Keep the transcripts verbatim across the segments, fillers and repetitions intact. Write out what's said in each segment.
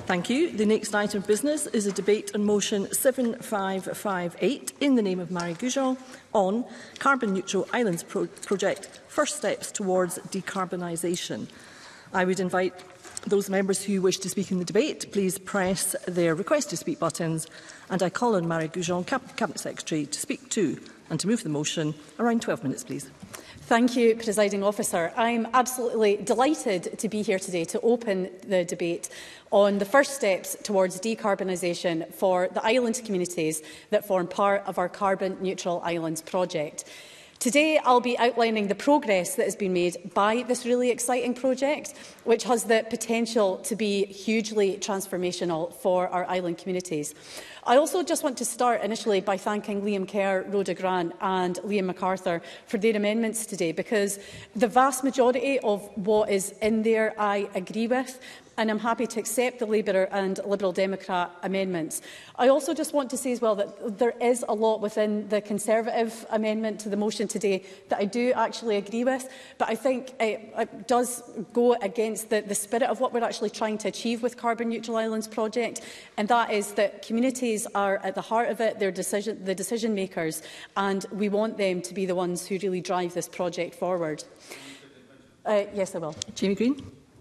Thank you. The next item of business is a debate on motion seven five five eight in the name of Marie Goujon on Carbon Neutral Islands pro project, first steps towards decarbonisation. I would invite those members who wish to speak in the debate, please press their request to speak buttons, and I call on Marie Goujon, Cabinet Secretary, to speak to and to move the motion. Around twelve minutes, please. Thank you, Presiding Officer. I'm absolutely delighted to be here today to open the debate on the first steps towards decarbonisation for the island communities that form part of our Carbon Neutral Islands project. Today, I'll be outlining the progress that has been made by this really exciting project, which has the potential to be hugely transformational for our island communities. I also just want to start initially by thanking Liam Kerr, Rhoda Grant and Liam MacArthur for their amendments today, because the vast majority of what is in there I agree with, and I'm happy to accept the Labour and Liberal Democrat amendments. I also just want to say as well that there is a lot within the Conservative amendment to the motion today that I do actually agree with, but I think it, it does go against the, the spirit of what we're actually trying to achieve with Carbon Neutral Islands project, and that is that communities are at the heart of it, they're decision, the decision makers, and we want them to be the ones who really drive this project forward. Uh, yes, I will. Jamie Green.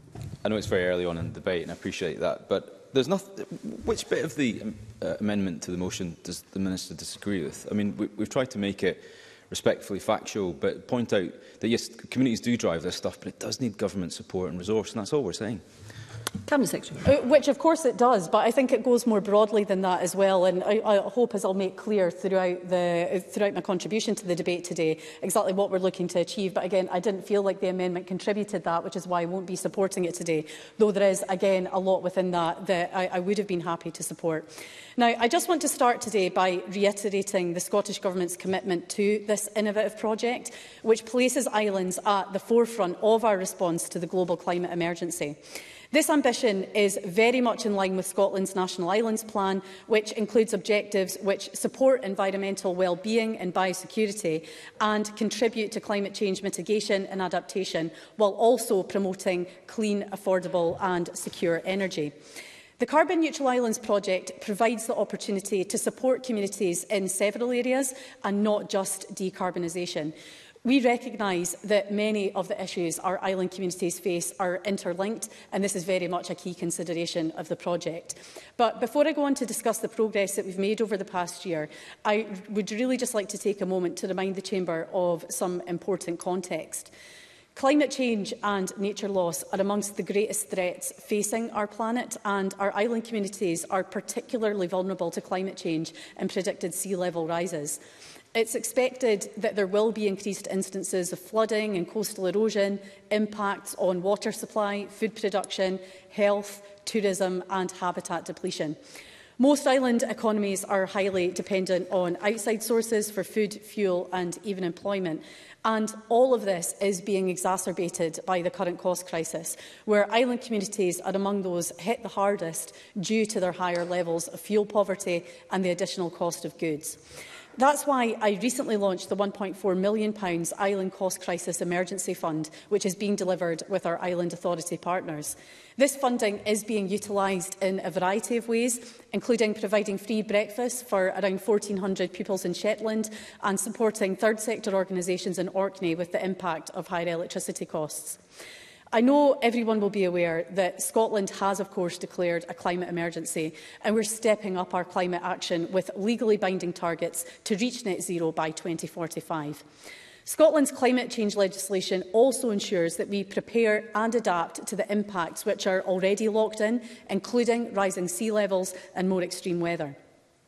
I know it's very early on in the debate, and I appreciate that, but there's nothing. Which bit of the um, uh, amendment to the motion does the Minister disagree with? I mean, we, we've tried to make it respectfully factual, but point out that yes, communities do drive this stuff, but it does need government support and resource, and that's all we're saying. Cabinet Secretary. Uh, which, of course, it does, but I think it goes more broadly than that as well. And I, I hope, as I'll make clear throughout, the, throughout my contribution to the debate today, exactly what we're looking to achieve. But again, I didn't feel like the amendment contributed that, which is why I won't be supporting it today, though there is, again, a lot within that that I, I would have been happy to support. Now, I just want to start today by reiterating the Scottish Government's commitment to this innovative project, which places islands at the forefront of our response to the global climate emergency. This ambition is very much in line with Scotland's National Islands Plan, which includes objectives which support environmental well-being and biosecurity and contribute to climate change mitigation and adaptation, while also promoting clean, affordable and secure energy. The Carbon Neutral Islands project provides the opportunity to support communities in several areas and not just decarbonisation. We recognise that many of the issues our island communities face are interlinked, and this is very much a key consideration of the project. But before I go on to discuss the progress that we've made over the past year, I would really just like to take a moment to remind the Chamber of some important context. Climate change and nature loss are amongst the greatest threats facing our planet, and our island communities are particularly vulnerable to climate change and predicted sea level rises. It's expected that there will be increased instances of flooding and coastal erosion, impacts on water supply, food production, health, tourism and habitat depletion. Most island economies are highly dependent on outside sources for food, fuel and even employment. And all of this is being exacerbated by the current cost crisis, where island communities are among those hit the hardest due to their higher levels of fuel poverty and the additional cost of goods. That's why I recently launched the one point four million pounds Island Cost Crisis Emergency Fund, which is being delivered with our Island Authority partners. This funding is being utilised in a variety of ways, including providing free breakfast for around fourteen hundred pupils in Shetland and supporting third sector organisations in Orkney with the impact of higher electricity costs. I know everyone will be aware that Scotland has, of course, declared a climate emergency, and we're stepping up our climate action with legally binding targets to reach net zero by twenty forty-five. Scotland's climate change legislation also ensures that we prepare and adapt to the impacts which are already locked in, including rising sea levels and more extreme weather.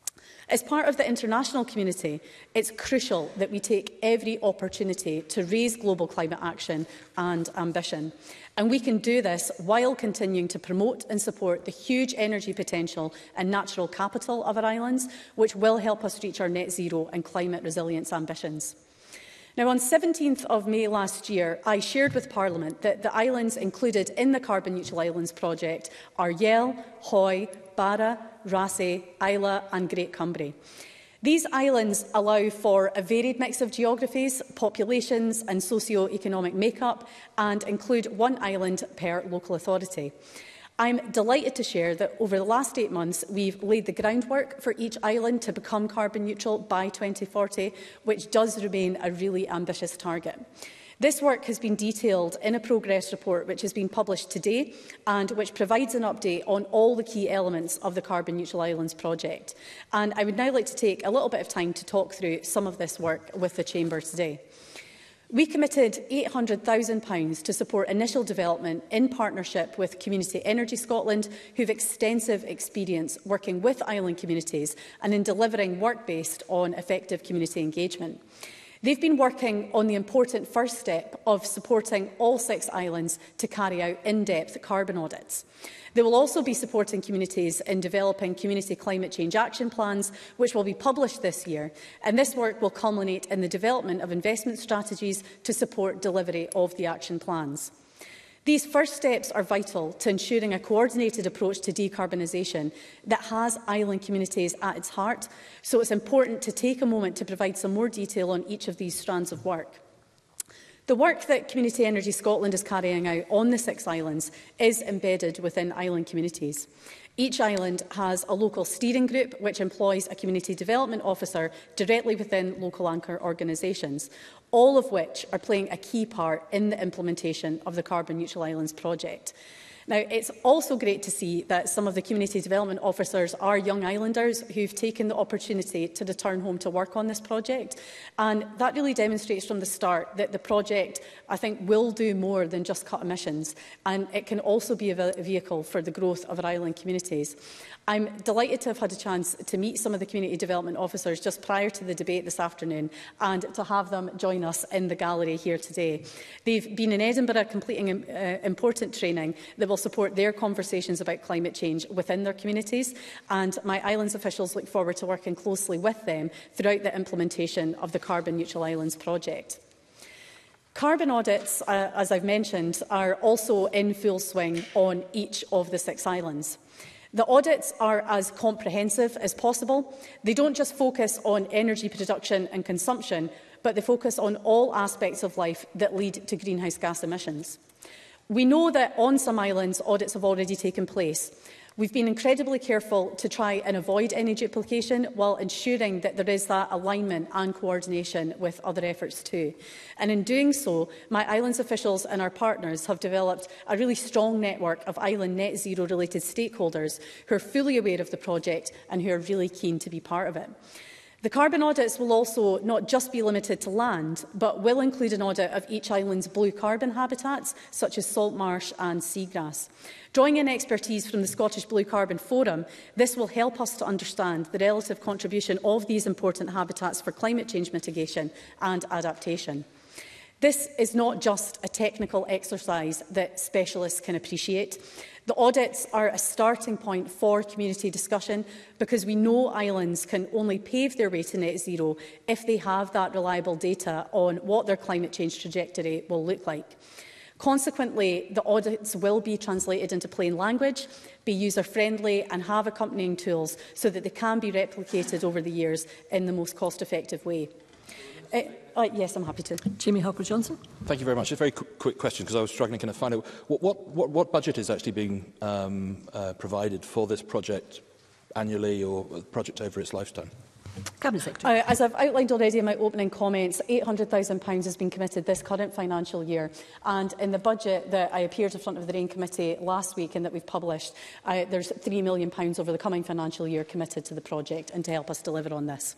As part of the international community, it's crucial that we take every opportunity to raise global climate action and ambition. And we can do this while continuing to promote and support the huge energy potential and natural capital of our islands, which will help us reach our net zero and climate resilience ambitions. Now, on seventeenth of May last year, I shared with Parliament that the islands included in the Carbon Neutral Islands project are Yell, Hoy, Barra, Raasay, Isla and Great Cumbrae. These islands allow for a varied mix of geographies, populations and socio-economic makeup and include one island per local authority. I'm delighted to share that over the last eight months, we've laid the groundwork for each island to become carbon neutral by twenty forty, which does remain a really ambitious target. This work has been detailed in a progress report which has been published today and which provides an update on all the key elements of the Carbon Neutral Islands project. And I would now like to take a little bit of time to talk through some of this work with the Chamber today. We committed eight hundred thousand pounds to support initial development in partnership with Community Energy Scotland, who have extensive experience working with island communities and in delivering work based on effective community engagement. They've been working on the important first step of supporting all six islands to carry out in-depth carbon audits. They will also be supporting communities in developing community climate change action plans, which will be published this year, and this work will culminate in the development of investment strategies to support delivery of the action plans. These first steps are vital to ensuring a coordinated approach to decarbonisation that has island communities at its heart, so it's important to take a moment to provide some more detail on each of these strands of work. The work that Community Energy Scotland is carrying out on the six islands is embedded within island communities. Each island has a local steering group which employs a community development officer directly within local anchor organisations, all of which are playing a key part in the implementation of the Carbon Neutral Islands project. Now, it's also great to see that some of the community development officers are young islanders who've taken the opportunity to return home to work on this project. And that really demonstrates from the start that the project, I think, will do more than just cut emissions. And it can also be a vehicle for the growth of our island communities. I'm delighted to have had a chance to meet some of the community development officers just prior to the debate this afternoon and to have them join us in the gallery here today. They've been in Edinburgh completing uh, important training that will support their conversations about climate change within their communities, and my islands officials look forward to working closely with them throughout the implementation of the Carbon Neutral Islands project. Carbon audits, uh, as I've mentioned, are also in full swing on each of the six islands. The audits are as comprehensive as possible. They don't just focus on energy production and consumption, but they focus on all aspects of life that lead to greenhouse gas emissions. We know that on some islands, audits have already taken place. We've been incredibly careful to try and avoid any duplication while ensuring that there is that alignment and coordination with other efforts too. And in doing so, my islands officials and our partners have developed a really strong network of island net zero related stakeholders who are fully aware of the project and who are really keen to be part of it. The carbon audits will also not just be limited to land, but will include an audit of each island's blue carbon habitats, such as salt marsh and seagrass. Drawing in expertise from the Scottish Blue Carbon Forum, this will help us to understand the relative contribution of these important habitats for climate change mitigation and adaptation. This is not just a technical exercise that specialists can appreciate. The audits are a starting point for community discussion because we know islands can only pave their way to net zero if they have that reliable data on what their climate change trajectory will look like. Consequently, the audits will be translated into plain language, be user-friendly and have accompanying tools so that they can be replicated over the years in the most cost-effective way. Uh, uh, yes, I'm happy to. Jamie Halker-Johnson. Thank you very much. A very qu quick question, because I was struggling to kind of find out what, what, what, what budget is actually being um, uh, provided for this project annually or the project over its lifetime? Cabinet Secretary. Uh, as I've outlined already in my opening comments, eight hundred thousand pounds has been committed this current financial year. And in the budget that I appeared in front of the RAIN Committee last week and that we've published, uh, there's three million pounds over the coming financial year committed to the project and to help us deliver on this.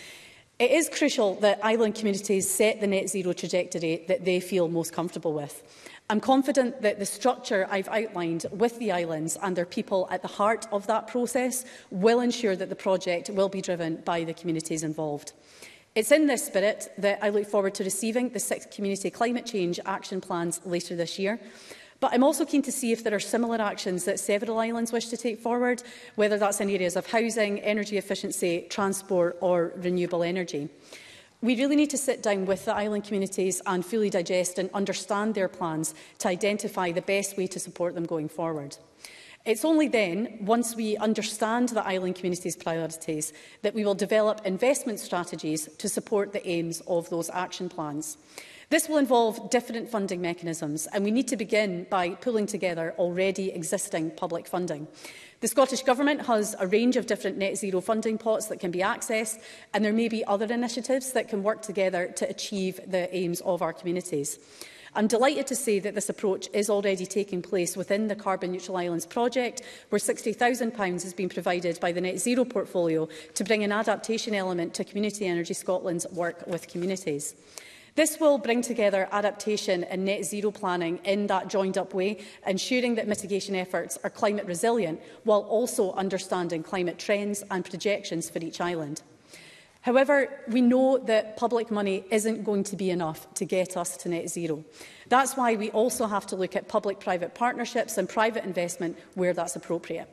It is crucial that island communities set the net zero trajectory that they feel most comfortable with. I'm confident that the structure I've outlined with the islands and their people at the heart of that process will ensure that the project will be driven by the communities involved. It's in this spirit that I look forward to receiving the six community climate change action plans later this year. But I'm also keen to see if there are similar actions that several islands wish to take forward, whether that's in areas of housing, energy efficiency, transport or renewable energy. We really need to sit down with the island communities and fully digest and understand their plans to identify the best way to support them going forward. It's only then, once we understand the island communities' priorities, that we will develop investment strategies to support the aims of those action plans. This will involve different funding mechanisms, and we need to begin by pulling together already existing public funding. The Scottish Government has a range of different net zero funding pots that can be accessed, and there may be other initiatives that can work together to achieve the aims of our communities. I'm delighted to say that this approach is already taking place within the Carbon Neutral Islands project, where sixty thousand pounds has been provided by the Net Zero portfolio to bring an adaptation element to Community Energy Scotland's work with communities. This will bring together adaptation and net zero planning in that joined-up way, ensuring that mitigation efforts are climate resilient, while also understanding climate trends and projections for each island. However, we know that public money isn't going to be enough to get us to net zero. That's why we also have to look at public-private partnerships and private investment where that's appropriate.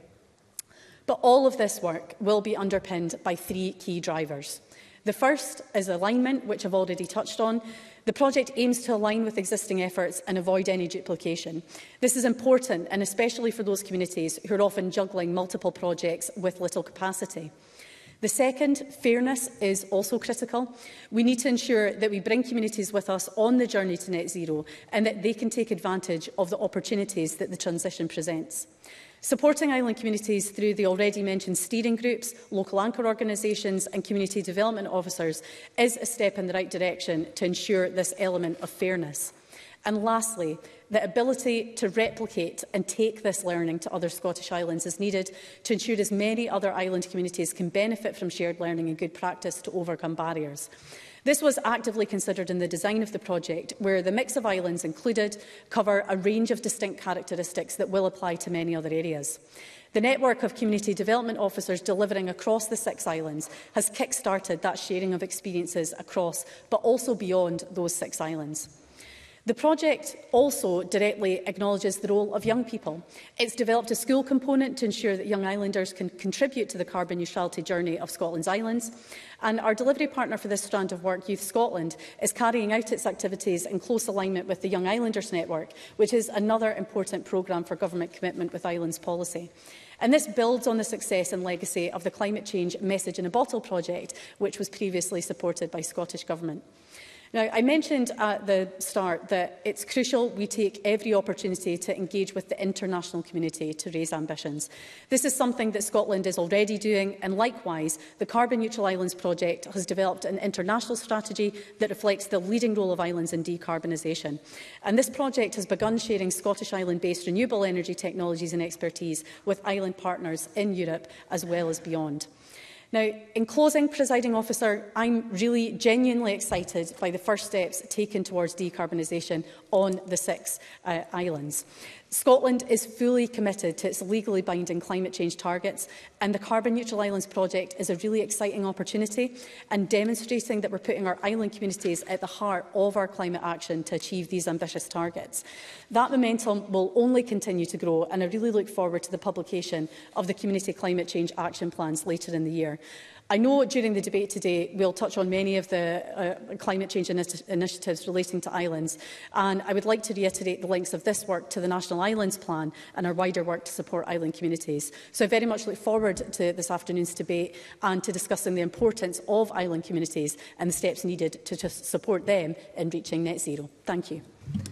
But all of this work will be underpinned by three key drivers. The first is alignment, which I've already touched on. The project aims to align with existing efforts and avoid any duplication. This is important, and especially for those communities who are often juggling multiple projects with little capacity. The second, fairness, is also critical. We need to ensure that we bring communities with us on the journey to net zero and that they can take advantage of the opportunities that the transition presents. Supporting island communities through the already mentioned steering groups, local anchor organisations and community development officers is a step in the right direction to ensure this element of fairness. And lastly, the ability to replicate and take this learning to other Scottish islands is needed to ensure as many other island communities can benefit from shared learning and good practice to overcome barriers. This was actively considered in the design of the project, where the mix of islands included cover a range of distinct characteristics that will apply to many other areas. The network of community development officers delivering across the six islands has kick-started that sharing of experiences across, but also beyond those six islands. The project also directly acknowledges the role of young people. It's developed a school component to ensure that young islanders can contribute to the carbon neutrality journey of Scotland's islands. And our delivery partner for this strand of work, Youth Scotland, is carrying out its activities in close alignment with the Young Islanders Network, which is another important programme for government commitment with islands policy. And this builds on the success and legacy of the Climate Change Message in a Bottle project, which was previously supported by Scottish Government. Now, I mentioned at the start that it's crucial we take every opportunity to engage with the international community to raise ambitions. This is something that Scotland is already doing, and likewise, the Carbon Neutral Islands project has developed an international strategy that reflects the leading role of islands in decarbonisation. And this project has begun sharing Scottish island-based renewable energy technologies and expertise with island partners in Europe as well as beyond. Now, in closing, Presiding Officer, I'm really genuinely excited by the first steps taken towards decarbonisation on the six uh, islands. Scotland is fully committed to its legally binding climate change targets, and the Carbon Neutral Islands project is a really exciting opportunity and demonstrating that we're putting our island communities at the heart of our climate action to achieve these ambitious targets. That momentum will only continue to grow, and I really look forward to the publication of the Community Climate Change Action Plans later in the year. I know during the debate today we'll touch on many of the uh, climate change initi initiatives relating to islands, and I would like to reiterate the links of this work to the National Islands Plan and our wider work to support island communities. So I very much look forward to this afternoon's debate and to discussing the importance of island communities and the steps needed to just support them in reaching net zero. Thank you.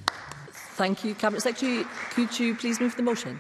Thank you. Cabinet Secretary, could you please move the motion?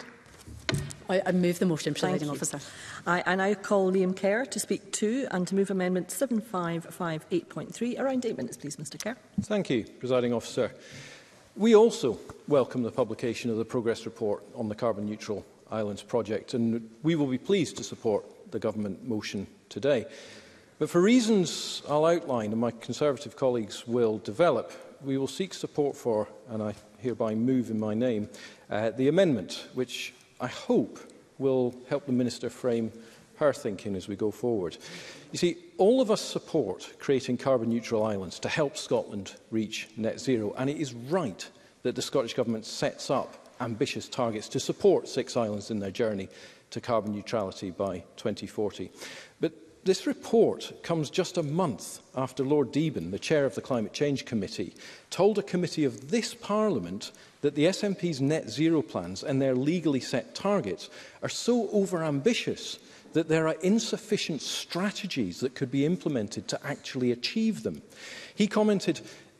I, I move the motion, Presiding Officer. I, I now call Liam Kerr to speak to and to move Amendment seven five five eight point three. Around eight minutes, please, Mr Kerr. Thank you, Presiding Officer. We also welcome the publication of the progress report on the Carbon Neutral Islands project, and we will be pleased to support the Government motion today. But for reasons I'll outline and my Conservative colleagues will develop, we will seek support for, and I hereby move in my name, uh, the amendment which I hope will help the Minister frame her thinking as we go forward. You see, all of us support creating carbon-neutral islands to help Scotland reach net zero, and it is right that the Scottish Government sets up ambitious targets to support six islands in their journey to carbon neutrality by twenty forty. But this report comes just a month after Lord Deben, the chair of the Climate Change Committee, told a committee of this Parliament that the S N P's net zero plans and their legally set targets are so overambitious that there are insufficient strategies that could be implemented to actually achieve them. He commented,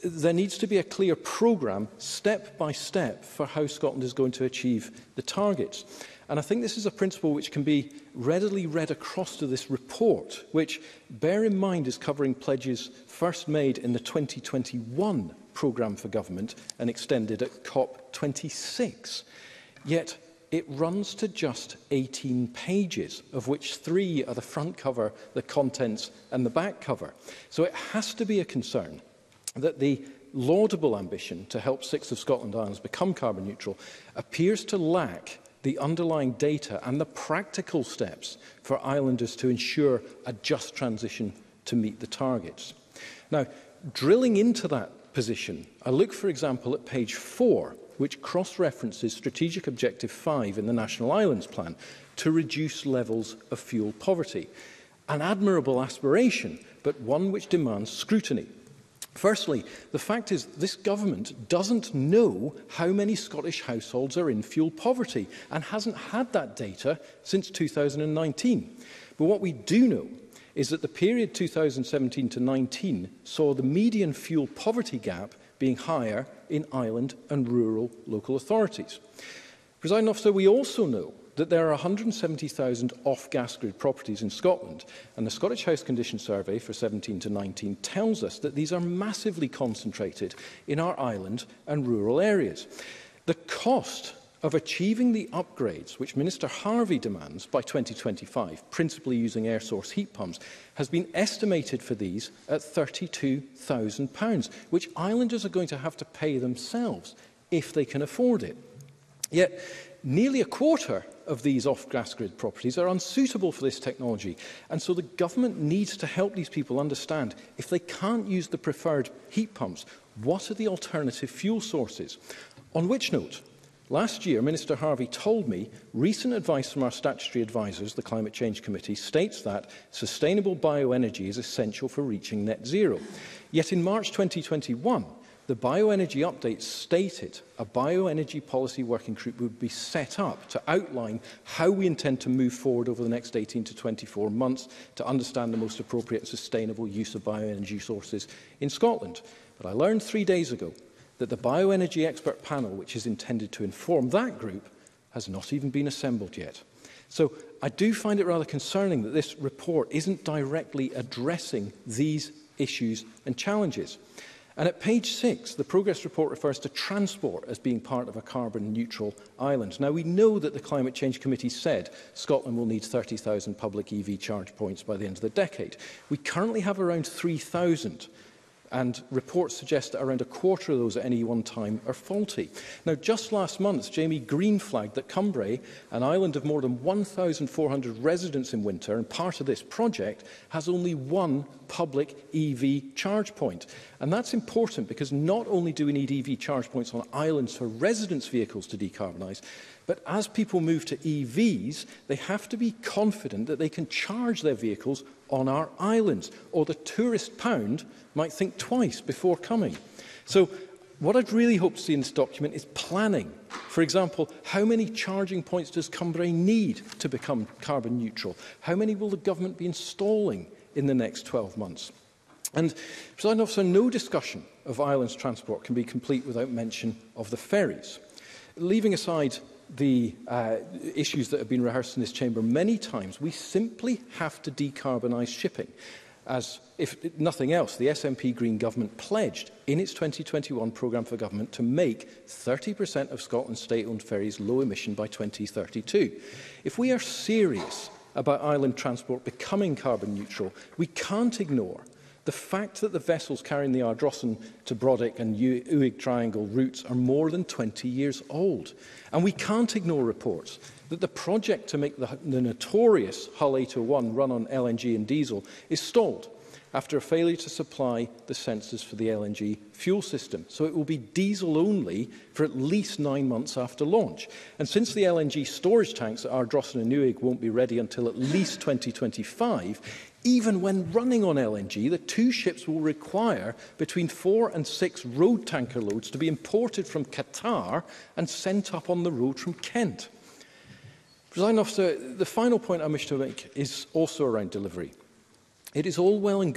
there needs to be a clear programme, step by step, for how Scotland is going to achieve the targets. And I think this is a principle which can be readily read across to this report, which, bear in mind, is covering pledges first made in the twenty twenty-one programme for government and extended at COP twenty-six. Yet it runs to just eighteen pages, of which three are the front cover, the contents and the back cover. So it has to be a concern that the laudable ambition to help six of Scotland Islands become carbon neutral appears to lack the underlying data and the practical steps for islanders to ensure a just transition to meet the targets. Now, drilling into that position, I look, for example, at page four, which cross-references Strategic Objective five in the National Islands Plan to reduce levels of fuel poverty. An admirable aspiration, but one which demands scrutiny. Firstly, the fact is this government doesn't know how many Scottish households are in fuel poverty and hasn't had that data since two thousand nineteen. But what we do know is that the period two thousand seventeen to nineteen saw the median fuel poverty gap being higher in island and rural local authorities. Presiding Officer, we also know that there are one hundred and seventy thousand off-gas grid properties in Scotland, and the Scottish House Condition Survey for seventeen to nineteen tells us that these are massively concentrated in our island and rural areas. The cost of achieving the upgrades which Minister Harvey demands by twenty twenty-five, principally using air source heat pumps, has been estimated for these at thirty-two thousand pounds, which islanders are going to have to pay themselves if they can afford it. Yet, nearly a quarter of these off-gas grid properties are unsuitable for this technology, and so the government needs to help these people understand if they can't use the preferred heat pumps, what are the alternative fuel sources? On which note, last year, Minister Harvey told me recent advice from our statutory advisers, the Climate Change Committee, states that sustainable bioenergy is essential for reaching net zero. Yet in March twenty twenty-one, the bioenergy update stated a bioenergy policy working group would be set up to outline how we intend to move forward over the next eighteen to twenty-four months to understand the most appropriate and sustainable use of bioenergy sources in Scotland. But I learned three days ago that the bioenergy expert panel, which is intended to inform that group, has not even been assembled yet. So I do find it rather concerning that this report isn't directly addressing these issues and challenges. And at page six, the progress report refers to transport as being part of a carbon-neutral island. Now, we know that the Climate Change Committee said Scotland will need thirty thousand public E V charge points by the end of the decade. We currently have around three thousand, and reports suggest that around a quarter of those at any one time are faulty. Now, just last month, Jamie Green flagged that Cumbrae, an island of more than one thousand four hundred residents in winter and part of this project, has only one public E V charge point. And that's important because not only do we need E V charge points on islands for residents' vehicles to decarbonise, but as people move to E Vs, they have to be confident that they can charge their vehicles on our islands, or the tourist pound might think twice before coming. So what I'd really hope to see in this document is planning. For example, how many charging points does Cumbrae need to become carbon neutral? How many will the government be installing in the next twelve months? And, Presiding Officer, no discussion of islands transport can be complete without mention of the ferries. Leaving aside the uh, issues that have been rehearsed in this chamber many times, we simply have to decarbonise shipping. As, if nothing else, the S N P Green Government pledged in its twenty twenty-one programme for government to make thirty percent of Scotland's state-owned ferries low emission by twenty thirty-two. If we are serious about island transport becoming carbon neutral, we can't ignore the fact that the vessels carrying the Ardrossan to Brodick and Uig Triangle routes are more than twenty years old. And we can't ignore reports that the project to make the, the notorious Hull eight oh one run on L N G and diesel is stalled after a failure to supply the sensors for the L N G fuel system. So it will be diesel only for at least nine months after launch. And since the L N G storage tanks at Ardrossan and Uig won't be ready until at least twenty twenty-five, even when running on L N G, the two ships will require between four and six road tanker loads to be imported from Qatar and sent up on the road from Kent. Presiding Officer, the final point I wish to make is also around delivery. It is all well and good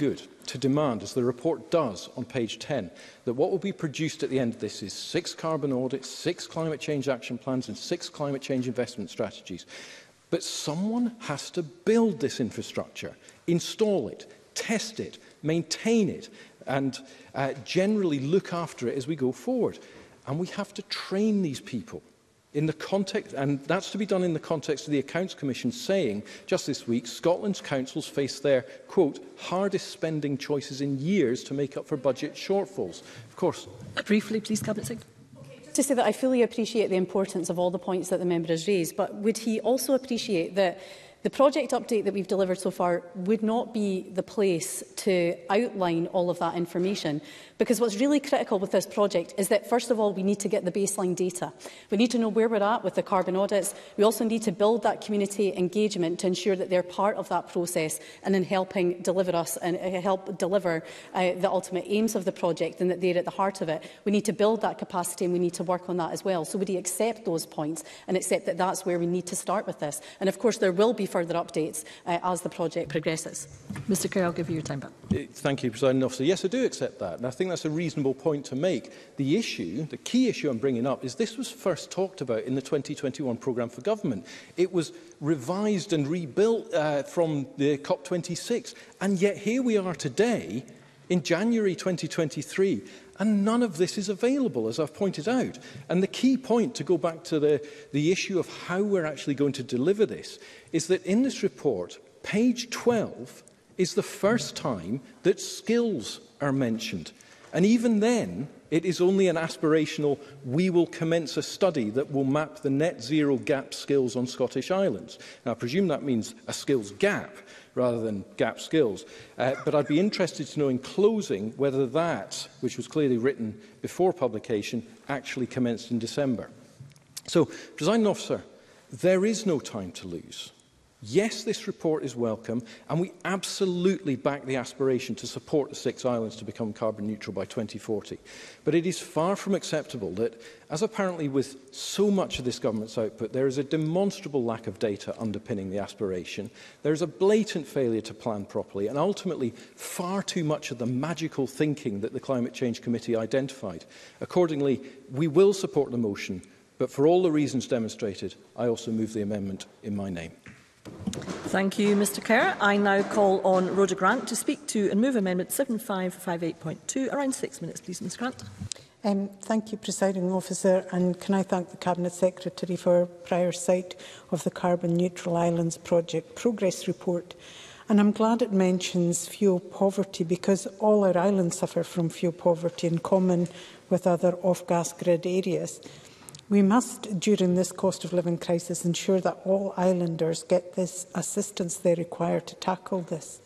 to demand, as the report does on page ten, that what will be produced at the end of this is six carbon audits, six climate change action plans and six climate change investment strategies. But someone has to build this infrastructure, install it, test it, maintain it, and uh, generally look after it as we go forward. And we have to train these people in the context, and that's to be done in the context of the Accounts Commission saying just this week Scotland's councils face their, quote, hardest spending choices in years to make up for budget shortfalls. Of course. Briefly, please, Cabinet Secretary. To say that I fully appreciate the importance of all the points that the member has raised, but would he also appreciate that the project update that we've delivered so far would not be the place to outline all of that information? Because what's really critical with this project is that, first of all, we need to get the baseline data. We need to know where we're at with the carbon audits. We also need to build that community engagement to ensure that they're part of that process and in helping deliver us and help deliver uh, the ultimate aims of the project and that they're at the heart of it. We need to build that capacity and we need to work on that as well. So would he accept those points and accept that that's where we need to start with this? And of course, there will be further updates uh, as the project progresses. Mr Kerr, I'll give you your time back. Thank you, Presiding Officer. Yes, I do accept that, and I think that's a reasonable point to make. The issue, the key issue I'm bringing up, is this was first talked about in the twenty twenty-one programme for government. It was revised and rebuilt uh, from the COP twenty-six, and yet here we are today in January twenty twenty-three, and none of this is available, as I've pointed out. And the key point, to go back to the, the issue of how we're actually going to deliver this, is that in this report, page twelve is the first time that skills are mentioned. And even then, it is only an aspirational, we will commence a study that will map the net zero gap skills on Scottish Islands. Now, I presume that means a skills gap rather than gap skills. Uh, but I'd be interested to know in closing whether that, which was clearly written before publication, actually commenced in December. So, Presiding Officer, there is no time to lose. Yes, this report is welcome, and we absolutely back the aspiration to support the six islands to become carbon neutral by twenty forty. But it is far from acceptable that, as apparently with so much of this government's output, there is a demonstrable lack of data underpinning the aspiration. There is a blatant failure to plan properly, and ultimately far too much of the magical thinking that the Climate Change Committee identified. Accordingly, we will support the motion, but for all the reasons demonstrated, I also move the amendment in my name. Thank you, Mr Kerr. I now call on Rhoda Grant to speak to and move Amendment seven five five eight point two. Around six minutes, please, Ms Grant. Um, thank you, Presiding Officer, and can I thank the Cabinet Secretary for prior sight of the Carbon Neutral Islands Project Progress Report. And I'm glad it mentions fuel poverty, because all our islands suffer from fuel poverty in common with other off-gas grid areas. We must, during this cost of living crisis, ensure that all islanders get this assistance they require to tackle this.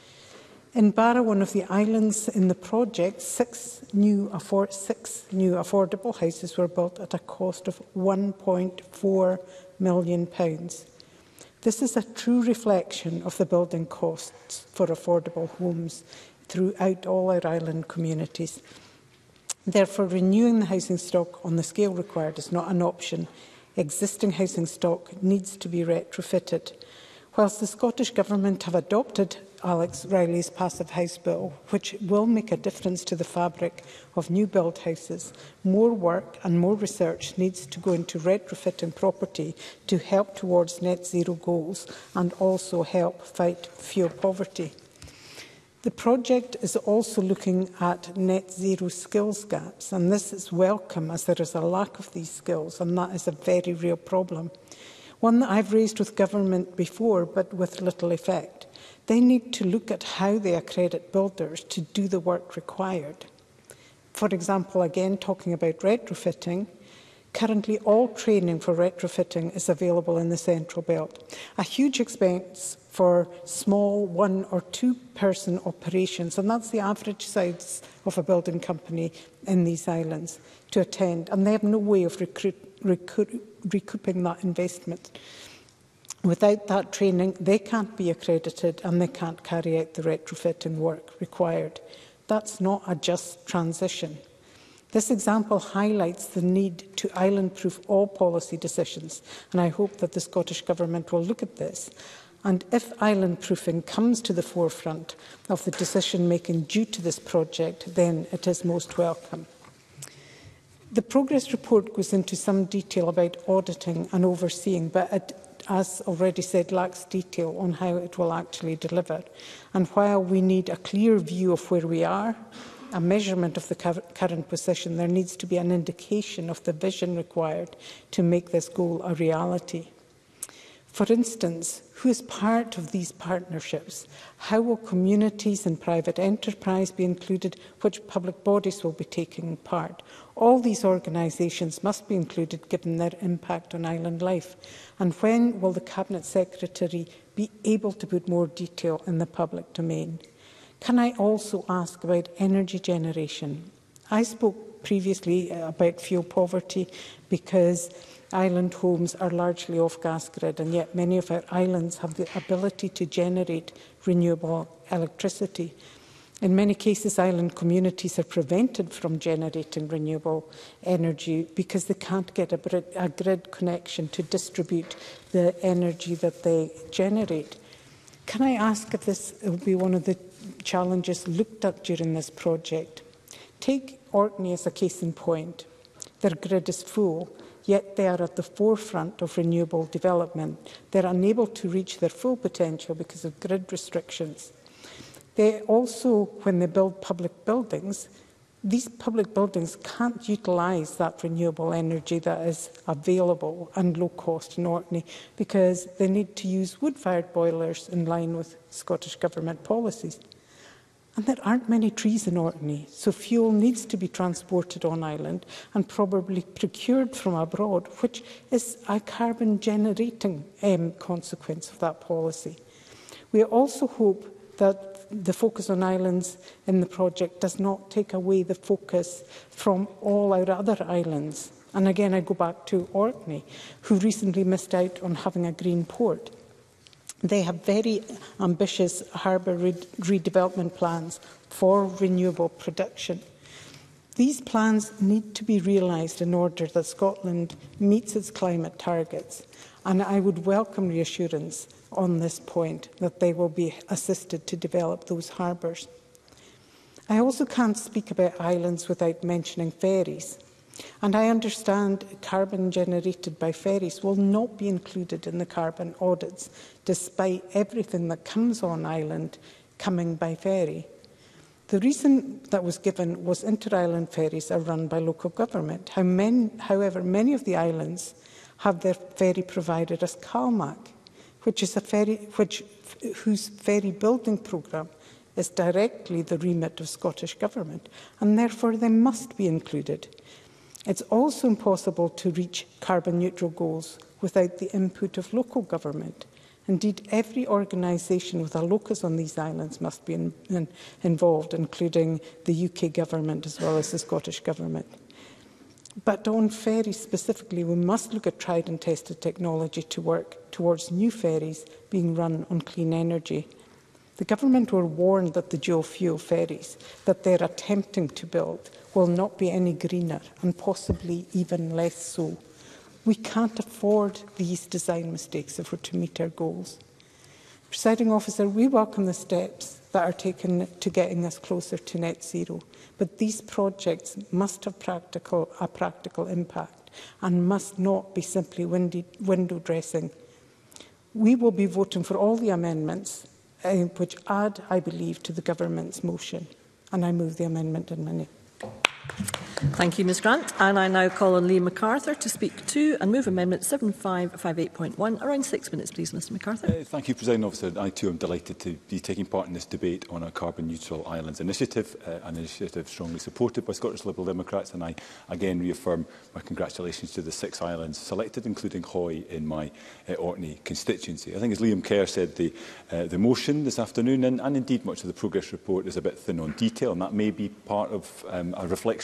In Barra, one of the islands in the project, six new, afford six new affordable houses were built at a cost of one point four million pounds. This is a true reflection of the building costs for affordable homes throughout all our island communities. Therefore, renewing the housing stock on the scale required is not an option. Existing housing stock needs to be retrofitted. Whilst the Scottish Government have adopted Alex Riley's Passive House Bill, which will make a difference to the fabric of new build houses, more work and more research needs to go into retrofitting property to help towards net zero goals and also help fight fuel poverty. The project is also looking at net zero skills gaps, and this is welcome as there is a lack of these skills, and that is a very real problem. One that I've raised with government before, but with little effect. They need to look at how they accredit builders to do the work required. For example, again, talking about retrofitting, currently all training for retrofitting is available in the Central Belt. A huge expense for small one or two person operations, and that's the average size of a building company in these islands, to attend, and they have no way of recruit, recruit, recouping that investment. Without that training, they can't be accredited and they can't carry out the retrofitting work required. That's not a just transition. This example highlights the need to island-proof all policy decisions, and I hope that the Scottish Government will look at this And if island proofing comes to the forefront of the decision-making due to this project, then it is most welcome. The progress report goes into some detail about auditing and overseeing, but it, as already said, lacks detail on how it will actually deliver. And while we need a clear view of where we are, a measurement of the current position, there needs to be an indication of the vision required to make this goal a reality. For instance, who is part of these partnerships? How will communities and private enterprise be included? Which public bodies will be taking part? All these organisations must be included given their impact on island life. And when will the Cabinet Secretary be able to put more detail in the public domain? Can I also ask about energy generation? I spoke previously about fuel poverty because island homes are largely off gas grid, and yet many of our islands have the ability to generate renewable electricity. In many cases, island communities are prevented from generating renewable energy because they can't get a, a grid connection to distribute the energy that they generate. Can I ask if this will be one of the challenges looked at during this project? Take Orkney as a case in point. Their grid is full, yet they are at the forefront of renewable development. They're unable to reach their full potential because of grid restrictions. They also, when they build public buildings, these public buildings can't utilise that renewable energy that is available and low cost in Orkney because they need to use wood-fired boilers in line with Scottish Government policies. And there aren't many trees in Orkney, so fuel needs to be transported on island and probably procured from abroad, which is a carbon-generating um, consequence of that policy. We also hope that the focus on islands in the project does not take away the focus from all our other islands. And again, I go back to Orkney, who recently missed out on having a green port. They have very ambitious harbour re redevelopment plans for renewable production. These plans need to be realised in order that Scotland meets its climate targets, and I would welcome reassurance on this point that they will be assisted to develop those harbours. I also can't speak about islands without mentioning ferries. And I understand carbon generated by ferries will not be included in the carbon audits, despite everything that comes on island coming by ferry. The reason that was given was inter-island ferries are run by local government. How many, however, many of the islands have their ferry provided as CalMac, which is a ferry, which, whose ferry building programme is directly the remit of Scottish Government, and therefore they must be included. It's also impossible to reach carbon neutral goals without the input of local government. Indeed, every organisation with a locus on these islands must be in, in, involved, including the U K Government as well as the Scottish Government. But on ferries specifically, we must look at tried and tested technology to work towards new ferries being run on clean energy. The government were warned that the dual fuel ferries that they're attempting to build will not be any greener and possibly even less so. We can't afford these design mistakes if we're to meet our goals. Presiding Officer, we welcome the steps that are taken to getting us closer to net zero, but these projects must have practical, a practical impact and must not be simply windy, window dressing. We will be voting for all the amendments uh, which add, I believe, to the Government's motion, and I move the amendment in my name. Thank you, Ms Grant. And I now call on Liam MacArthur to speak to and move Amendment seven five five eight point one. Around six minutes, please, Mr MacArthur. Uh, thank you, Presiding Officer. I too am delighted to be taking part in this debate on a Carbon Neutral Islands initiative, uh, an initiative strongly supported by Scottish Liberal Democrats, and I again reaffirm my congratulations to the six islands selected, including Hoy in my uh, Orkney constituency. I think, as Liam Kerr said, the, uh, the motion this afternoon, and, and indeed much of the progress report, is a bit thin on detail, and that may be part of um, a reflection of where we are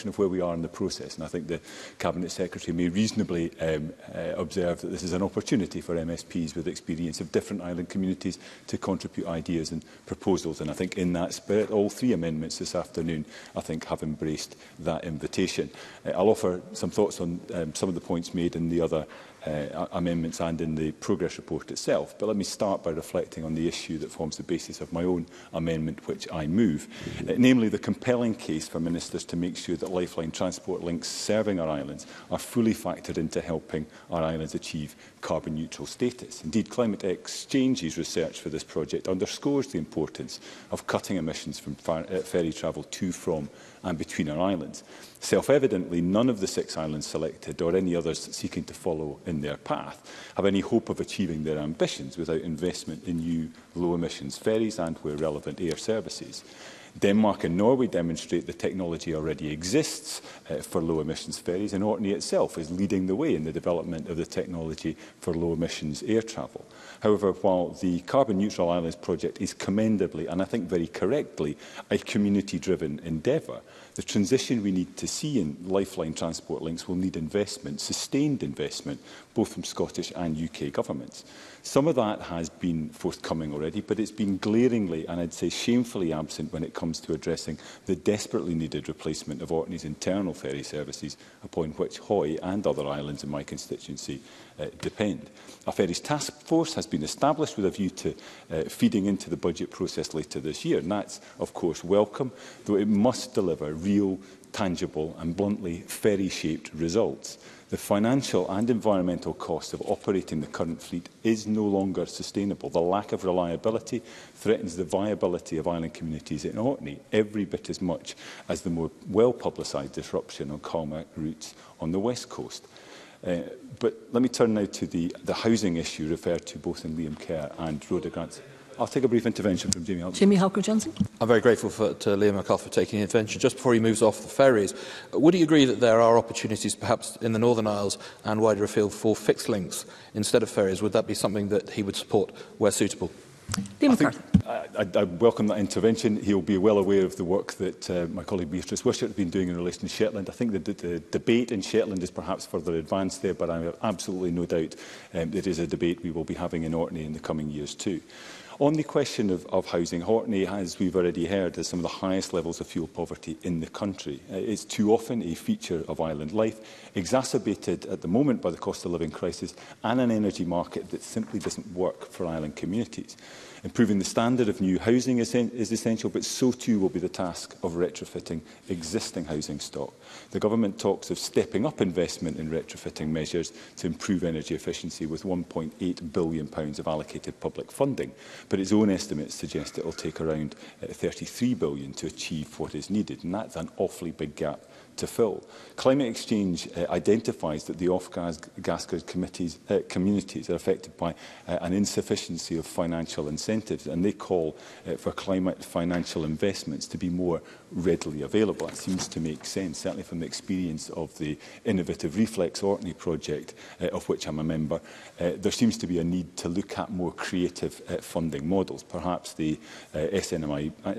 are in the process. And I think the Cabinet Secretary may reasonably um, uh, observe that this is an opportunity for M S Ps with experience of different island communities to contribute ideas and proposals. And I think in that spirit, all three amendments this afternoon, I think, have embraced that invitation. Uh, I'll offer some thoughts on um, some of the points made in the other Uh, amendments and in the progress report itself. But let me start by reflecting on the issue that forms the basis of my own amendment, which I move, uh, namely the compelling case for ministers to make sure that lifeline transport links serving our islands are fully factored into helping our islands achieve carbon neutral status. Indeed, Climate Exchange's research for this project underscores the importance of cutting emissions from far, uh, ferry travel to, from and between our islands. Self-evidently, none of the six islands selected, or any others seeking to follow in their path, have any hope of achieving their ambitions without investment in new low-emissions ferries and, where relevant, air services. Denmark and Norway demonstrate the technology already exists uh, for low-emissions ferries, and Orkney itself is leading the way in the development of the technology for low-emissions air travel. However, while the Carbon Neutral Islands project is commendably, and I think very correctly, a community-driven endeavour, the transition we need to see in lifeline transport links will need investment, sustained investment, both from Scottish and U K governments. Some of that has been forthcoming already, but it's been glaringly, and I'd say shamefully, absent when it comes to addressing the desperately needed replacement of Orkney's internal ferry services, upon which Hoy and other islands in my constituency uh, depend. A ferries task force has been established with a view to uh, feeding into the budget process later this year, and that's, of course, welcome, though it must deliver real, tangible and bluntly ferry-shaped results. The financial and environmental cost of operating the current fleet is no longer sustainable. The lack of reliability threatens the viability of island communities in Orkney every bit as much as the more well-publicised disruption on calmer routes on the west coast. Uh, but let me turn now to the, the housing issue referred to both in Liam Kerr and Rhoda Grant. I'll take a brief intervention from Jamie Halcott. Jamie Halcott-Johnson. I'm very grateful for, to Liam McCall for taking the intervention. Just before he moves off the ferries, would he agree that there are opportunities perhaps in the Northern Isles and wider afield for fixed links instead of ferries? Would that be something that he would support where suitable? Liam McCarthy. I, I, I welcome that intervention. He'll be well aware of the work that uh, my colleague Beatrice Wishart has been doing in relation to Shetland. I think the, the, the debate in Shetland is perhaps further advanced there, but I have absolutely no doubt um, it is a debate we will be having in Orkney in the coming years too. On the question of, of housing, Orkney, as we've already heard, has some of the highest levels of fuel poverty in the country. Uh, it's too often a feature of island life, exacerbated at the moment by the cost of living crisis and an energy market that simply doesn't work for island communities. Improving the standard of new housing is, is essential, but so too will be the task of retrofitting existing housing stock. The Government talks of stepping up investment in retrofitting measures to improve energy efficiency with one point eight billion pounds of allocated public funding, but its own estimates suggest it will take around uh, thirty-three billion pounds to achieve what is needed, and that's an awfully big gap to fill. Climate Exchange uh, identifies that the off-gas gas grid committees, uh, communities are affected by uh, an insufficiency of financial incentives, and they call uh, for climate financial investments to be more readily available. That seems to make sense, certainly from the experience of the innovative Reflex Orkney project, uh, of which I'm a member. Uh, there seems to be a need to look at more creative uh, funding models. Perhaps the uh, S N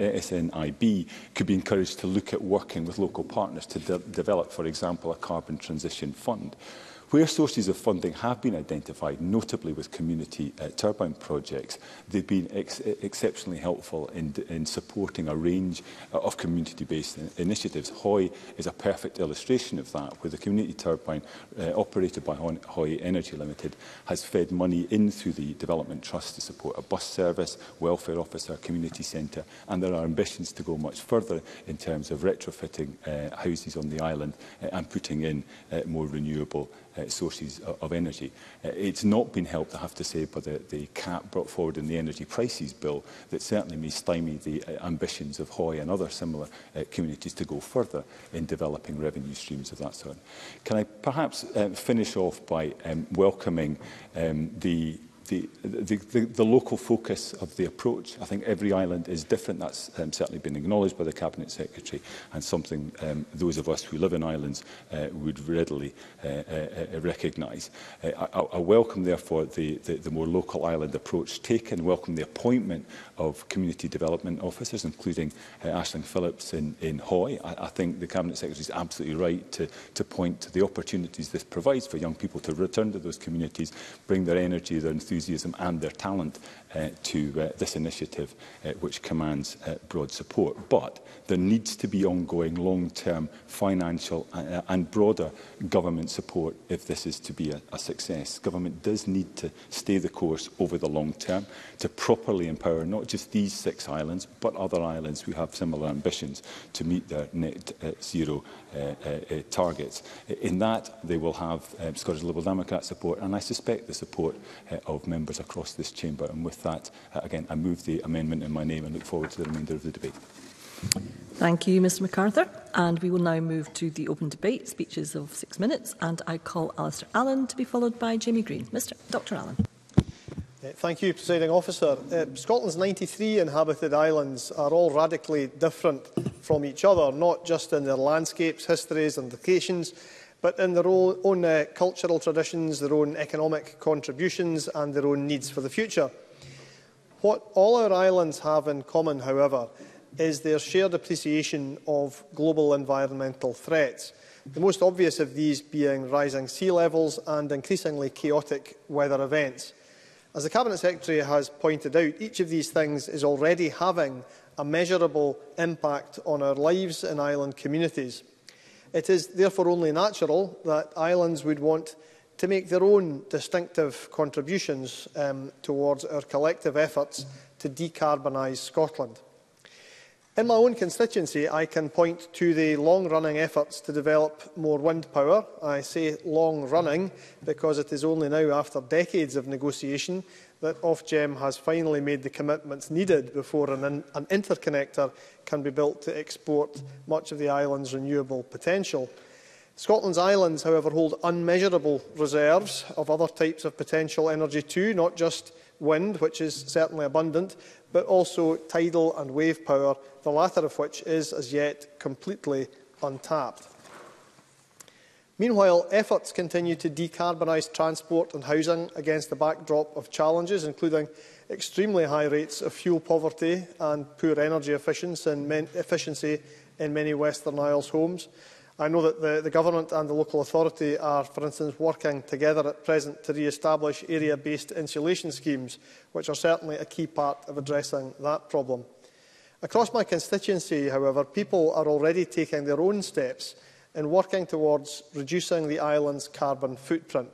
I B could be encouraged to look at working with local partners to de develop, for example, a carbon transition fund. Where sources of funding have been identified, notably with community uh, turbine projects, they've been ex exceptionally helpful in, in supporting a range uh, of community-based initiatives. Hoy is a perfect illustration of that, where the community turbine uh, operated by Hoy Energy Limited has fed money in through the Development Trust to support a bus service, welfare officer, community centre, and there are ambitions to go much further in terms of retrofitting uh, houses on the island uh, and putting in uh, more renewable Uh, sources of, of energy. Uh, it's not been helped, I have to say, by the, the cap brought forward in the Energy Prices Bill that certainly may stymie the uh, ambitions of Hoy and other similar uh, communities to go further in developing revenue streams of that sort. Can I perhaps uh, finish off by um, welcoming um, the the, the, the, the local focus of the approach. I think every island is different. That's um, certainly been acknowledged by the Cabinet Secretary, and something um, those of us who live in islands uh, would readily uh, uh, recognise. Uh, I, I welcome, therefore, the, the, the more local island approach taken, welcome the appointment of community development officers, including uh, Aisling Phillips in, in Hoy. I, I think the Cabinet Secretary is absolutely right to, to point to the opportunities this provides for young people to return to those communities, bring their energy, their enthusiasm and their talent uh, to uh, this initiative, uh, which commands uh, broad support. But there needs to be ongoing long-term financial uh, and broader government support if this is to be a, a success. Government does need to stay the course over the long term to properly empower not just these six islands, but other islands who have similar ambitions to meet their net uh, zero uh, uh, uh, targets. In that, they will have uh, Scottish Liberal Democrat support, and I suspect the support uh, of members across this chamber. And with that, uh, again, I move the amendment in my name and look forward to the remainder of the debate. Thank you, Mr MacArthur. And we will now move to the open debate, speeches of six minutes. And I call Alistair Allen to be followed by Jamie Green. Mister Doctor Allen. Uh, thank you, Presiding Officer. Uh, Scotland's ninety-three inhabited islands are all radically different from each other, not just in their landscapes, histories and locations, but in their own, own uh, cultural traditions, their own economic contributions and their own needs for the future. What all our islands have in common, however, is their shared appreciation of global environmental threats, the most obvious of these being rising sea levels and increasingly chaotic weather events. As the Cabinet Secretary has pointed out, each of these things is already having a measurable impact on our lives in island communities. It is therefore only natural that islands would want to make their own distinctive contributions um, towards our collective efforts to decarbonise Scotland. In my own constituency, I can point to the long-running efforts to develop more wind power. I say long-running because it is only now, after decades of negotiation, that Ofgem has finally made the commitments needed before an, in an interconnector can be built to export much of the island's renewable potential. Scotland's islands, however, hold unmeasurable reserves of other types of potential energy too, not just wind, which is certainly abundant, but also tidal and wave power, the latter of which is as yet completely untapped. Meanwhile, efforts continue to decarbonise transport and housing against the backdrop of challenges, including extremely high rates of fuel poverty and poor energy efficiency in many Western Isles homes. I know that the, the Government and the local authority are, for instance, working together at present to re-establish area-based insulation schemes, which are certainly a key part of addressing that problem. Across my constituency, however, people are already taking their own steps in working towards reducing the island's carbon footprint.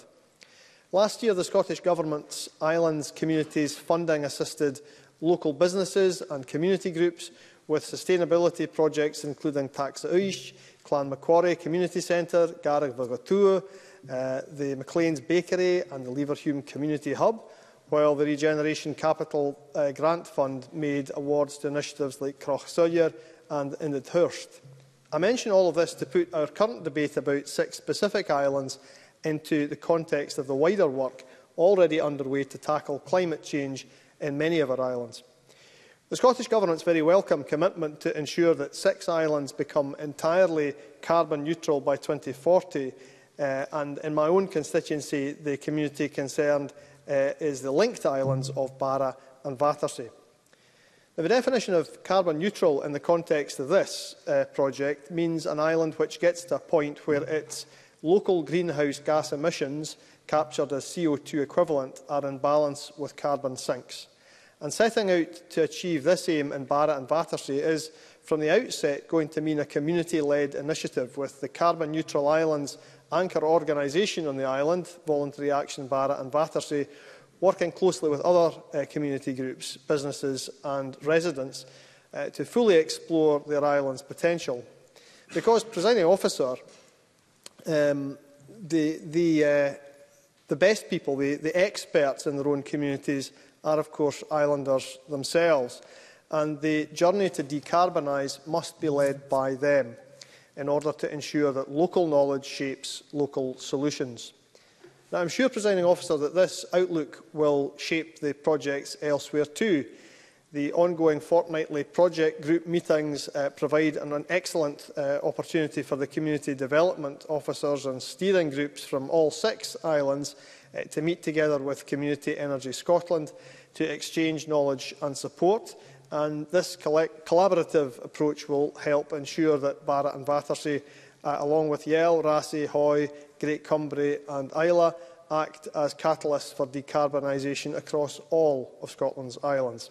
Last year, the Scottish Government's Islands Communities Funding assisted local businesses and community groups with sustainability projects including Taxa Uish, Clan Macquarie Community Centre, Garreg Vagatua, uh, the Maclean's Bakery and the Leverhulme Community Hub, while the Regeneration Capital uh, Grant Fund made awards to initiatives like Croch Sawyer and Inidhurst. I mention all of this to put our current debate about six specific islands into the context of the wider work already underway to tackle climate change in many of our islands. The Scottish Government's very welcome commitment to ensure that six islands become entirely carbon neutral by twenty forty, uh, and in my own constituency, the community concerned uh, is the linked islands of Barra and Battersea. Now, the definition of carbon neutral in the context of this uh, project means an island which gets to a point where its local greenhouse gas emissions, captured as C O two equivalent, are in balance with carbon sinks. And setting out to achieve this aim in Barra and Battersea is, from the outset, going to mean a community-led initiative with the Carbon Neutral Islands anchor organisation on the island, Voluntary Action Barra and Battersea, working closely with other uh, community groups, businesses and residents uh, to fully explore their island's potential. Because, Presiding Officer, um, the, the, uh, the best people, the, the experts in their own communities, are, of course, islanders themselves, and the journey to decarbonise must be led by them in order to ensure that local knowledge shapes local solutions. Now, I'm sure, Presiding Officer, that this outlook will shape the projects elsewhere too. The ongoing fortnightly project group meetings uh, provide an, an excellent uh, opportunity for the community development officers and steering groups from all six islands uh, to meet together with Community Energy Scotland to exchange knowledge and support. And this collect collaborative approach will help ensure that Barratt and Battersea, uh, along with Yell, Rassay, Hoy, Great Cumbrae and Islay, act as catalysts for decarbonisation across all of Scotland's islands.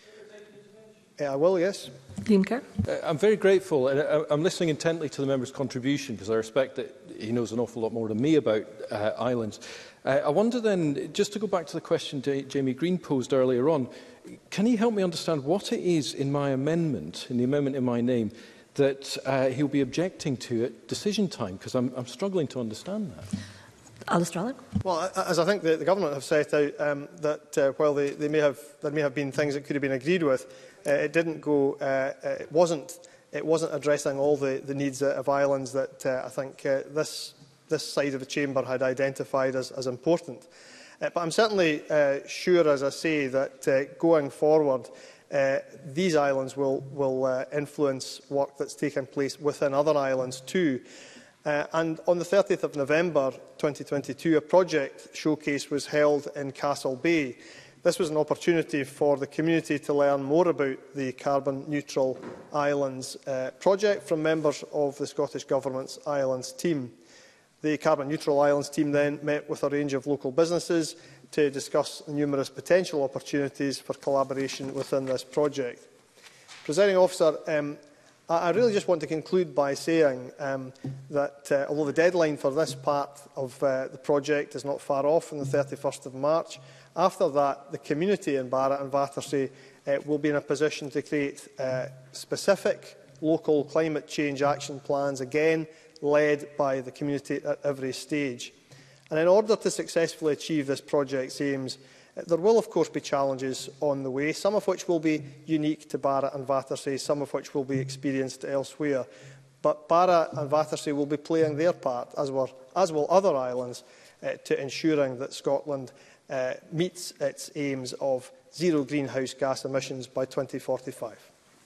Uh, I will, yes. Liam Kerr. Uh, I'm very grateful, and I, I'm listening intently to the member's contribution because I respect that he knows an awful lot more than me about uh, islands. Uh, I wonder then, just to go back to the question Jamie Green posed earlier on, can he help me understand what it is in my amendment, in the amendment in my name, that uh, he'll be objecting to at decision time? Because I'm, I'm struggling to understand that. Alistair Allen. Well, as I think the, the Government have set out, um, that uh, while they, they may have, there may have been things that could have been agreed with, uh, it didn't go, uh, it wasn't, it wasn't addressing all the, the needs uh, of islands that uh, I think uh, this, this side of the chamber had identified as, as important. Uh, but I'm certainly uh, sure, as I say, that uh, going forward, uh, these islands will, will uh, influence work that's taken place within other islands too. Uh, and on the thirtieth of November twenty twenty-two, a project showcase was held in Castle Bay. This was an opportunity for the community to learn more about the Carbon Neutral Islands uh, project from members of the Scottish Government's Islands team. The Carbon Neutral Islands team then met with a range of local businesses to discuss numerous potential opportunities for collaboration within this project. Presiding Officer, um, I really just want to conclude by saying um, that uh, although the deadline for this part of uh, the project is not far off on the thirty-first of March, after that the community in Barratt and Battersea uh, will be in a position to create uh, specific local climate change action plans, again led by the community at every stage. And in order to successfully achieve this project's aims, there will, of course, be challenges on the way, some of which will be unique to Barratt and Battersea, some of which will be experienced elsewhere. But Barratt and Battersea will be playing their part, as, were, as will other islands, uh, to ensuring that Scotland uh, meets its aims of zero greenhouse gas emissions by twenty forty-five.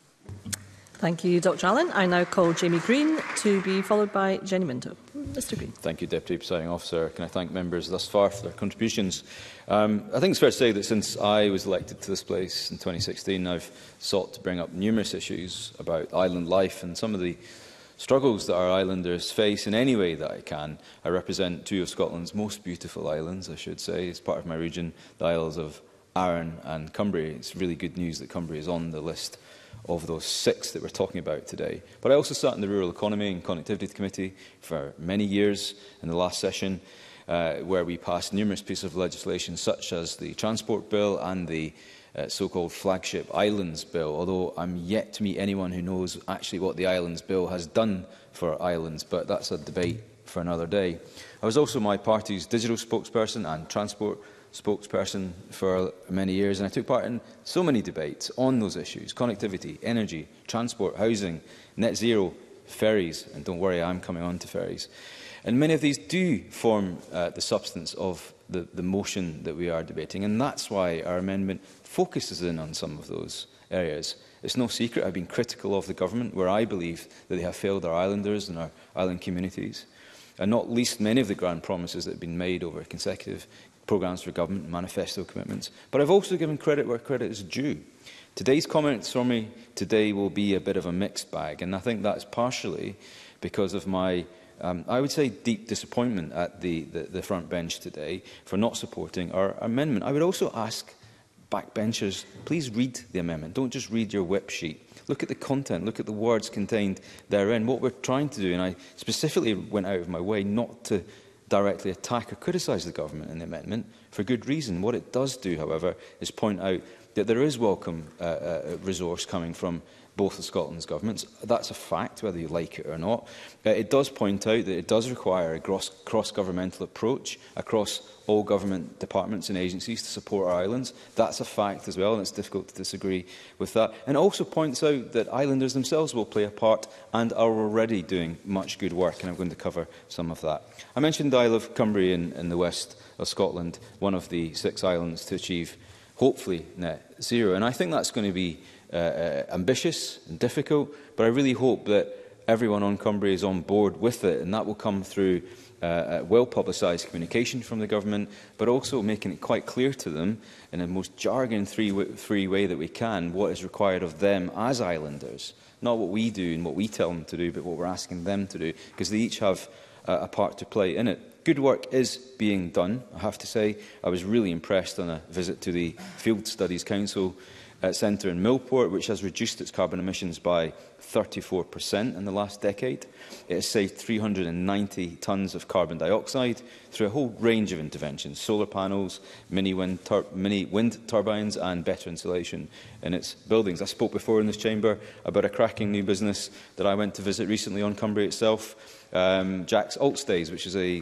Thank you, Doctor Allen. I now call Jamie Green to be followed by Jenny Minto. Mr Green. Thank you, Deputy Presiding Officer. Can I thank members thus far for their contributions? Um, I think it's fair to say that since I was elected to this place in twenty sixteen, I've sought to bring up numerous issues about island life and some of the struggles that our islanders face in any way that I can. I represent two of Scotland's most beautiful islands, I should say. As part of my region, the Isles of Arran and Cumbrae. It's really good news that Cumbrae is on the list of those six that we're talking about today. But I also sat in the Rural Economy and Connectivity Committee for many years in the last session, uh, where we passed numerous pieces of legislation such as the Transport Bill and the uh, so-called Flagship Islands Bill, although I'm yet to meet anyone who knows actually what the Islands Bill has done for islands, but that's a debate for another day. I was also my party's digital spokesperson and transport spokesperson for many years, and I took part in so many debates on those issues: connectivity, energy, transport, housing, net zero, ferries, and don't worry, I'm coming on to ferries. And many of these do form uh, the substance of the, the motion that we are debating, and that's why our amendment focuses in on some of those areas. It's no secret I've been critical of the government, where I believe that they have failed our islanders and our island communities, and not least many of the grand promises that have been made over consecutive programmes for government, manifesto commitments. But I've also given credit where credit is due. Today's comments from me today will be a bit of a mixed bag, and I think that's partially because of my, um, I would say, deep disappointment at the, the, the front bench today for not supporting our amendment. I would also ask backbenchers, please read the amendment. Don't just read your whip sheet. Look at the content, look at the words contained therein. What we're trying to do, and I specifically went out of my way not to directly attack or criticise the government in the amendment, for good reason. What it does do, however, is point out that there is welcome uh, uh, resource coming from both of Scotland's governments. That's a fact, whether you like it or not. Uh, it does point out that it does require a cross-governmental approach across all government departments and agencies to support our islands. That's a fact as well, and it's difficult to disagree with that. And it also points out that islanders themselves will play a part and are already doing much good work, and I'm going to cover some of that. I mentioned the Isle of Cumbria in, in the west of Scotland, one of the six islands to achieve, hopefully, net zero. And I think that's going to be uh, uh, ambitious and difficult, but I really hope that everyone on Cumbria is on board with it, and that will come through uh, uh, well-publicised communication from the government, but also making it quite clear to them in the most jargon-free way that we can what is required of them as islanders. Not what we do and what we tell them to do, but what we're asking them to do, because they each have uh, a part to play in it. Good work is being done, I have to say. I was really impressed on a visit to the Field Studies Council uh, Centre in Millport, which has reduced its carbon emissions by thirty-four percent in the last decade. It has saved three hundred and ninety tonnes of carbon dioxide through a whole range of interventions: solar panels, mini wind, tur mini wind turbines and better insulation in its buildings. I spoke before in this chamber about a cracking new business that I went to visit recently on Cumbria itself, um, Jack's Altstays, which is a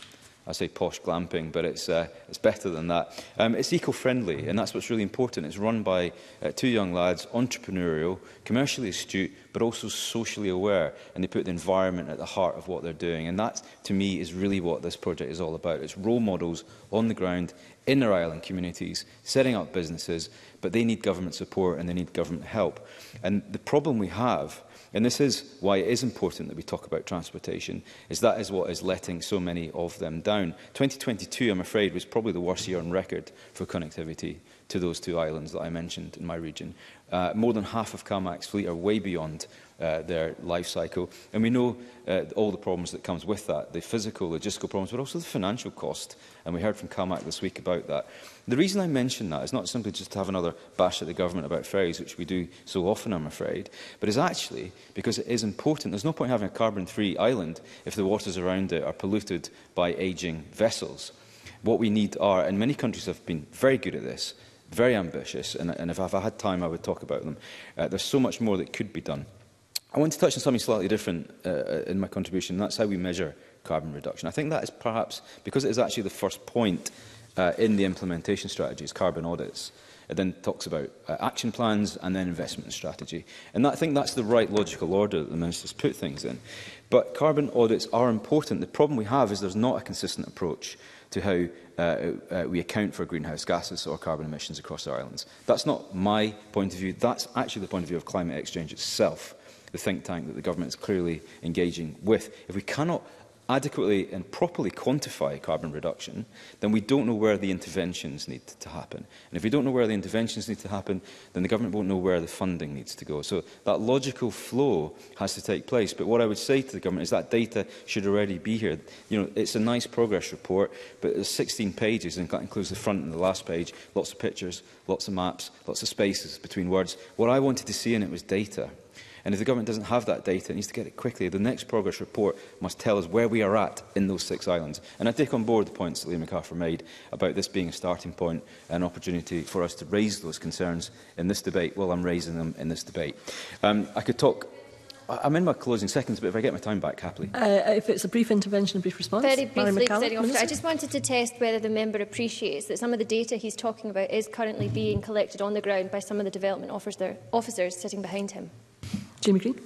I say posh glamping, but it's, uh, it's better than that. Um, it's eco-friendly, and that's what's really important. It's run by uh, two young lads, entrepreneurial, commercially astute, but also socially aware, and they put the environment at the heart of what they're doing. And that, to me, is really what this project is all about. It's role models on the ground in their island communities, setting up businesses, but they need government support and they need government help. And the problem we have, and this is why it is important that we talk about transportation, is that is what is letting so many of them down. twenty twenty-two, I'm afraid, was probably the worst year on record for connectivity to those two islands that I mentioned in my region. Uh, more than half of CalMac's fleet are way beyond uh, their life cycle, and we know uh, all the problems that comes with that, the physical, logistical problems, but also the financial cost, and we heard from CalMac this week about that. The reason I mention that is not simply just to have another bash at the government about ferries, which we do so often, I'm afraid, but is actually because it is important. There's no point having a carbon-free island if the waters around it are polluted by ageing vessels. What we need are, and many countries have been very good at this, very ambitious, and, and if I had time I would talk about them. Uh, there's so much more that could be done. I want to touch on something slightly different uh, in my contribution, and that's how we measure carbon reduction. I think that is perhaps, because it is actually the first point uh, in the implementation strategies, carbon audits. It then talks about uh, action plans and then investment strategy. And that, I think that's the right logical order that the Minister's put things in. But carbon audits are important. The problem we have is there's not a consistent approach to how uh, uh, we account for greenhouse gases or carbon emissions across our islands. That's not my point of view. That's actually the point of view of Climate Exchange itself, the think tank that the government is clearly engaging with. If we cannot adequately and properly quantify carbon reduction, then we don't know where the interventions need to happen. And if we don't know where the interventions need to happen, then the government won't know where the funding needs to go. So that logical flow has to take place. But what I would say to the government is that data should already be here. You know, it's a nice progress report, but there's sixteen pages, and that includes the front and the last page, lots of pictures, lots of maps, lots of spaces between words. What I wanted to see in it was data. And if the government doesn't have that data, it needs to get it quickly. The next progress report must tell us where we are at in those six islands. And I take on board the points that Liam MacArthur made about this being a starting point, an opportunity for us to raise those concerns in this debate. Well, I'm raising them in this debate. Um, I could talk... I'm in my closing seconds, but if I get my time back, happily. Uh, if it's a brief intervention, a brief response. Very briefly, Presiding Officer, I just wanted to test whether the member appreciates that some of the data he's talking about is currently being collected on the ground by some of the development officer, officers sitting behind him. Jamie Green.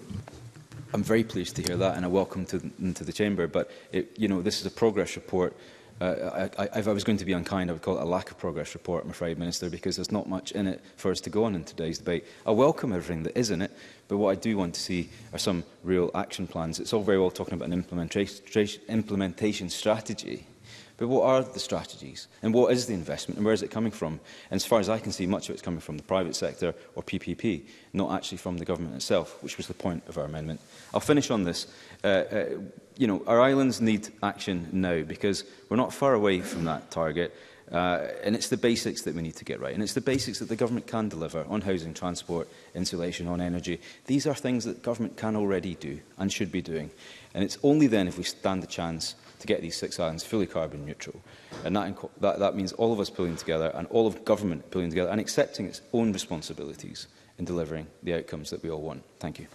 I'm very pleased to hear that, and I welcome to, into the chamber. But it, you know, this is a progress report. Uh, I, I, if I was going to be unkind, I would call it a lack of progress report, I'm afraid, Minister, because there's not much in it for us to go on in today's debate. I welcome everything that is in it, but what I do want to see are some real action plans. It's all very well talking about an implementation, implementation strategy, but what are the strategies? And what is the investment? And where is it coming from? And as far as I can see, much of it's coming from the private sector or P P P, not actually from the government itself, which was the point of our amendment. I'll finish on this. Uh, uh, you know, our islands need action now because we're not far away from that target. Uh, and it's the basics that we need to get right. And it's the basics that the government can deliver on housing, transport, insulation, on energy. These are things that government can already do and should be doing. And it's only then if we stand a chance to get these six islands fully carbon neutral. And that, that, that means all of us pulling together and all of government pulling together and accepting its own responsibilities in delivering the outcomes that we all want. Thank you.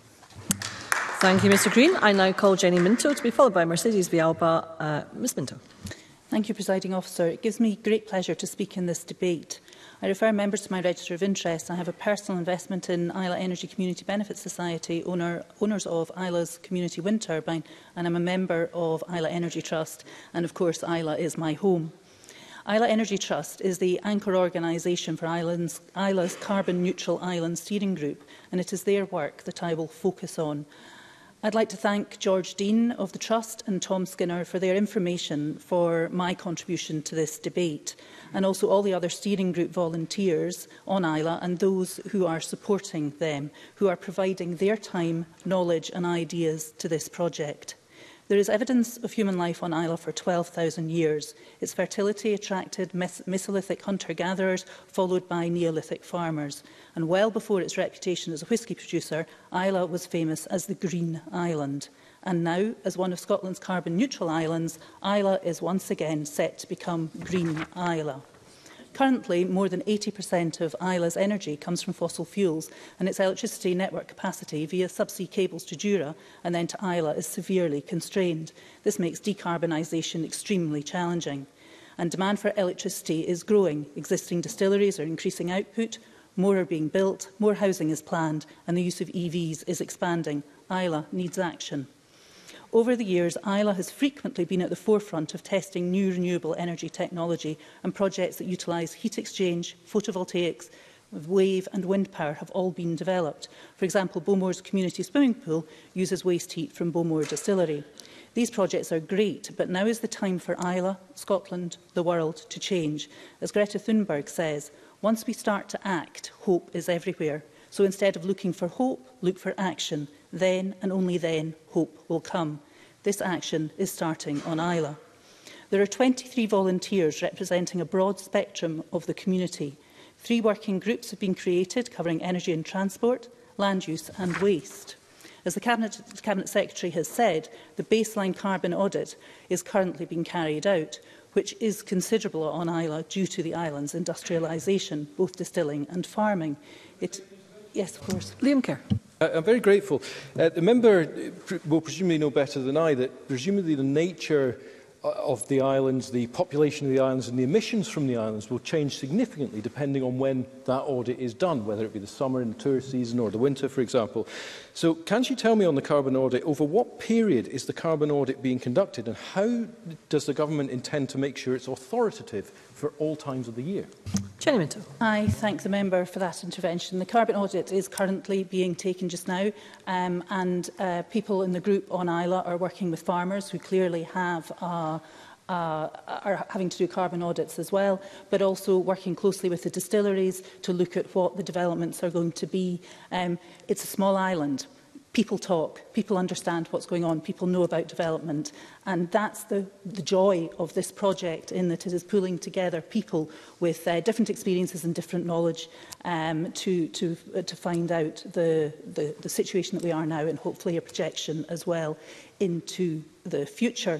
Thank you, Mr Green. I now call Jenny Minto to be followed by Mercedes Vialba. Uh, Ms Minto. Thank you, Presiding Officer. It gives me great pleasure to speak in this debate. I refer members to my register of interest. I have a personal investment in Isla Energy Community Benefit Society, owner, owners of Isla's community wind turbine, and I'm a member of Isla Energy Trust, and of course Isla is my home. Isla Energy Trust is the anchor organisation for Islands, Isla's Carbon Neutral Island Steering Group, and it is their work that I will focus on. I'd like to thank George Dean of the Trust and Tom Skinner for their information for my contribution to this debate, and also all the other steering group volunteers on Isla and those who are supporting them, who are providing their time, knowledge and ideas to this project. There is evidence of human life on Isla for twelve thousand years. Its fertility attracted Mes Mesolithic hunter-gatherers, followed by Neolithic farmers. And well before its reputation as a whisky producer, Isla was famous as the Green Island. And now, as one of Scotland's carbon-neutral islands, Isla is once again set to become Green Isla. Currently, more than eighty percent of Isla's energy comes from fossil fuels, and its electricity network capacity via subsea cables to Jura and then to Isla is severely constrained. This makes decarbonisation extremely challenging. And demand for electricity is growing. Existing distilleries are increasing output, more are being built, more housing is planned, and the use of E Vs is expanding. Isla needs action. Over the years, Isla has frequently been at the forefront of testing new renewable energy technology, and projects that utilise heat exchange, photovoltaics, wave and wind power have all been developed. For example, Bowmore's community swimming pool uses waste heat from Bowmore Distillery. These projects are great, but now is the time for Isla, Scotland, the world to change. As Greta Thunberg says, once we start to act, hope is everywhere. So instead of looking for hope, look for action. Then, and only then, hope will come. This action is starting on Isla. There are twenty-three volunteers representing a broad spectrum of the community. Three working groups have been created covering energy and transport, land use and waste. As the Cabinet, the Cabinet Secretary has said, the baseline carbon audit is currently being carried out, which is considerable on Isla due to the island's industrialisation, both distilling and farming. It, yes, of course. Liam Kerr. Uh, I'm very grateful. Uh, the member will presumably know better than I that presumably the nature of the islands, the population of the islands and the emissions from the islands will change significantly depending on when that audit is done, whether it be the summer in the tourist season or the winter, for example. So can she tell me on the carbon audit, over what period is the carbon audit being conducted, and how does the government intend to make sure it's authoritative for all times of the year? Jenny Minto. I thank the member for that intervention. The carbon audit is currently being taken just now, um, and uh, people in the group on Isla are working with farmers who clearly have uh, Uh, are having to do carbon audits as well, but also working closely with the distilleries to look at what the developments are going to be. Um, it's a small island. People talk, people understand what's going on, people know about development, and that's the, the joy of this project, in that it is pulling together people with uh, different experiences and different knowledge um, to, to, uh, to find out the, the, the situation that we are now, and hopefully a projection as well into the future.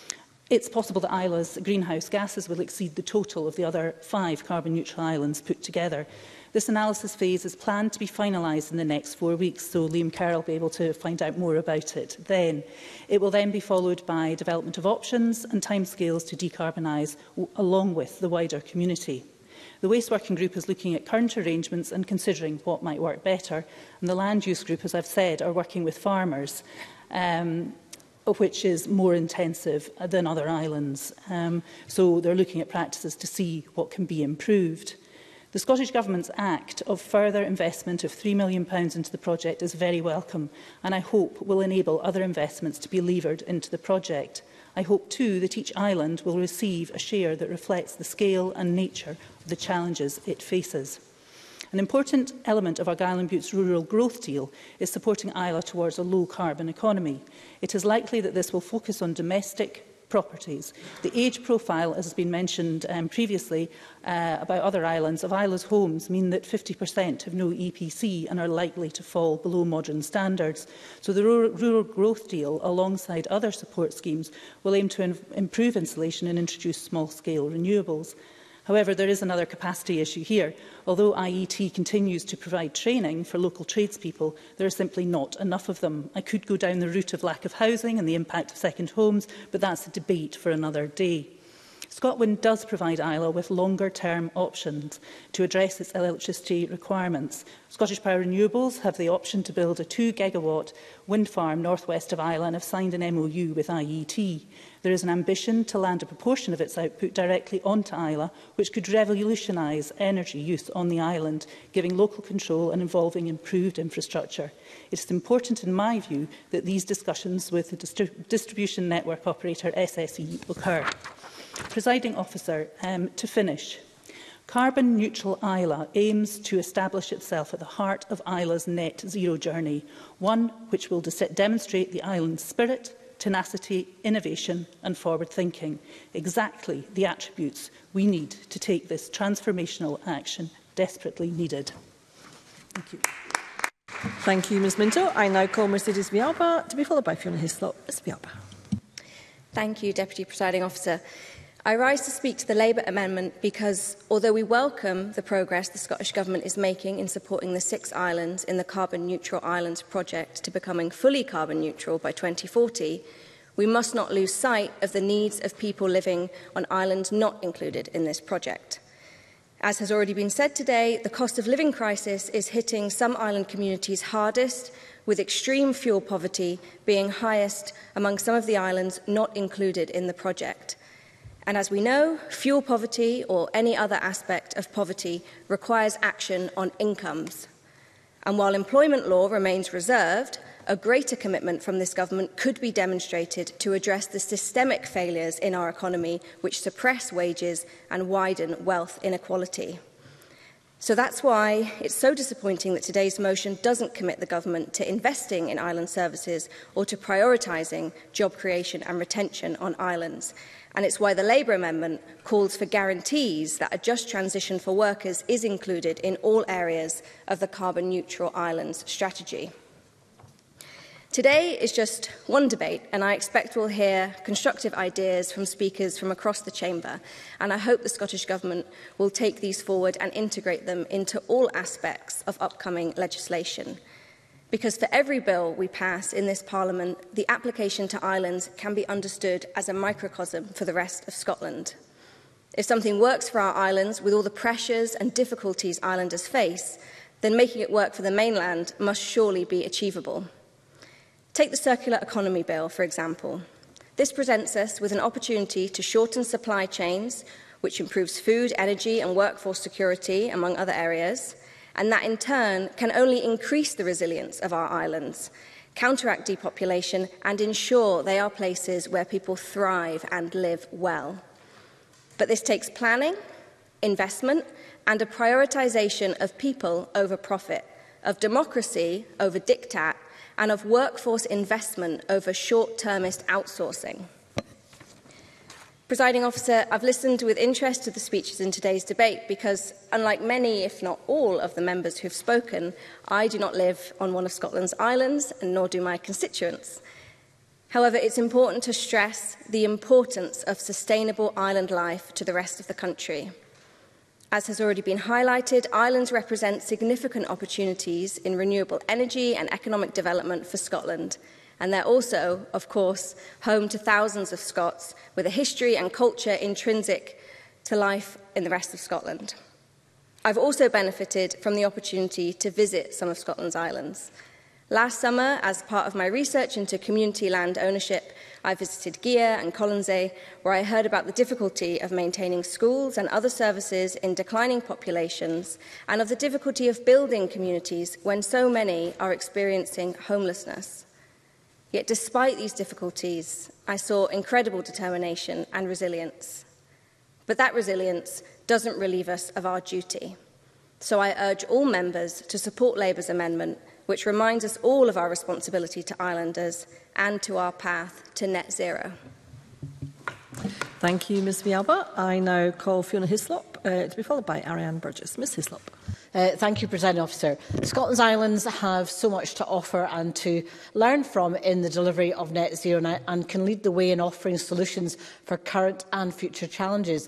It's possible that Isla's greenhouse gases will exceed the total of the other five carbon-neutral islands put together. This analysis phase is planned to be finalised in the next four weeks, so Liam Kerr will be able to find out more about it then. It will then be followed by development of options and timescales to decarbonise, along with the wider community. The Waste Working Group is looking at current arrangements and considering what might work better. And the Land Use Group, as I've said, are working with farmers, Um, which is more intensive than other islands. Um, so they're looking at practices to see what can be improved. The Scottish Government's act of further investment of three million pounds into the project is very welcome, and I hope will enable other investments to be levered into the project. I hope too that each island will receive a share that reflects the scale and nature of the challenges it faces. An important element of Argyll and Bute's rural growth deal is supporting Isla towards a low-carbon economy. It is likely that this will focus on domestic properties. The age profile, as has been mentioned um, previously uh, about other islands, of Isla's homes mean that fifty percent have no E P C and are likely to fall below modern standards. So the rural, rural growth deal, alongside other support schemes, will aim to improve insulation and introduce small-scale renewables. However, there is another capacity issue here. Although I E T continues to provide training for local tradespeople, there are simply not enough of them. I could go down the route of lack of housing and the impact of second homes, but that's a debate for another day. Scotland does provide I L A with longer-term options to address its electricity requirements. Scottish Power Renewables have the option to build a two gigawatt wind farm northwest of Islay and have signed an M O U with I E T. There is an ambition to land a proportion of its output directly onto Islay, which could revolutionise energy use on the island, giving local control and involving improved infrastructure. It is important, in my view, that these discussions with the distri distribution network operator S S E occur. Presiding Officer, um, to finish, Carbon Neutral Islay aims to establish itself at the heart of Islay's net zero journey, one which will demonstrate the island's spirit, tenacity, innovation and forward thinking, exactly the attributes we need to take this transformational action desperately needed. Thank you. Thank you, Ms Minto. I now call Mercedes Villalba to be followed by Fiona Hislop. Ms Villalba. Thank you, Deputy Presiding Officer. I rise to speak to the Labour amendment because, although we welcome the progress the Scottish Government is making in supporting the six islands in the Carbon Neutral Islands project to becoming fully carbon neutral by twenty forty, we must not lose sight of the needs of people living on islands not included in this project. As has already been said today, the cost of living crisis is hitting some island communities hardest, with extreme fuel poverty being highest among some of the islands not included in the project. And as we know, fuel poverty or any other aspect of poverty requires action on incomes. And while employment law remains reserved, a greater commitment from this government could be demonstrated to address the systemic failures in our economy which suppress wages and widen wealth inequality. So that's why it's so disappointing that today's motion doesn't commit the government to investing in island services or to prioritising job creation and retention on islands. And it's why the Labour amendment calls for guarantees that a just transition for workers is included in all areas of the Carbon Neutral Islands strategy. Today is just one debate, and I expect we'll hear constructive ideas from speakers from across the chamber, and I hope the Scottish Government will take these forward and integrate them into all aspects of upcoming legislation. Because for every bill we pass in this Parliament, the application to islands can be understood as a microcosm for the rest of Scotland. If something works for our islands with all the pressures and difficulties islanders face, then making it work for the mainland must surely be achievable. Take the Circular Economy Bill, for example. This presents us with an opportunity to shorten supply chains, which improves food, energy and workforce security, among other areas, and that in turn can only increase the resilience of our islands, counteract depopulation and ensure they are places where people thrive and live well. But this takes planning, investment and a prioritisation of people over profit, of democracy over diktat, and of workforce investment over short-termist outsourcing. Presiding Officer, I've listened with interest to the speeches in today's debate because, unlike many, if not all, of the members who have spoken, I do not live on one of Scotland's islands, and nor do my constituents. However, it's important to stress the importance of sustainable island life to the rest of the country. As has already been highlighted, islands represent significant opportunities in renewable energy and economic development for Scotland. And they're also, of course, home to thousands of Scots with a history and culture intrinsic to life in the rest of Scotland. I've also benefited from the opportunity to visit some of Scotland's islands. Last summer, as part of my research into community land ownership, I visited Gia and Colonsay, where I heard about the difficulty of maintaining schools and other services in declining populations, and of the difficulty of building communities when so many are experiencing homelessness. Yet despite these difficulties, I saw incredible determination and resilience. But that resilience doesn't relieve us of our duty. So I urge all members to support Labour's amendment, which reminds us all of our responsibility to islanders and to our path to net zero. Thank you, Ms Villalba. I now call Fiona Hislop uh, to be followed by Ariane Burgess. Ms Hislop. Uh, thank you, Presiding Officer. Scotland's islands have so much to offer and to learn from in the delivery of net zero and, and can lead the way in offering solutions for current and future challenges.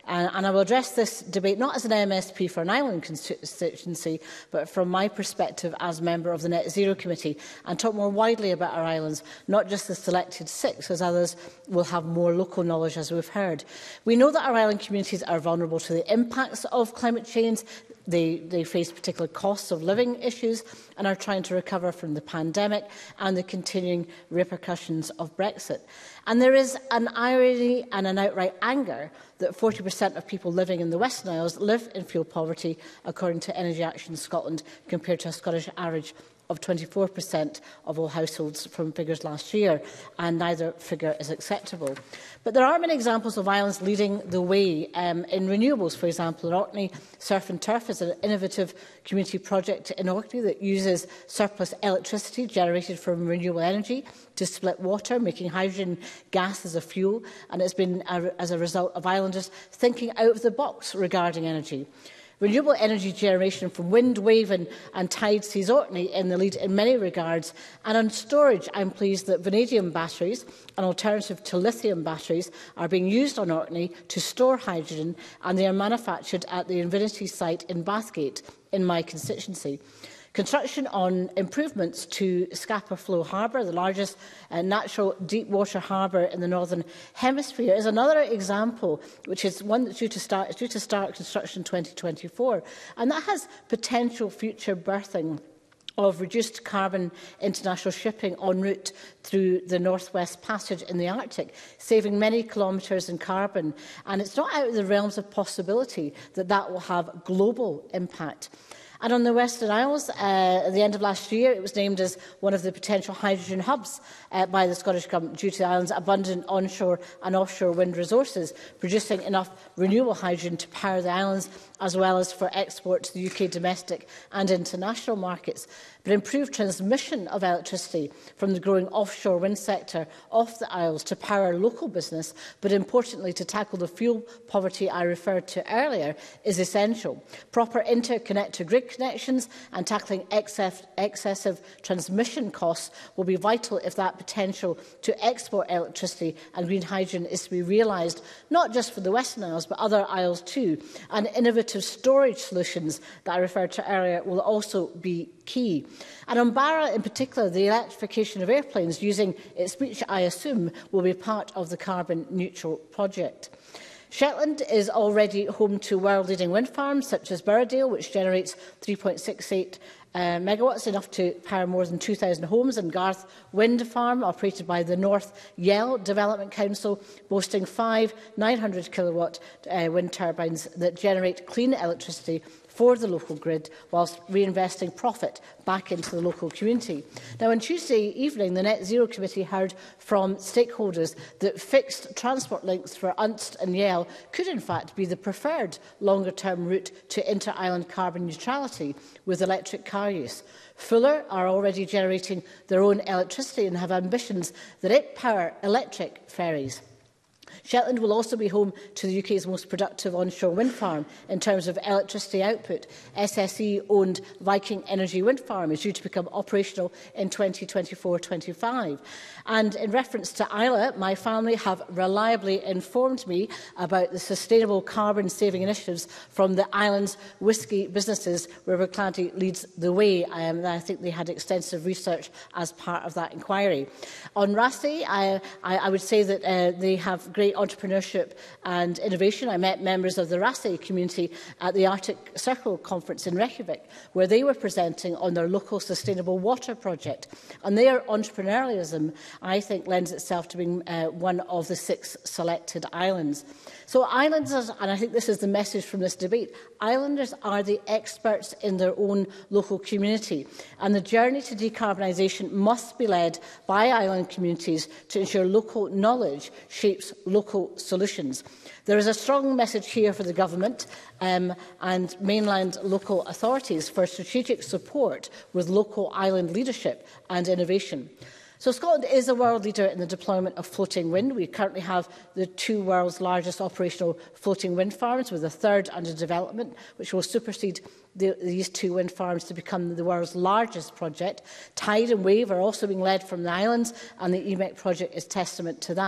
And, and I will address this debate not as an M S P for an island constituency, but from my perspective as member of the Net Zero Committee, and talk more widely about our islands, not just the selected six, as others will have more local knowledge, as we've heard. We know that our island communities are vulnerable to the impacts of climate change. They, they face particular costs of living issues and are trying to recover from the pandemic and the continuing repercussions of Brexit. And there is an irony and an outright anger that forty percent of people living in the Western Isles live in fuel poverty, according to Energy Action Scotland, compared to a Scottish average of twenty-four percent of all households from figures last year, and neither figure is acceptable. But there are many examples of islands leading the way um, in renewables. For example, in Orkney, Surf and Turf is an innovative community project in Orkney that uses surplus electricity generated from renewable energy to split water, making hydrogen gas as a fuel, and it's been a, as a result of islanders thinking out of the box regarding energy. Renewable energy generation from wind, wave and, and tide sees Orkney in the lead in many regards. And on storage, I'm pleased that vanadium batteries, an alternative to lithium batteries, are being used on Orkney to store hydrogen, and they are manufactured at the Invinity site in Bathgate, in my constituency. Construction on improvements to Scapa Flow Harbour, the largest uh, natural deep water harbour in the Northern Hemisphere, is another example, which is one that's due to start, due to start construction in twenty twenty-four. And that has potential future berthing of reduced carbon international shipping en route through the North West Passage in the Arctic, saving many kilometres in carbon. And it's not out of the realms of possibility that that will have global impact. And on the Western Isles, uh, at the end of last year, it was named as one of the potential hydrogen hubs uh, by the Scottish Government due to the island's abundant onshore and offshore wind resources, producing enough renewable hydrogen to power the islands, as well as for export to the U K domestic and international markets. But improved transmission of electricity from the growing offshore wind sector off the Isles to power local business, but importantly to tackle the fuel poverty I referred to earlier, is essential. Proper interconnected grid connections and tackling excess, excessive transmission costs will be vital if that potential to export electricity and green hydrogen is to be realised, not just for the Western Isles, but other isles too. And innovative storage solutions that I referred to earlier will also be key. And on Barra in particular, the electrification of airplanes using its which I assume will be part of the carbon neutral project. Shetland is already home to world-leading wind farms such as Burradale, which generates three point six eight uh, megawatts, enough to power more than two thousand homes, and Garth Wind Farm, operated by the North Yell Development Council, boasting five nine hundred kilowatt uh, wind turbines that generate clean electricity for the local grid, whilst reinvesting profit back into the local community. Now, on Tuesday evening, the Net Zero Committee heard from stakeholders that fixed transport links for Unst and Yell could in fact be the preferred longer-term route to inter-island carbon neutrality with electric car use. Fuller are already generating their own electricity and have ambitions that it power electric ferries. Shetland will also be home to the U K's most productive onshore wind farm in terms of electricity output. S S E-owned Viking Energy Wind Farm is due to become operational in twenty twenty-four twenty-five. And in reference to Isla, my family have reliably informed me about the sustainable carbon-saving initiatives from the island's whisky businesses, where Recladi leads the way. Um, I think they had extensive research as part of that inquiry. On Rassi, I, I, I would say that uh, they have great entrepreneurship and innovation. I met members of the Rassi community at the Arctic Circle conference in Reykjavik, where they were presenting on their local sustainable water project. And their entrepreneurialism, I think, lends itself to being uh, one of the six selected islands. So islanders, and I think this is the message from this debate, islanders are the experts in their own local community. And the journey to decarbonisation must be led by island communities to ensure local knowledge shapes local solutions. There is a strong message here for the Government um, and mainland local authorities for strategic support with local island leadership and innovation. So Scotland is a world leader in the deployment of floating wind. We currently have the two world's largest operational floating wind farms, with a third under development, which will supersede the, these two wind farms to become the world's largest project. Tide and Wave are also being led from the islands, and the E M E C project is testament to that.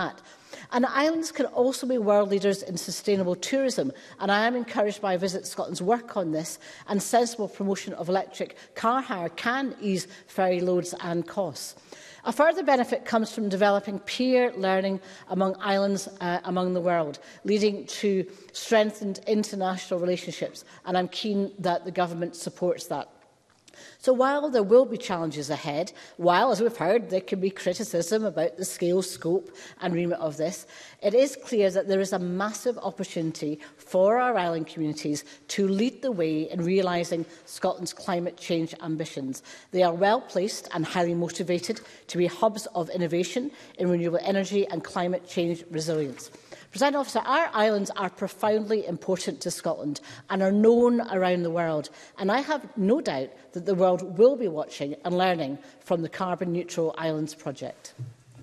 And islands can also be world leaders in sustainable tourism, and I am encouraged by Visit Scotland's work on this, and sensible promotion of electric car hire can ease ferry loads and costs. A further benefit comes from developing peer learning among islands uh, among the world, leading to strengthened international relationships, and I'm keen that the Government supports that. So while there will be challenges ahead, while, as we've heard, there can be criticism about the scale, scope and remit of this, it is clear that there is a massive opportunity for our island communities to lead the way in realising Scotland's climate change ambitions. They are well placed and highly motivated to be hubs of innovation in renewable energy and climate change resilience. President Officer, our islands are profoundly important to Scotland and are known around the world, and I have no doubt that the world will be watching and learning from the Carbon Neutral Islands project.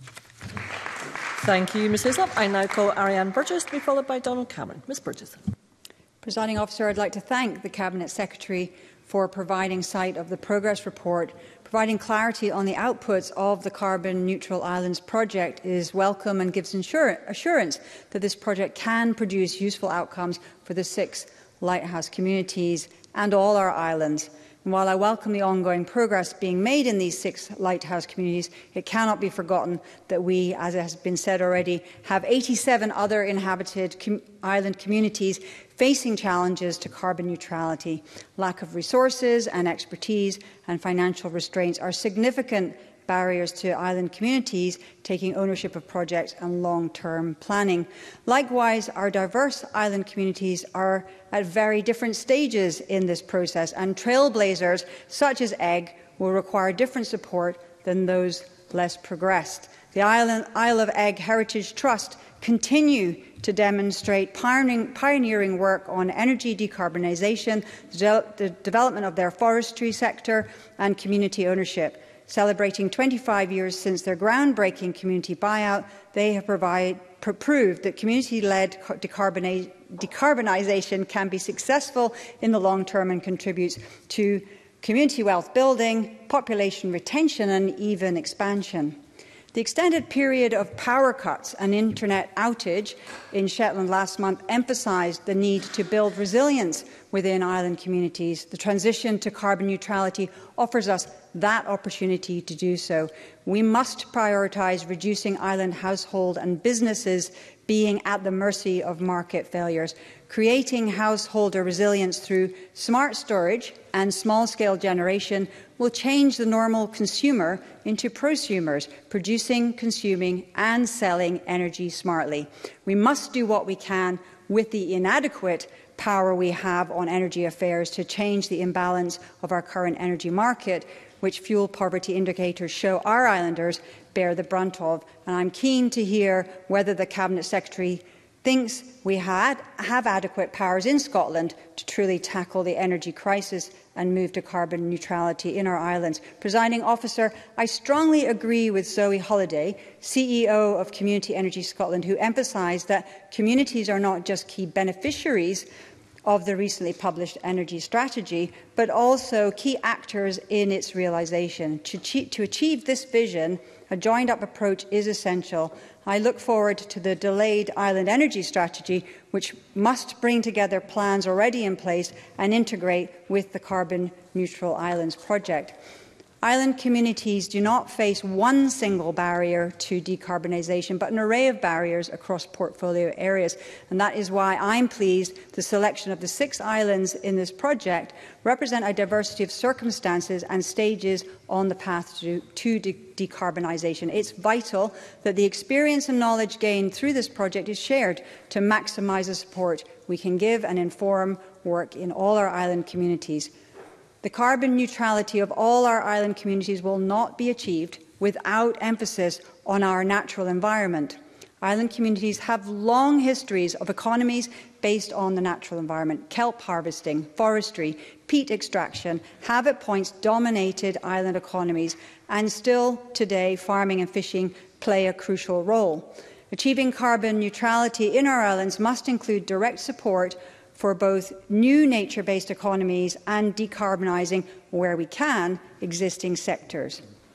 Thank you, Ms Hislop. I now call Ariane Burgess to be followed by Donald Cameron. Ms Burgess. Presiding Officer, I'd like to thank the Cabinet Secretary for providing sight of the progress report. Providing clarity on the outputs of the Carbon Neutral Islands project is welcome and gives assurance that this project can produce useful outcomes for the six lighthouse communities and all our islands. And while I welcome the ongoing progress being made in these six lighthouse communities, it cannot be forgotten that we, as has been said already, have eighty-seven other inhabited com island communities facing challenges to carbon neutrality. Lack of resources and expertise and financial restraints are significant barriers to island communities taking ownership of projects and long-term planning. Likewise, our diverse island communities are at very different stages in this process, and trailblazers such as Egg will require different support than those less progressed. The Isle of Egg Heritage Trust continue to demonstrate pioneering, pioneering work on energy decarbonisation, the, de the development of their forestry sector and community ownership. Celebrating twenty-five years since their groundbreaking community buyout, they have provide, pr proved that community-led decarboni decarbonisation can be successful in the long term and contributes to community wealth building, population retention and even expansion. The extended period of power cuts and internet outage in Shetland last month emphasised the need to build resilience within island communities. The transition to carbon neutrality offers us that opportunity to do so. We must prioritise reducing island household and businesses being at the mercy of market failures. Creating householder resilience through smart storage and small-scale generation will change the normal consumer into prosumers, producing, consuming and selling energy smartly. We must do what we can with the inadequate power we have on energy affairs to change the imbalance of our current energy market, which fuel poverty indicators show our islanders bear the brunt of. And I'm keen to hear whether the Cabinet Secretary thinks we had, have adequate powers in Scotland to truly tackle the energy crisis and move to carbon neutrality in our islands. Presiding Officer, I strongly agree with Zoe Holliday, C E O of Community Energy Scotland, who emphasised that communities are not just key beneficiaries of the recently published energy strategy, but also key actors in its realisation. To, to achieve this vision, a joined-up approach is essential. I look forward to the delayed island energy strategy, which must bring together plans already in place and integrate with the Carbon Neutral Islands project. Island communities do not face one single barrier to decarbonisation, but an array of barriers across portfolio areas. And that is why I'm pleased the selection of the six islands in this project represent a diversity of circumstances and stages on the path to, to de decarbonisation. It's vital that the experience and knowledge gained through this project is shared to maximise the support we can give and inform work in all our island communities. The carbon neutrality of all our island communities will not be achieved without emphasis on our natural environment. Island communities have long histories of economies based on the natural environment. Kelp harvesting, forestry, peat extraction have at points dominated island economies, and still today farming and fishing play a crucial role. Achieving carbon neutrality in our islands must include direct support for both new nature-based economies and decarbonising, where we can, existing sectors.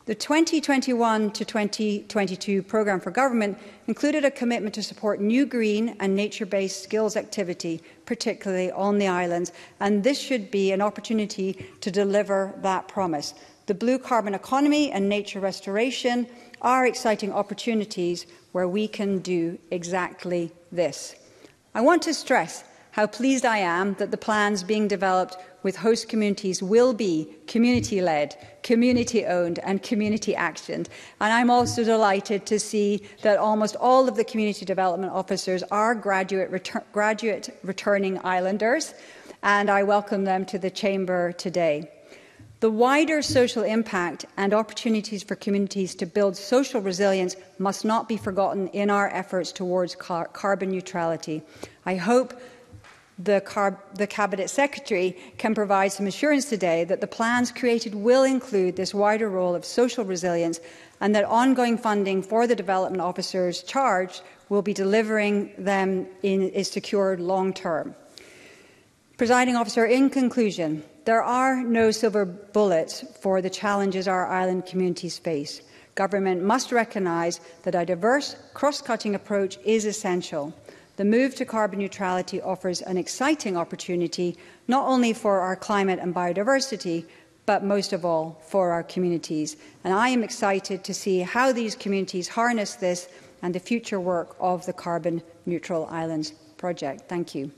The twenty twenty-one to twenty twenty-two programme for government included a commitment to support new green and nature-based skills activity, particularly on the islands, and this should be an opportunity to deliver that promise. The blue carbon economy and nature restoration are exciting opportunities where we can do exactly this. I want to stress how pleased I am that the plans being developed with host communities will be community-led, community-owned and community-actioned. And I'm also delighted to see that almost all of the community development officers are graduate, retur graduate returning islanders, and I welcome them to the Chamber today. The wider social impact and opportunities for communities to build social resilience must not be forgotten in our efforts towards car carbon neutrality. I hope the, Car the Cabinet Secretary can provide some assurance today that the plans created will include this wider role of social resilience and that ongoing funding for the development officers charged will be delivering them in, is secured long term. Presiding Officer, in conclusion, there are no silver bullets for the challenges our island communities face. Government must recognise that a diverse, cross-cutting approach is essential. The move to carbon neutrality offers an exciting opportunity, not only for our climate and biodiversity, but most of all for our communities. And I am excited to see how these communities harness this and the future work of the Carbon Neutral Islands project. Thank you.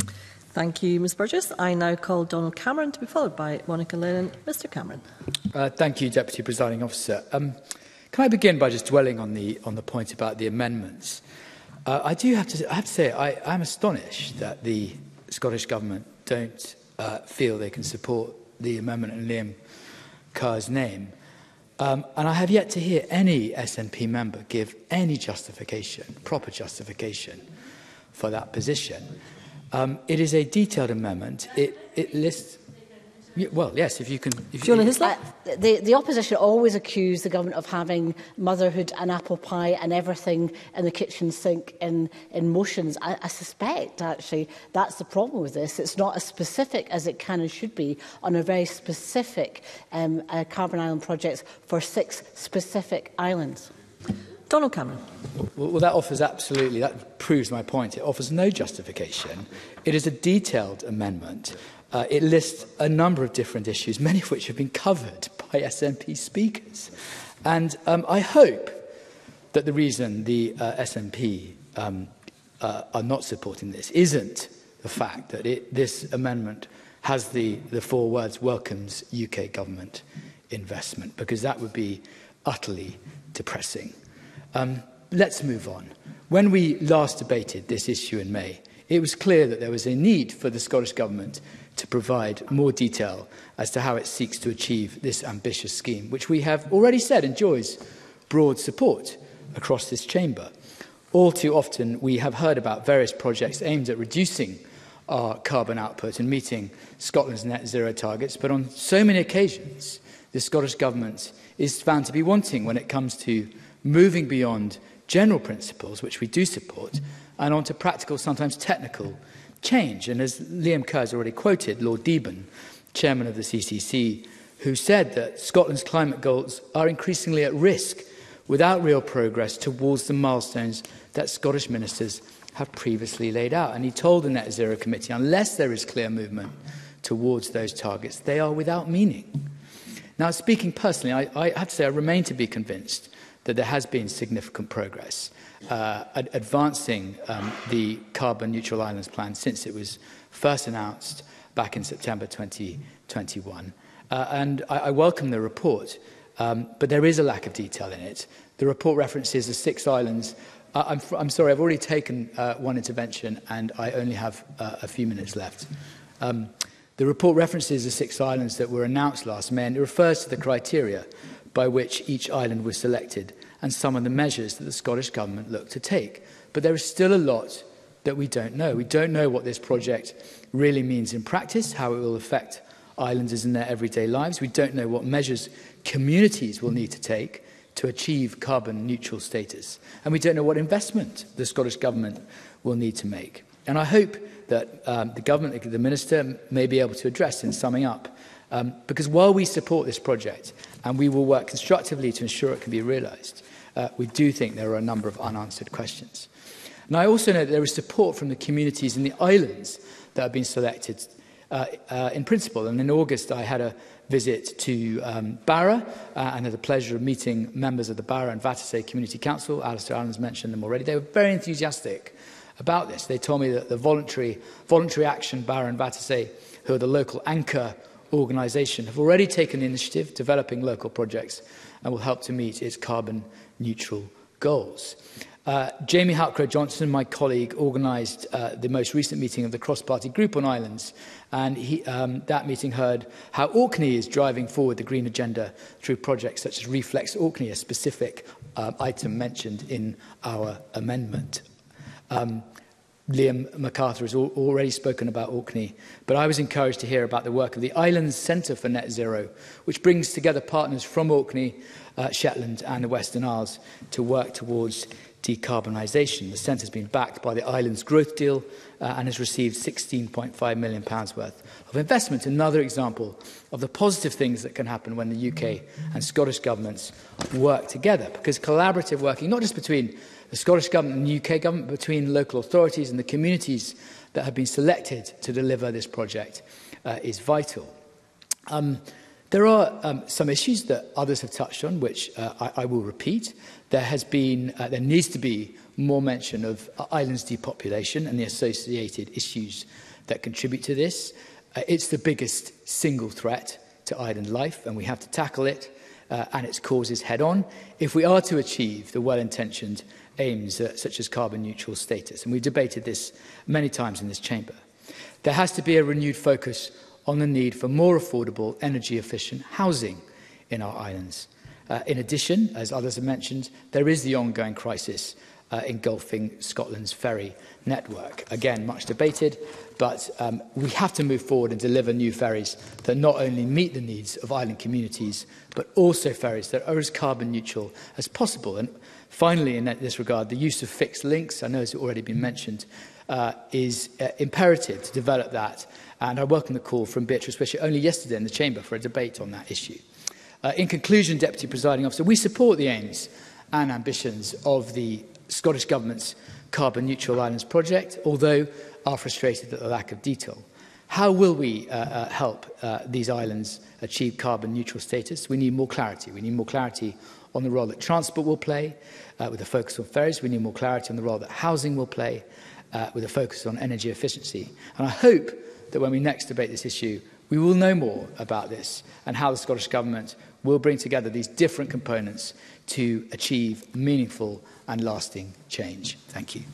Thank you, Ms Burgess. I now call Donald Cameron to be followed by Monica Lennon. Mr Cameron. Uh, thank you, Deputy Presiding Officer. Um, can I begin by just dwelling on the, on the point about the amendments? Uh, I do have to, I have to say I am astonished that the Scottish Government don't uh, feel they can support the amendment in Liam Kerr's name. Um, and I have yet to hear any S N P member give any justification, proper justification for that position. Um, it is a detailed amendment. It, it lists... Well, yes, if you can... If Fiona Hislop? Uh, the, the opposition always accuse the government of having motherhood and apple pie and everything in the kitchen sink in, in motions. I, I suspect, actually, that's the problem with this. It's not as specific as it can and should be on a very specific um, uh, carbon island projects for six specific islands. Donald Cameron. Well, well, that offers absolutely, that proves my point. It offers no justification. It is a detailed amendment. Uh, it lists a number of different issues, many of which have been covered by S N P speakers. And um, I hope that the reason the uh, S N P um, uh, are not supporting this isn't the fact that it, this amendment has the, the four words welcomes U K government investment, because that would be utterly depressing. Um, let's move on. When we last debated this issue in May, it was clear that there was a need for the Scottish Government to provide more detail as to how it seeks to achieve this ambitious scheme, which we have already said enjoys broad support across this chamber. All too often, we have heard about various projects aimed at reducing our carbon output and meeting Scotland's net zero targets, but on so many occasions, the Scottish Government is found to be wanting when it comes to moving beyond general principles, which we do support, and onto practical, sometimes technical change. And as Liam Kerr has already quoted, Lord Deben, chairman of the C C C, who said that Scotland's climate goals are increasingly at risk without real progress towards the milestones that Scottish ministers have previously laid out. And he told the Net Zero Committee, unless there is clear movement towards those targets, they are without meaning. Now, speaking personally, I, I have to say I remain to be convinced that there has been significant progress uh, ad advancing um, the Carbon Neutral Islands Plan since it was first announced back in September twenty twenty-one. Uh, and I, I welcome the report, um, but there is a lack of detail in it. The report references the six islands. Uh, I'm, I'm sorry, I've already taken uh, one intervention and I only have uh, a few minutes left. Um, the report references the six islands that were announced last May, and it refers to the criteria by which each island was selected and some of the measures that the Scottish Government looked to take. But there is still a lot that we don't know. We don't know what this project really means in practice, how it will affect islanders in their everyday lives. We don't know what measures communities will need to take to achieve carbon neutral status. And we don't know what investment the Scottish Government will need to make. And I hope that um, the Government, the Minister, may be able to address in summing up Um, because while we support this project, and we will work constructively to ensure it can be realised, uh, we do think there are a number of unanswered questions. And I also know that there is support from the communities in the islands that have been selected uh, uh, in principle. And in August, I had a visit to um, Barra uh, and had the pleasure of meeting members of the Barra and Vatersay Community Council. Alistair Allen's mentioned them already. They were very enthusiastic about this. They told me that the voluntary, voluntary action, Barra and Vatersay, who are the local anchor organisation, have already taken the initiative, developing local projects, and will help to meet its carbon neutral goals. Uh, Jamie Halcrow-Johnson, my colleague, organised uh, the most recent meeting of the cross-party group on islands, and he, um, that meeting heard how Orkney is driving forward the green agenda through projects such as Reflex Orkney, a specific uh, item mentioned in our amendment. Um, Liam MacArthur has al already spoken about Orkney, but I was encouraged to hear about the work of the Islands Centre for Net Zero, which brings together partners from Orkney, uh, Shetland and the Western Isles to work towards decarbonisation. The centre has been backed by the Islands Growth Deal uh, and has received sixteen point five million pounds worth of investment. Another example of the positive things that can happen when the U K and Scottish governments work together, because collaborative working, not just between the Scottish Government and the U K Government, between local authorities and the communities that have been selected to deliver this project, uh, is vital. Um, there are um, some issues that others have touched on, which uh, I, I will repeat. There has been, uh, there needs to be more mention of uh, islands depopulation and the associated issues that contribute to this. Uh, it's the biggest single threat to island life, and we have to tackle it uh, and its causes head on if we are to achieve the well-intentioned aims uh, such as carbon neutral status. And we've debated this many times in this chamber. There has to be a renewed focus on the need for more affordable, energy-efficient housing in our islands. Uh, in addition, as others have mentioned, there is the ongoing crisis uh, engulfing Scotland's ferry network. Again, much debated, but um, we have to move forward and deliver new ferries that not only meet the needs of island communities, but also ferries that are as carbon neutral as possible. And finally, in this regard, the use of fixed links, I know it's already been mentioned, uh, is uh, imperative to develop that. And I welcome the call from Beatrice Wisher only yesterday in the Chamber for a debate on that issue. Uh, in conclusion, Deputy Presiding Officer, we support the aims and ambitions of the Scottish Government's Carbon Neutral Islands project, although are frustrated at the lack of detail. How will we uh, uh, help uh, these islands achieve carbon neutral status? We need more clarity. We need more clarity on the role that transport will play, uh, with a focus on ferries. We need more clarity on the role that housing will play, uh, with a focus on energy efficiency. And I hope that when we next debate this issue, we will know more about this and how the Scottish Government will bring together these different components to achieve meaningful and lasting change. Thank you.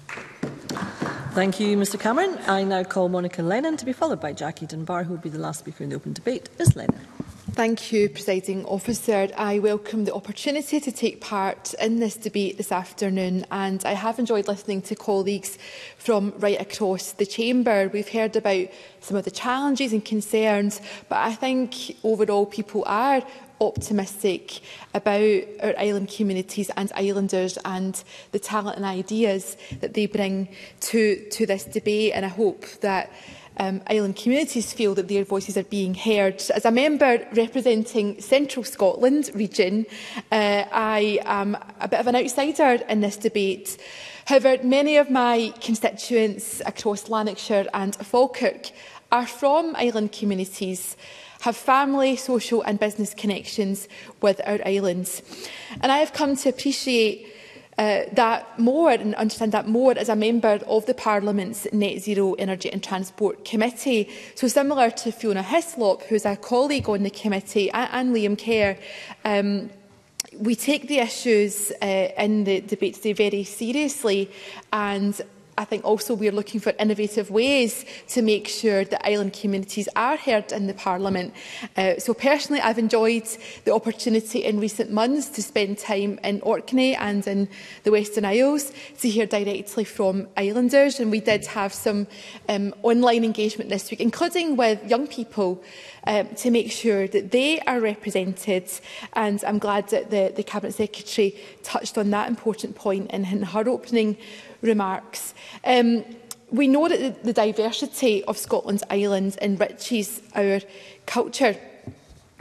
Thank you, Mr Cameron. I now call Monica Lennon to be followed by Jackie Dunbar, who will be the last speaker in the open debate. Ms Lennon. Thank you, Presiding Officer. I welcome the opportunity to take part in this debate this afternoon, and I have enjoyed listening to colleagues from right across the chamber. We've heard about some of the challenges and concerns, but I think overall people are optimistic about our island communities and islanders and the talent and ideas that they bring to, to this debate, and I hope that Um, island communities feel that their voices are being heard. As a member representing Central Scotland region, uh, I am a bit of an outsider in this debate. However, many of my constituents across Lanarkshire and Falkirk are from island communities, have family, social and business connections with our islands. And I have come to appreciate Uh, that more and understand that more as a member of the Parliament's Net Zero Energy and Transport Committee. So similar to Fiona Hislop, who is a colleague on the committee, and, and Liam Kerr, um, we take the issues uh, in the debate today very seriously, and I think also we are looking for innovative ways to make sure that island communities are heard in the Parliament. Uh, so personally, I've enjoyed the opportunity in recent months to spend time in Orkney and in the Western Isles to hear directly from islanders. And we did have some um, online engagement this week, including with young people, um, to make sure that they are represented. And I'm glad that the, the Cabinet Secretary touched on that important point in, in her opening remarks. Um, we know that the, the diversity of Scotland's islands enriches our culture,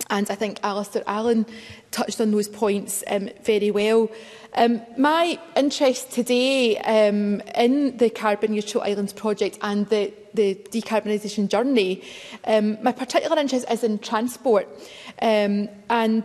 and I think Alistair Allen touched on those points um, very well. Um, my interest today um, in the Carbon Neutral Islands project and the, the decarbonisation journey, um, my particular interest is in transport. Um, and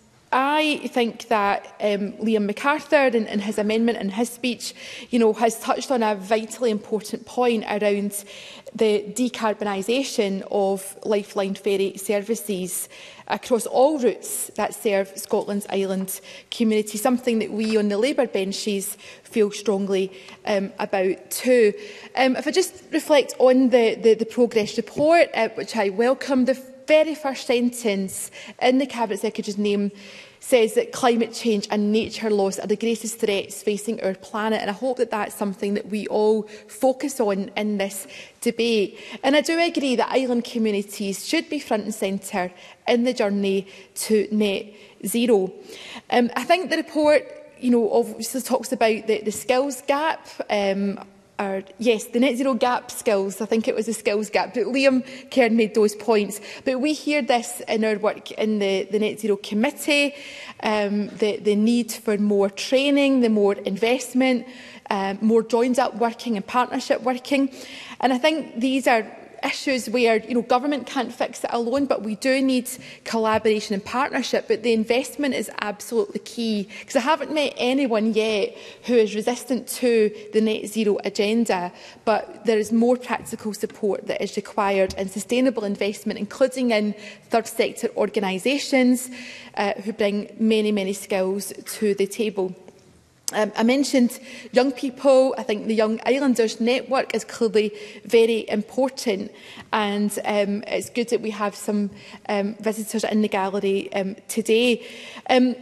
I think that um, Liam MacArthur, in, in his amendment and his speech, you know, has touched on a vitally important point around the decarbonisation of Lifeline ferry services across all routes that serve Scotland's island community, something that we on the Labour benches feel strongly um, about too. Um, if I just reflect on the, the, the progress report, uh, which I welcome, the very first sentence in the Cabinet Secretary's name says that climate change and nature loss are the greatest threats facing our planet, and I hope that that's something that we all focus on in this debate. And I do agree that island communities should be front and centre in the journey to net zero. Um, I think the report, you know, obviously talks about the, the skills gap. Um, Or, yes, the net zero gap skills, I think it was a skills gap, but Liam Cairn made those points. But we hear this in our work in the, the Net Zero Committee, um, the, the need for more training, the more investment, um, more joined-up working and partnership working. And I think these are issues where, you know, government can't fix it alone, but we do need collaboration and partnership. But the investment is absolutely key, because I haven't met anyone yet who is resistant to the net zero agenda, but there is more practical support that is required and sustainable investment, including in third sector organisations uh, who bring many, many skills to the table. Um, I mentioned young people. I think the Young Islanders Network is clearly very important, and um, it's good that we have some um, visitors in the gallery um, today. Um,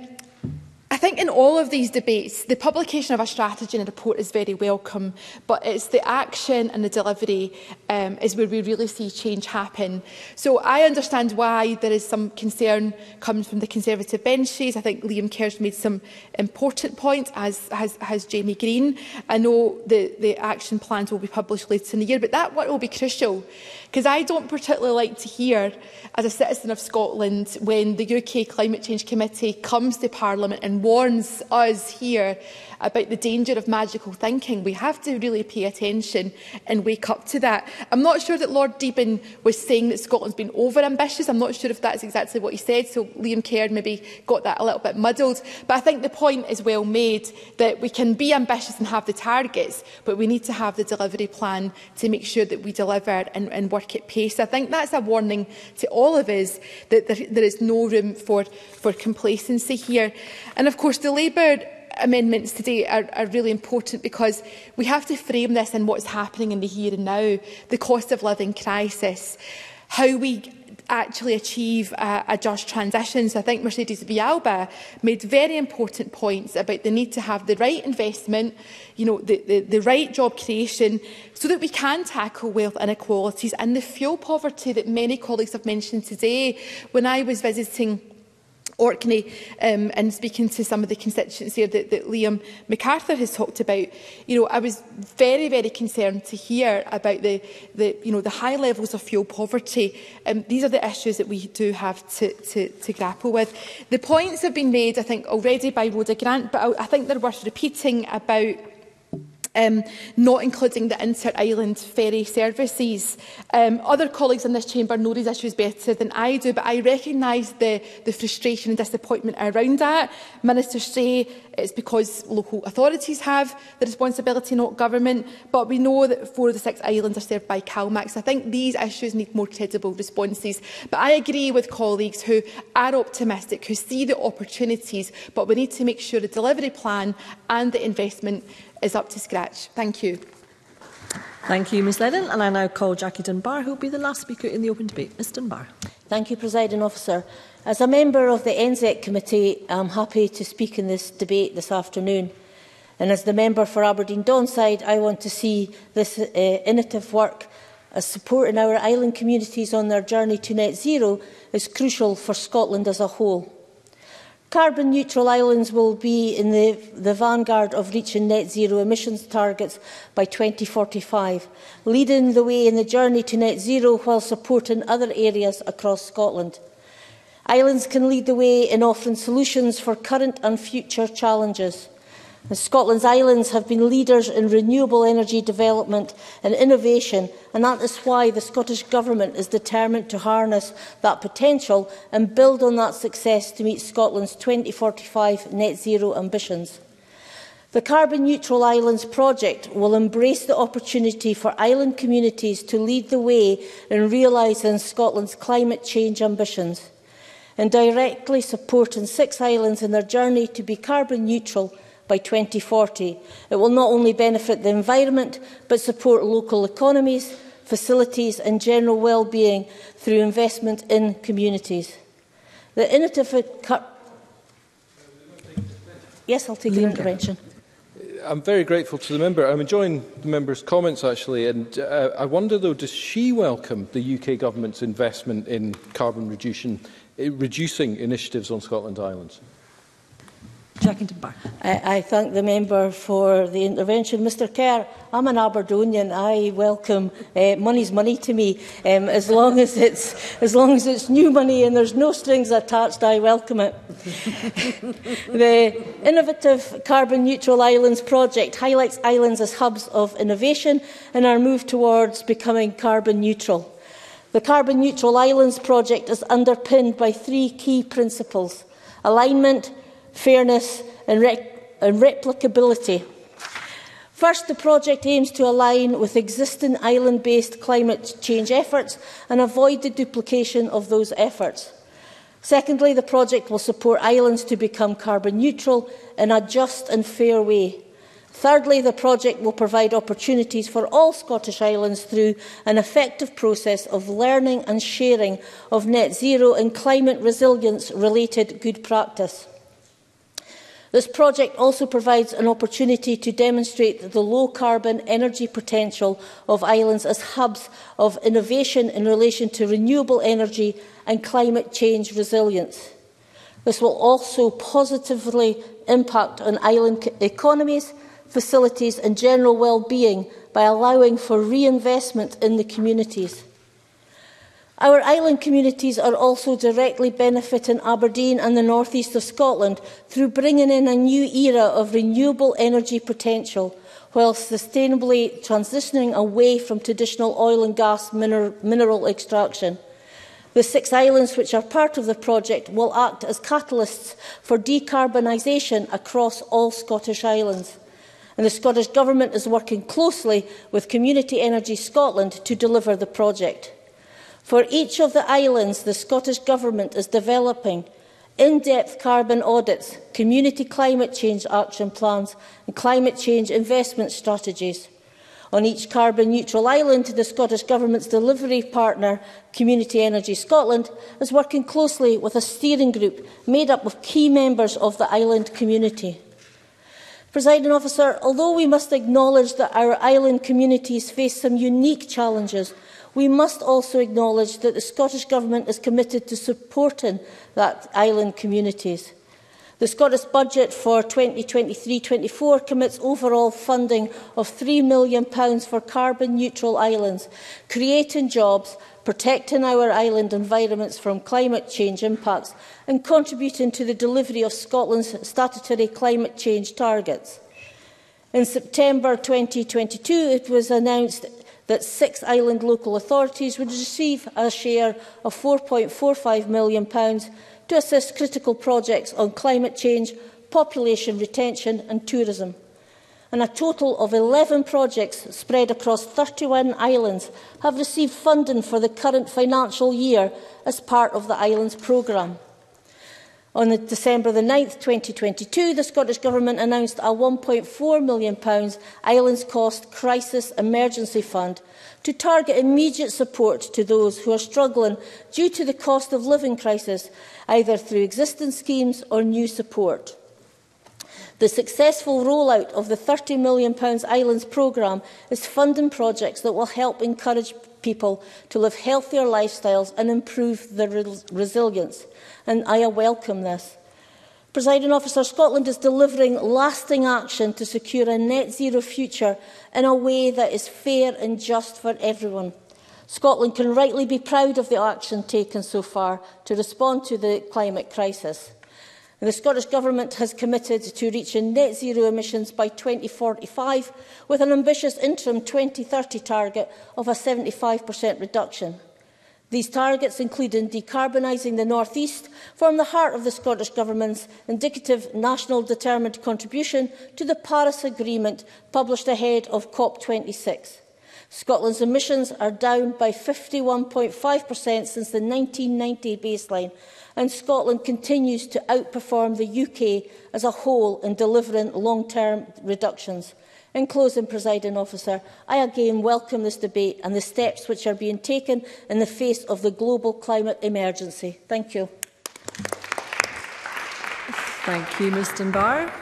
I think in all of these debates, the publication of a strategy and a report is very welcome, but it's the action and the delivery um, is where we really see change happen. So I understand why there is some concern coming from the Conservative benches. I think Liam Kerr's made some important points, as has, has Jamie Green. I know the, the action plans will be published later in the year, but that work will be crucial, because I don't particularly like to hear, as a citizen of Scotland, when the U K Climate Change Committee comes to Parliament and warns us here about the danger of magical thinking. We have to really pay attention and wake up to that. I'm not sure that Lord Deben was saying that Scotland's been over-ambitious. I'm not sure if that's exactly what he said, so Liam Cairn maybe got that a little bit muddled. But I think the point is well made, that we can be ambitious and have the targets, but we need to have the delivery plan to make sure that we deliver and, and work at pace. I think that's a warning to all of us, that there, there is no room for, for complacency here. And of course, the Labour amendments today are, are really important, because we have to frame this in what's happening in the here and now, the cost of living crisis, how we actually achieve a, a just transition. So I think Mercedes Villalba made very important points about the need to have the right investment, you know, the, the, the right job creation, so that we can tackle wealth inequalities and the fuel poverty that many colleagues have mentioned today. When I was visiting Orkney um, and speaking to some of the constituents here that, that Liam MacArthur has talked about, you know, I was very, very concerned to hear about the, the, you know, the high levels of fuel poverty. Um, these are the issues that we do have to, to, to grapple with. The points have been made, I think, already by Rhoda Grant, but I, I think they're worth repeating about Um, not including the inter-island ferry services. Um, other colleagues in this chamber know these issues better than I do, but I recognise the, the frustration and disappointment around that. Ministers say it's because local authorities have the responsibility, not government, but we know that four of the six islands are served by CalMax. I think these issues need more credible responses. But I agree with colleagues who are optimistic, who see the opportunities, but we need to make sure the delivery plan and the investment is up to scratch. Thank you. Thank you, Ms Lennon. And I now call Jackie Dunbar, who will be the last speaker in the open debate. Ms Dunbar. Thank you, Presiding Officer. As a member of the N Z E C Committee, I am happy to speak in this debate this afternoon. And as the member for Aberdeen Donside, I want to see this uh, innovative work as supporting our island communities on their journey to net zero is crucial for Scotland as a whole. Carbon neutral islands will be in the, the vanguard of reaching net zero emissions targets by twenty forty-five, leading the way in the journey to net zero while supporting other areas across Scotland. Islands can lead the way in offering solutions for current and future challenges. Scotland's islands have been leaders in renewable energy development and innovation, and that is why the Scottish Government is determined to harness that potential and build on that success to meet Scotland's twenty forty-five net zero ambitions. The Carbon Neutral Islands project will embrace the opportunity for island communities to lead the way in realising Scotland's climate change ambitions, and directly supporting six islands in their journey to be carbon neutral by twenty forty. It will not only benefit the environment, but support local economies, facilities and general well-being through investment in communities. The innovative... Yes, I'll take an intervention. I'm very grateful to the member. I'm enjoying the member's comments, actually, and uh, I wonder, though, does she welcome the U K Government's investment in carbon reduction, uh, reducing initiatives on Scotland Islands? I, I thank the member for the intervention. Mr Kerr, I'm an Aberdonian. I welcome uh, money's money to me. Um, as long as it's as long as it's new money and there's no strings attached, I welcome it. The innovative Carbon Neutral Islands project highlights islands as hubs of innovation and our move towards becoming carbon neutral. The Carbon Neutral Islands project is underpinned by three key principles: alignment, fairness and, re and replicability. First, the project aims to align with existing island-based climate change efforts and avoid the duplication of those efforts. Secondly, the project will support islands to become carbon neutral in a just and fair way. Thirdly, the project will provide opportunities for all Scottish islands through an effective process of learning and sharing of net zero and climate resilience-related good practice. This project also provides an opportunity to demonstrate the low-carbon energy potential of islands as hubs of innovation in relation to renewable energy and climate change resilience. This will also positively impact on island economies, facilities and general well-being by allowing for reinvestment in the communities. Our island communities are also directly benefiting Aberdeen and the north east of Scotland through bringing in a new era of renewable energy potential, while sustainably transitioning away from traditional oil and gas mineral, mineral extraction. The six islands which are part of the project will act as catalysts for decarbonisation across all Scottish islands. And the Scottish Government is working closely with Community Energy Scotland to deliver the project. For each of the islands, the Scottish Government is developing in-depth carbon audits, community climate change action plans and climate change investment strategies. On each carbon-neutral island, the Scottish Government's delivery partner, Community Energy Scotland, is working closely with a steering group made up of key members of the island community. Presiding Officer, although we must acknowledge that our island communities face some unique challenges, we must also acknowledge that the Scottish Government is committed to supporting that island communities. The Scottish Budget for twenty twenty-three twenty-four commits overall funding of three million pounds for carbon-neutral islands, creating jobs, protecting our island environments from climate change impacts and contributing to the delivery of Scotland's statutory climate change targets. In September twenty twenty-two, it was announced that six island local authorities would receive a share of four point four five million pounds to assist critical projects on climate change, population retention and tourism. And a total of eleven projects spread across thirty-one islands have received funding for the current financial year as part of the Islands programme. On the December the ninth twenty twenty-two, the Scottish Government announced a one point four million pounds Islands Cost Crisis Emergency Fund to target immediate support to those who are struggling due to the cost of living crisis, either through existing schemes or new support. The successful rollout of the thirty million pounds Islands programme is funding projects that will help encourage people to live healthier lifestyles and improve their res resilience. And I welcome this. Presiding Officer, Scotland is delivering lasting action to secure a net zero future in a way that is fair and just for everyone. Scotland can rightly be proud of the action taken so far to respond to the climate crisis. And the Scottish Government has committed to reaching net zero emissions by twenty forty-five, with an ambitious interim twenty thirty target of a seventy-five percent reduction. These targets, including decarbonising the North East, form the heart of the Scottish Government's indicative national determined contribution to the Paris Agreement published ahead of COP twenty-six. Scotland's emissions are down by fifty-one point five percent since the nineteen ninety baseline, and Scotland continues to outperform the U K as a whole in delivering long-term reductions. In closing, Presiding Officer, I again welcome this debate and the steps which are being taken in the face of the global climate emergency. Thank you. Thank you, Ms Dunbar.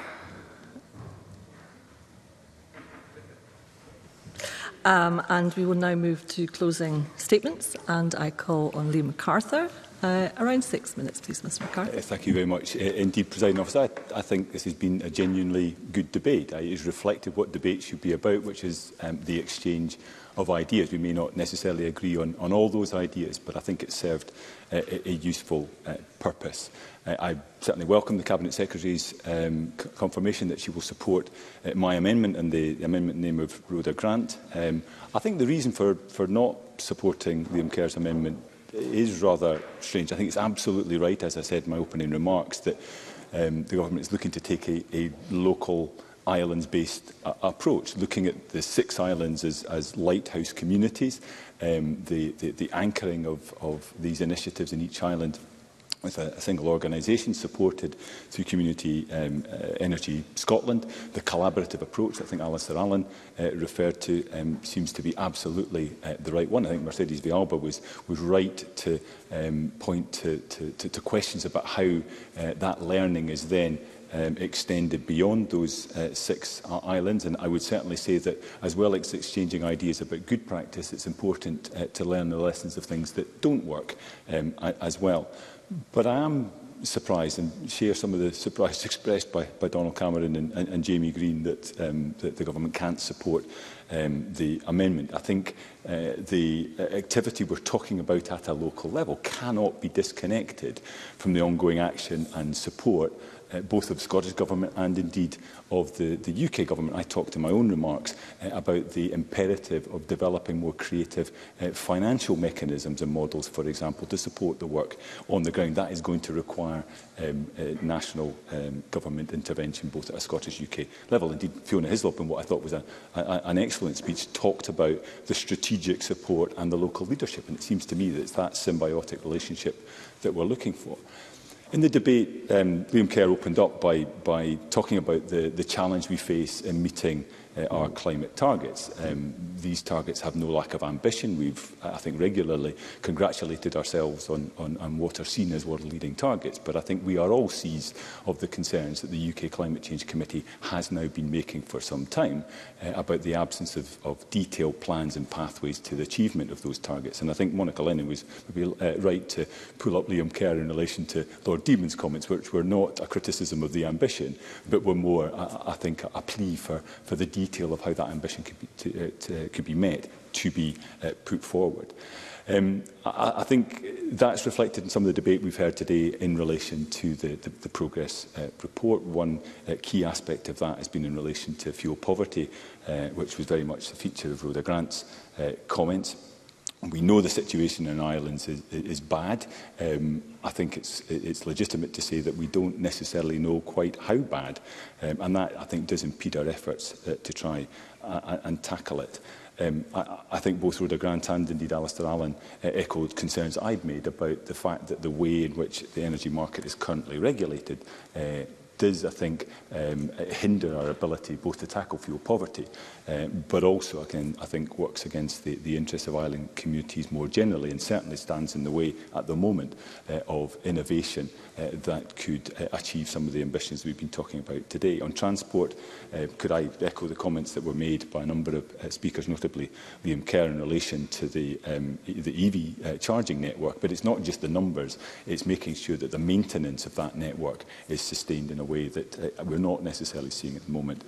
Um, and we will now move to closing statements, and I call on Liam MacArthur. Uh, around six minutes, please, Mr MacArthur. Uh, thank you very much. Uh, indeed, Presiding Officer, I, I think this has been a genuinely good debate. Uh, it has reflected what debate should be about, which is um, the exchange of ideas. We may not necessarily agree on, on all those ideas, but I think it served uh, a, a useful uh, purpose. Uh, I certainly welcome the Cabinet Secretary's um, confirmation that she will support uh, my amendment and the, the amendment in the name of Rhoda Grant. Um, I think the reason for, for not supporting Liam Kerr's amendment is rather strange. I think it's absolutely right, as I said in my opening remarks, that um, the government is looking to take a, a local islands-based uh, approach, looking at the six islands as, as lighthouse communities, um, the, the, the anchoring of, of these initiatives in each island with a, a single organisation supported through Community um, uh, Energy Scotland. The collaborative approach that I think Alistair Allen uh, referred to um, seems to be absolutely uh, the right one. I think Mercedes Villalba was, was right to um, point to, to, to, to questions about how uh, that learning is then Um, extended beyond those uh, six uh, islands. And I would certainly say that, as well as exchanging ideas about good practice, it's important uh, to learn the lessons of things that don't work um, as well. But I am surprised and share some of the surprise expressed by, by Donald Cameron and, and, and Jamie Green that, um, that the government can't support um, the amendment. I think uh, the activity we're talking about at a local level cannot be disconnected from the ongoing action and support Uh, both of the Scottish Government and indeed of the, the U K Government. I talked in my own remarks uh, about the imperative of developing more creative uh, financial mechanisms and models, for example, to support the work on the ground. That is going to require um, uh, national um, government intervention, both at a Scottish U K level. Indeed, Fiona Hislop, in what I thought was a, a, an excellent speech, talked about the strategic support and the local leadership. And it seems to me that it's that symbiotic relationship that we're looking for. In the debate, um, Liam Kerr opened up by, by talking about the, the challenge we face in meeting uh, our climate targets. Um, these targets have no lack of ambition. We've, I think, regularly congratulated ourselves on, on, on what are seen as world-leading targets, but I think we are all seized of the concerns that the U K Climate Change Committee has now been making for some time uh, about the absence of, of detailed plans and pathways to the achievement of those targets. And I think Monica Lennon was maybe, uh, right to pull up Liam Kerr in relation to Lord Demon's comments, which were not a criticism of the ambition, but were more, I, I think, a plea for, for the detail of how that ambition could be, to, uh, to, could be met to be uh, put forward. Um, I, I think that's reflected in some of the debate we've heard today in relation to the, the, the progress uh, report. One uh, key aspect of that has been in relation to fuel poverty, uh, which was very much the feature of Rhoda Grant's uh, comments. We know the situation in Ireland is, is bad. Um, I think it's, it's legitimate to say that we don't necessarily know quite how bad, um, and that, I think, does impede our efforts uh, to try uh, and tackle it. Um, I, I think both Rhoda Grant and indeed Alistair Allen uh, echoed concerns I'd made about the fact that the way in which the energy market is currently regulated uh, does, I think, um, hinder our ability both to tackle fuel poverty, uh, but also, again, I think works against the, the interests of island communities more generally, and certainly stands in the way at the moment uh, of innovation uh, that could uh, achieve some of the ambitions we've been talking about today. On transport, uh, could I echo the comments that were made by a number of uh, speakers, notably Liam Kerr, in relation to the, um, the E V uh, charging network. But it's not just the numbers, it's making sure that the maintenance of that network is sustained in a way that uh, we're not necessarily seeing at the moment.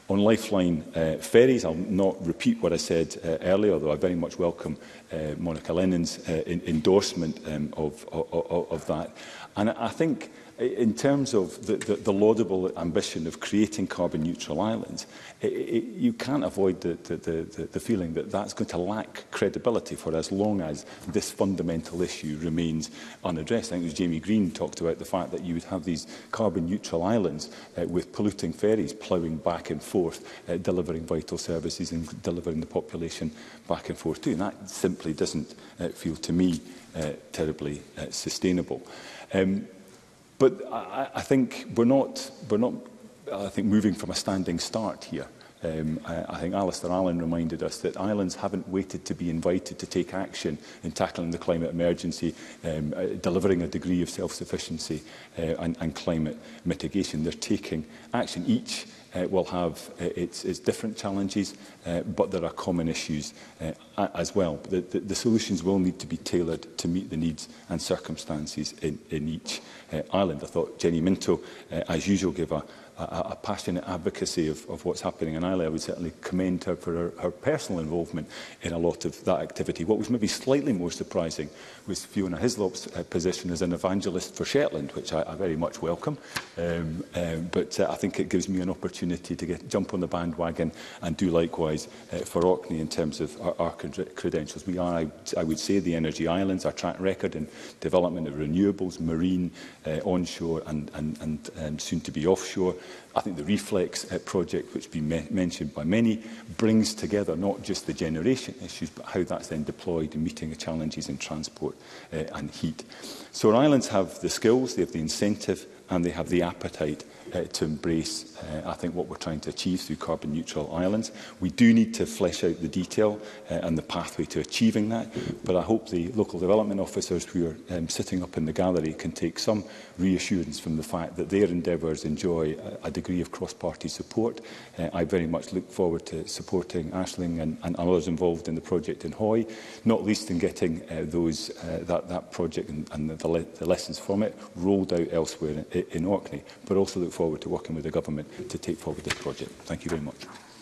On Lifeline uh, ferries, I'll not repeat what I said uh, earlier, although I very much welcome uh, Monica Lennon's uh, in endorsement um, of, of, of that. And I think in terms of the, the, the laudable ambition of creating carbon-neutral islands, it, it, you can't avoid the, the, the, the feeling that that's going to lack credibility for as long as this fundamental issue remains unaddressed. I think it was Jamie Green talked about the fact that you would have these carbon-neutral islands uh, with polluting ferries ploughing back and forth, uh, delivering vital services and delivering the population back and forth too. And that simply doesn't uh, feel to me uh, terribly uh, sustainable. Um, But I, I think we're not, we're not, I think, moving from a standing start here. Um, I, I think Alistair Allen reminded us that islands haven't waited to be invited to take action in tackling the climate emergency, um, uh, delivering a degree of self-sufficiency uh, and, and climate mitigation. They're taking action. Each uh, will have uh, its, its different challenges, uh, but there are common issues uh, as well. The, the, the solutions will need to be tailored to meet the needs and circumstances in, in each uh, island. I thought Jenny Minto, uh, as usual, gave a A, a passionate advocacy of, of what's happening in Islay. I would certainly commend her for her, her personal involvement in a lot of that activity. What was maybe slightly more surprising was Fiona Hislop's uh, position as an evangelist for Shetland, which I, I very much welcome. Um, um, but uh, I think it gives me an opportunity to get, jump on the bandwagon and do likewise uh, for Orkney in terms of our, our credentials. We are, I, I would say, the energy islands. Our track record in development of renewables, marine, uh, onshore and, and, and um, soon to be offshore. I think the Reflex uh, project, which has been me mentioned by many, brings together not just the generation issues, but how that's then deployed in meeting the challenges in transport uh, and heat. So our islands have the skills, they have the incentive, and they have the appetite uh, to embrace, uh, I think, what we're trying to achieve through carbon neutral islands. We do need to flesh out the detail uh, and the pathway to achieving that, but I hope the local development officers who are um, sitting up in the gallery can take some reassurance from the fact that their endeavours enjoy a, a degree of cross-party support. Uh, I very much look forward to supporting Aisling and, and others involved in the project in Hoy, not least in getting uh, those, uh, that, that project and, and the, le the lessons from it rolled out elsewhere in, in Orkney, but also look forward to working with the government to take forward this project. Thank you very much.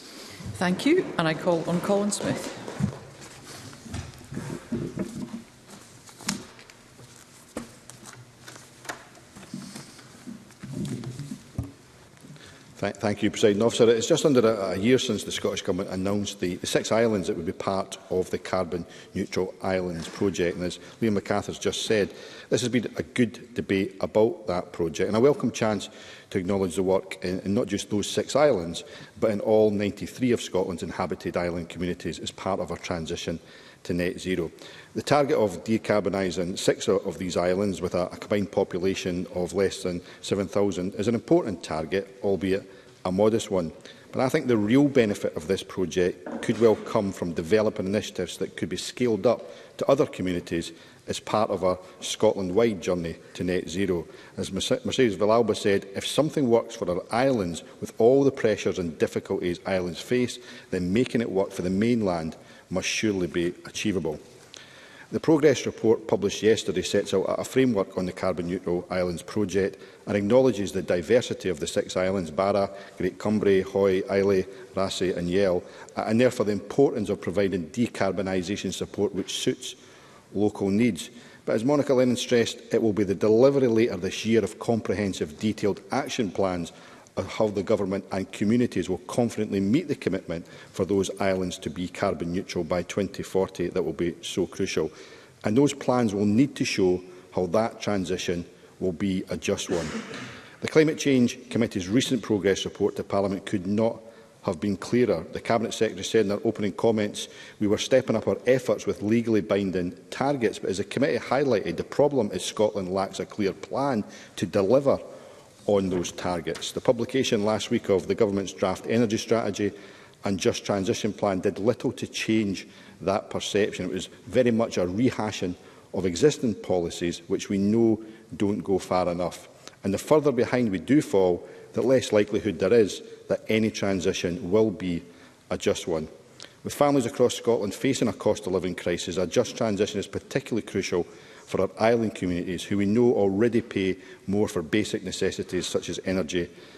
Thank you. And I call on Colin Smith. Thank you, Presiding Officer. It's just under a, a year since the Scottish Government announced the, the six islands that would be part of the Carbon Neutral Islands project. And as Liam MacArthur has just said, this has been a good debate about that project. And I welcome chance to acknowledge the work in, in not just those six islands, but in all ninety-three of Scotland's inhabited island communities as part of our transition to net zero. The target of decarbonising six of these islands with a, a combined population of less than seven thousand is an important target, albeit a modest one. But I think the real benefit of this project could well come from developing initiatives that could be scaled up to other communities as part of our Scotland-wide journey to net zero. As Mercedes Villalba said, if something works for our islands with all the pressures and difficulties islands face, then making it work for the mainland must surely be achievable. The progress report published yesterday sets out a framework on the Carbon Neutral Islands project and acknowledges the diversity of the six islands, Barra, Great Cumbrae, Hoy, Islay, Raasay and Yell, and therefore the importance of providing decarbonisation support which suits local needs. But as Monica Lennon stressed, it will be the delivery later this year of comprehensive detailed action plans of how the government and communities will confidently meet the commitment for those islands to be carbon neutral by twenty forty that will be so crucial. And those plans will need to show how that transition will be a just one. The Climate Change Committee's recent progress report to Parliament could not have been clearer. The Cabinet Secretary said in their opening comments we were stepping up our efforts with legally binding targets, but as the committee highlighted, the problem is Scotland lacks a clear plan to deliver on those targets. The publication last week of the Government's draft energy strategy and Just Transition Plan did little to change that perception. It was very much a rehashing of existing policies which we know don't go far enough. And the further behind we do fall, the less likelihood there is that any transition will be a just one. With families across Scotland facing a cost of living crisis, a just transition is particularly crucial for our island communities, who we know already pay more for basic necessities such as energy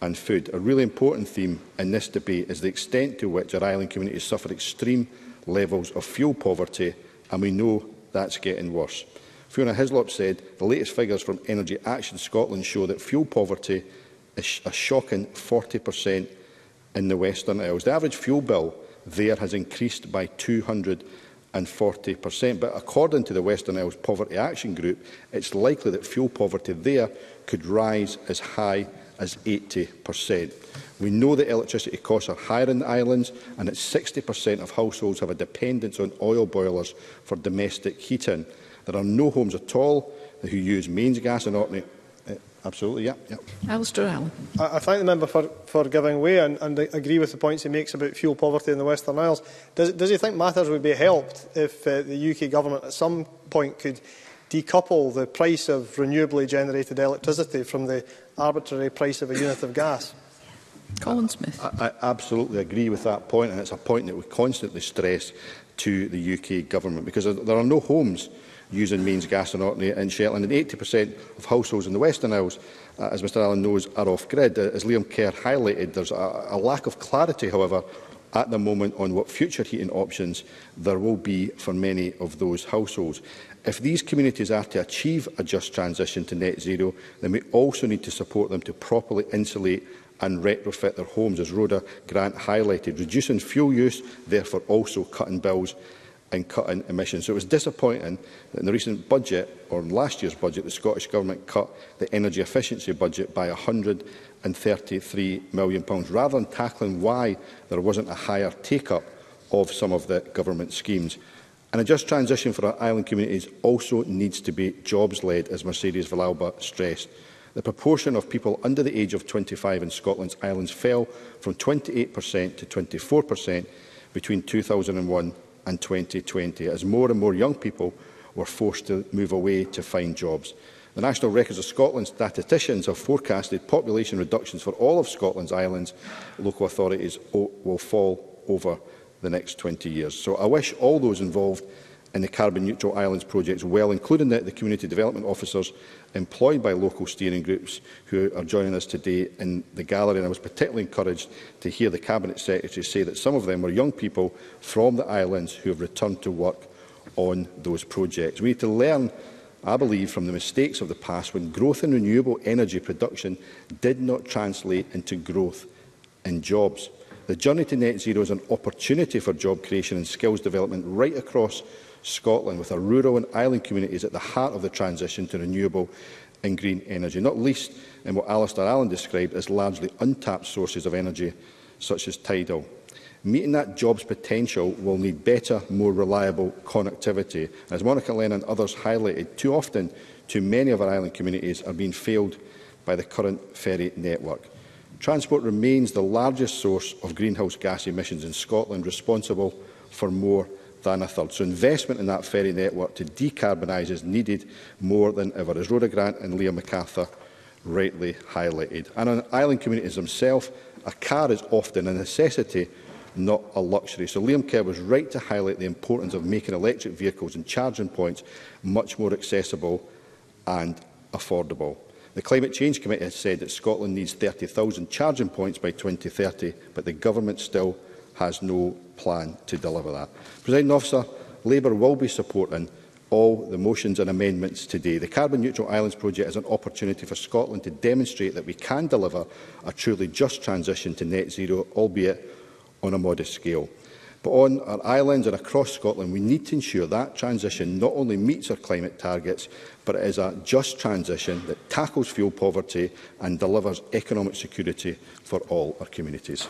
and food. A really important theme in this debate is the extent to which our island communities suffer extreme levels of fuel poverty, and we know that's getting worse. Fiona Hislop said the latest figures from Energy Action Scotland show that fuel poverty is a shocking forty percent in the Western Isles. The average fuel bill there has increased by two hundred forty percent, but according to the Western Isles Poverty Action Group, it's likely that fuel poverty there could rise as high as eighty percent. We know that electricity costs are higher in the islands, and that sixty percent of households have a dependence on oil boilers for domestic heating. There are no homes at all who use mains gas and ordinary. Uh, absolutely, yeah. yeah. Alistair Allen. I, I thank the member for, for giving way, and, and I agree with the points he makes about fuel poverty in the Western Isles. Does, does he think matters would be helped if uh, the U K Government at some point could decouple the price of renewably generated electricity from the arbitrary price of a unit of gas? Colin Smith. I, I absolutely agree with that point, and it's a point that we constantly stress to the U K Government, because there are no homes using mains gas and ordinary in Shetland, and eighty percent of households in the Western Isles, uh, as Mr Allen knows, are off-grid. Uh, as Liam Kerr highlighted, there's a, a lack of clarity, however, at the moment on what future heating options there will be for many of those households. If these communities are to achieve a just transition to net zero, then we also need to support them to properly insulate and retrofit their homes, as Rhoda Grant highlighted, reducing fuel use, therefore also cutting bills and cutting emissions. So it was disappointing that in the recent budget, or in last year's budget, the Scottish Government cut the energy efficiency budget by one hundred and thirty-three million pounds, rather than tackling why there wasn't a higher take-up of some of the government schemes. And a just transition for our island communities also needs to be jobs-led, as Mercedes Villalba stressed. The proportion of people under the age of twenty-five in Scotland's islands fell from twenty-eight percent to twenty-four percent between two thousand one and twenty twenty, as more and more young people were forced to move away to find jobs. The National Records of Scotland statisticians have forecasted population reductions for all of Scotland's islands. Local authorities will fall over the next twenty years. So I wish all those involved in the Carbon Neutral Islands projects well, including the, the community development officers employed by local steering groups who are joining us today in the gallery. And I was particularly encouraged to hear the Cabinet Secretary say that some of them were young people from the islands who have returned to work on those projects. We need to learn, I believe, from the mistakes of the past when growth in renewable energy production did not translate into growth in jobs. The journey to net zero is an opportunity for job creation and skills development right across Scotland, with our rural and island communities at the heart of the transition to renewable and green energy, not least in what Alistair Allen described as largely untapped sources of energy, such as tidal. Meeting that jobs potential will need better, more reliable connectivity. As Monica Lennon and others highlighted, too often, too many of our island communities are being failed by the current ferry network. Transport remains the largest source of greenhouse gas emissions in Scotland, responsible for more than a third. So investment in that ferry network to decarbonise is needed more than ever, as Rhoda Grant and Leah MacArthur rightly highlighted. And on island communities themselves, a car is often a necessity, not a luxury. So Liam Kerr was right to highlight the importance of making electric vehicles and charging points much more accessible and affordable. The Climate Change Committee has said that Scotland needs thirty thousand charging points by twenty thirty, but the Government still has no plan to deliver that. Presiding Officer, Labour will be supporting all the motions and amendments today. The Carbon Neutral Islands project is an opportunity for Scotland to demonstrate that we can deliver a truly just transition to net zero, albeit on a modest scale. But on our islands and across Scotland, we need to ensure that transition not only meets our climate targets, but it is a just transition that tackles fuel poverty and delivers economic security for all our communities.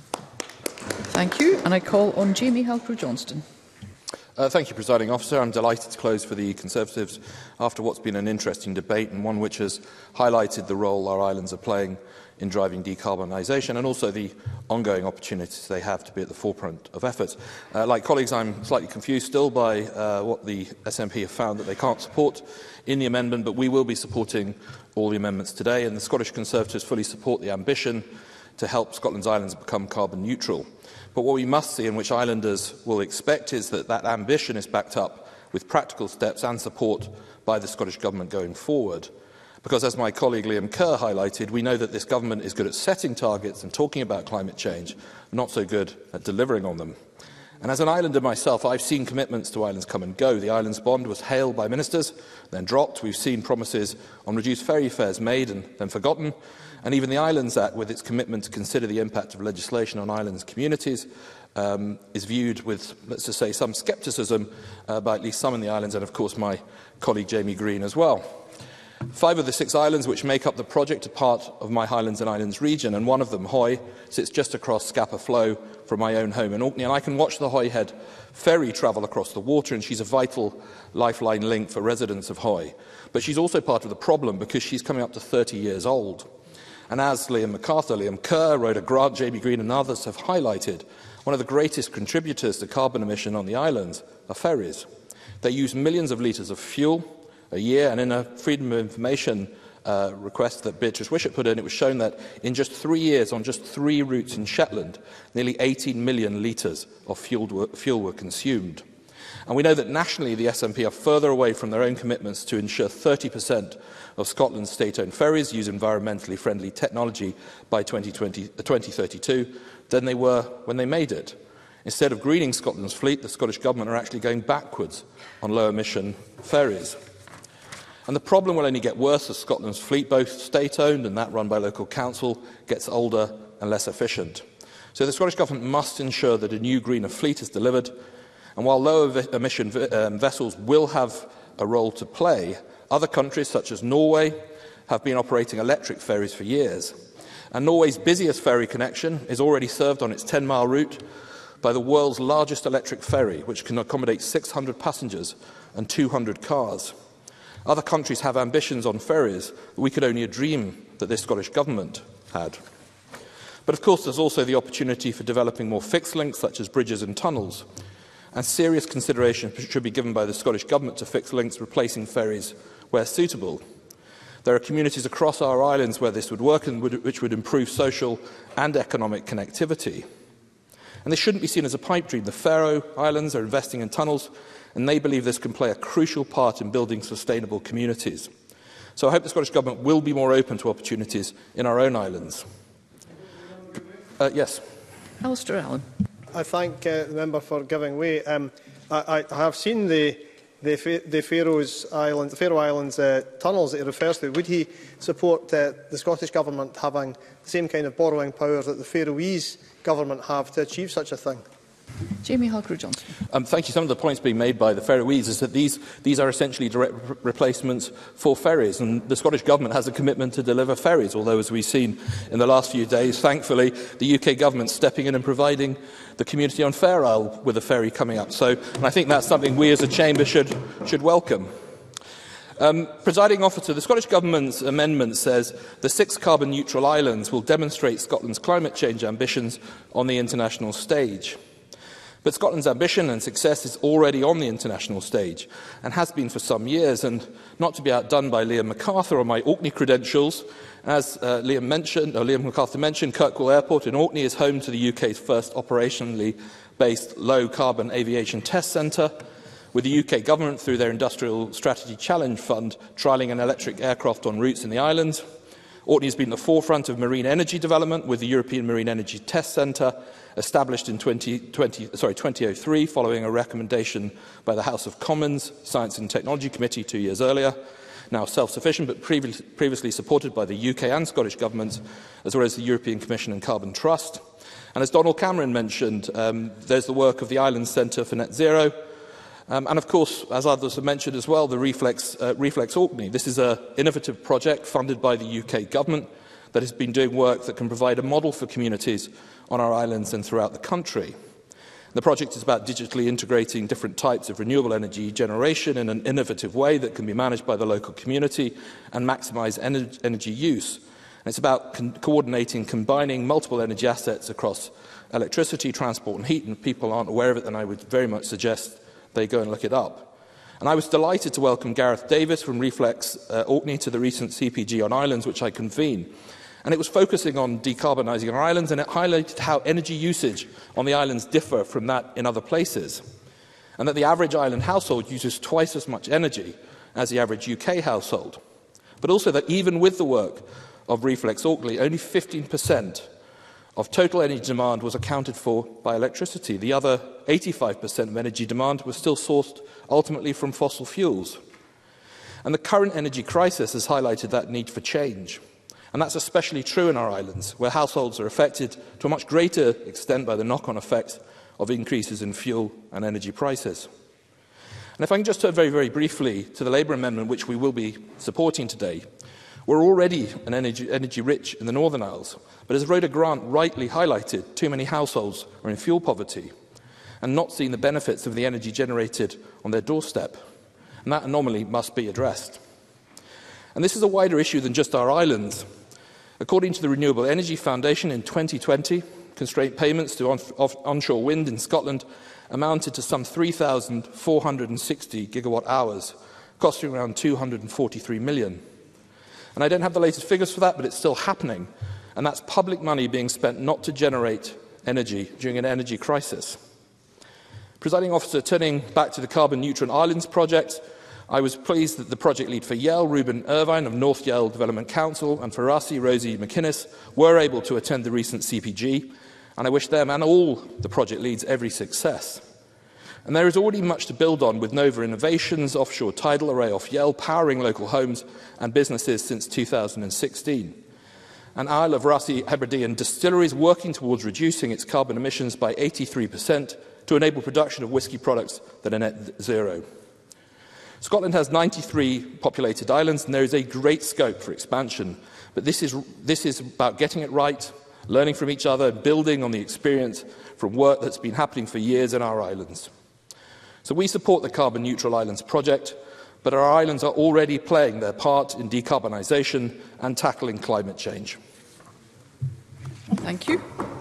Thank you. And I call on Jamie Halcrow-Johnston. Uh, thank you, Presiding Officer. I'm delighted to close for the Conservatives after what's been an interesting debate, and one which has highlighted the role our islands are playing in driving decarbonisation and also the ongoing opportunities they have to be at the forefront of efforts. Uh, like colleagues, I'm slightly confused still by uh, what the S N P have found that they can't support in the amendment, but we will be supporting all the amendments today, and the Scottish Conservatives fully support the ambition to help Scotland's islands become carbon neutral. But what we must see, and which islanders will expect, is that that ambition is backed up with practical steps and support by the Scottish Government going forward. Because, as my colleague Liam Kerr highlighted, we know that this government is good at setting targets and talking about climate change, not so good at delivering on them. And as an islander myself, I've seen commitments to islands come and go. The Islands Bond was hailed by ministers, then dropped. We've seen promises on reduced ferry fares made and then forgotten. And even the Islands Act, with its commitment to consider the impact of legislation on islands communities, um, is viewed with, let's just say, some scepticism uh, by at least some in the islands, and of course my colleague Jamie Green as well. Five of the six islands which make up the project are part of my Highlands and Islands region, and one of them, Hoy, sits just across Scapa Flow from my own home in Orkney, and I can watch the Hoy Head ferry travel across the water, and she's a vital lifeline link for residents of Hoy. But she's also part of the problem because she's coming up to thirty years old. And as Liam MacArthur, Liam Kerr, Rhoda Grant, Jamie Green and others have highlighted, one of the greatest contributors to carbon emission on the islands are ferries. They use millions of litres of fuel a year, and in a Freedom of Information uh, request that Beatrice Wishart put in, it was shown that in just three years, on just three routes in Shetland, nearly eighteen million litres of fuel were, fuel were consumed. And we know that nationally the S N P are further away from their own commitments to ensure thirty percent of Scotland's state-owned ferries use environmentally friendly technology by twenty thirty-two than they were when they made it. Instead of greening Scotland's fleet, the Scottish Government are actually going backwards on low-emission ferries. And the problem will only get worse as Scotland's fleet, both state-owned and that run by local council, gets older and less efficient. So the Scottish Government must ensure that a new greener fleet is delivered, and while low-emission um, vessels will have a role to play, other countries, such as Norway, have been operating electric ferries for years. And Norway's busiest ferry connection is already served on its ten mile route by the world's largest electric ferry, which can accommodate six hundred passengers and two hundred cars. Other countries have ambitions on ferries that we could only dream that this Scottish Government had. But of course there's also the opportunity for developing more fixed links, such as bridges and tunnels. And serious consideration should be given by the Scottish Government to fixed links replacing ferries where suitable. There are communities across our islands where this would work and would, which would improve social and economic connectivity. And this shouldn't be seen as a pipe dream. The Faroe Islands are investing in tunnels, and they believe this can play a crucial part in building sustainable communities. So I hope the Scottish Government will be more open to opportunities in our own islands. Uh, yes. Alistair Allen. I thank uh, the member for giving way. Um, I, I have seen the the, the Faroes Islands, the Faroe Islands uh, tunnels that he refers to. Would he support uh, the Scottish Government having the same kind of borrowing power that the Faroese Government have to achieve such a thing? Jamie Halcrow-Johnson. Um, thank you. Some of the points being made by the Faroese is that these, these are essentially direct re replacements for ferries, and the Scottish Government has a commitment to deliver ferries, although, as we've seen in the last few days, thankfully, the U K Government stepping in and providing the community on Fair Isle with a ferry coming up. So, and I think that's something we as a Chamber should, should welcome. Um, Presiding Officer, the Scottish Government's amendment says the six carbon-neutral islands will demonstrate Scotland's climate change ambitions on the international stage. But Scotland's ambition and success is already on the international stage and has been for some years, and not to be outdone by Liam MacArthur on my Orkney credentials, as uh, Liam, mentioned, or Liam MacArthur mentioned, Kirkwall Airport in Orkney is home to the U K's first operationally based low-carbon aviation test centre, with the U K Government, through their Industrial Strategy Challenge Fund, trialling an electric aircraft on routes in the islands. Orkney has been at the forefront of marine energy development, with the European Marine Energy Test Centre established in twenty oh three, following a recommendation by the House of Commons Science and Technology Committee two years earlier. Now self-sufficient, but previ previously supported by the U K and Scottish governments, as well as the European Commission and Carbon Trust. And as Donald Cameron mentioned, um, there's the work of the Islands Centre for Net Zero, Um, and of course, as others have mentioned as well, the Reflex, uh, Reflex Orkney. This is an innovative project funded by the U K Government that has been doing work that can provide a model for communities on our islands and throughout the country. The project is about digitally integrating different types of renewable energy generation in an innovative way that can be managed by the local community and maximise ener energy use. And it's about co coordinating, combining multiple energy assets across electricity, transport and heat. And if people aren't aware of it, then I would very much suggest they go and look it up. And I was delighted to welcome Gareth Davis from Reflex uh, Orkney to the recent C P G on Islands, which I convened. And it was focusing on decarbonising our islands, and it highlighted how energy usage on the islands differ from that in other places. And that the average island household uses twice as much energy as the average U K household. but also that even with the work of Reflex Auckley, only fifteen percent of total energy demand was accounted for by electricity. The other eighty-five percent of energy demand was still sourced ultimately from fossil fuels. And the current energy crisis has highlighted that need for change. And that's especially true in our islands, where households are affected to a much greater extent by the knock-on effect of increases in fuel and energy prices. And if I can just turn very, very briefly to the Labour amendment, which we will be supporting today, we're already an energy, energy rich in the Northern Isles, but as Rhoda Grant rightly highlighted, too many households are in fuel poverty and not seeing the benefits of the energy generated on their doorstep. And that anomaly must be addressed. And this is a wider issue than just our islands. According to the Renewable Energy Foundation, in twenty twenty, constraint payments to on off onshore wind in Scotland amounted to some three thousand four hundred sixty gigawatt hours, costing around two hundred forty-three million. And I don't have the latest figures for that, but it's still happening. And that's public money being spent not to generate energy during an energy crisis. Presiding Officer, turning back to the Carbon Neutral Islands project, I was pleased that the project lead for Yell, Reuben Irvine of North Yell Development Council, and for Rasi, Rosie McInnes, were able to attend the recent C P G, and I wish them and all the project leads every success. And there is already much to build on, with Nova Innovations, offshore tidal array off Yell, powering local homes and businesses since two thousand sixteen. And Isle of Rasi Hebridean Distilleries working towards reducing its carbon emissions by eighty-three percent to enable production of whisky products that are net zero. Scotland has ninety-three populated islands, and there is a great scope for expansion. But this is, this is about getting it right, learning from each other, building on the experience from work that's been happening for years in our islands. So we support the Carbon Neutral Islands project, but our islands are already playing their part in decarbonisation and tackling climate change. Thank you.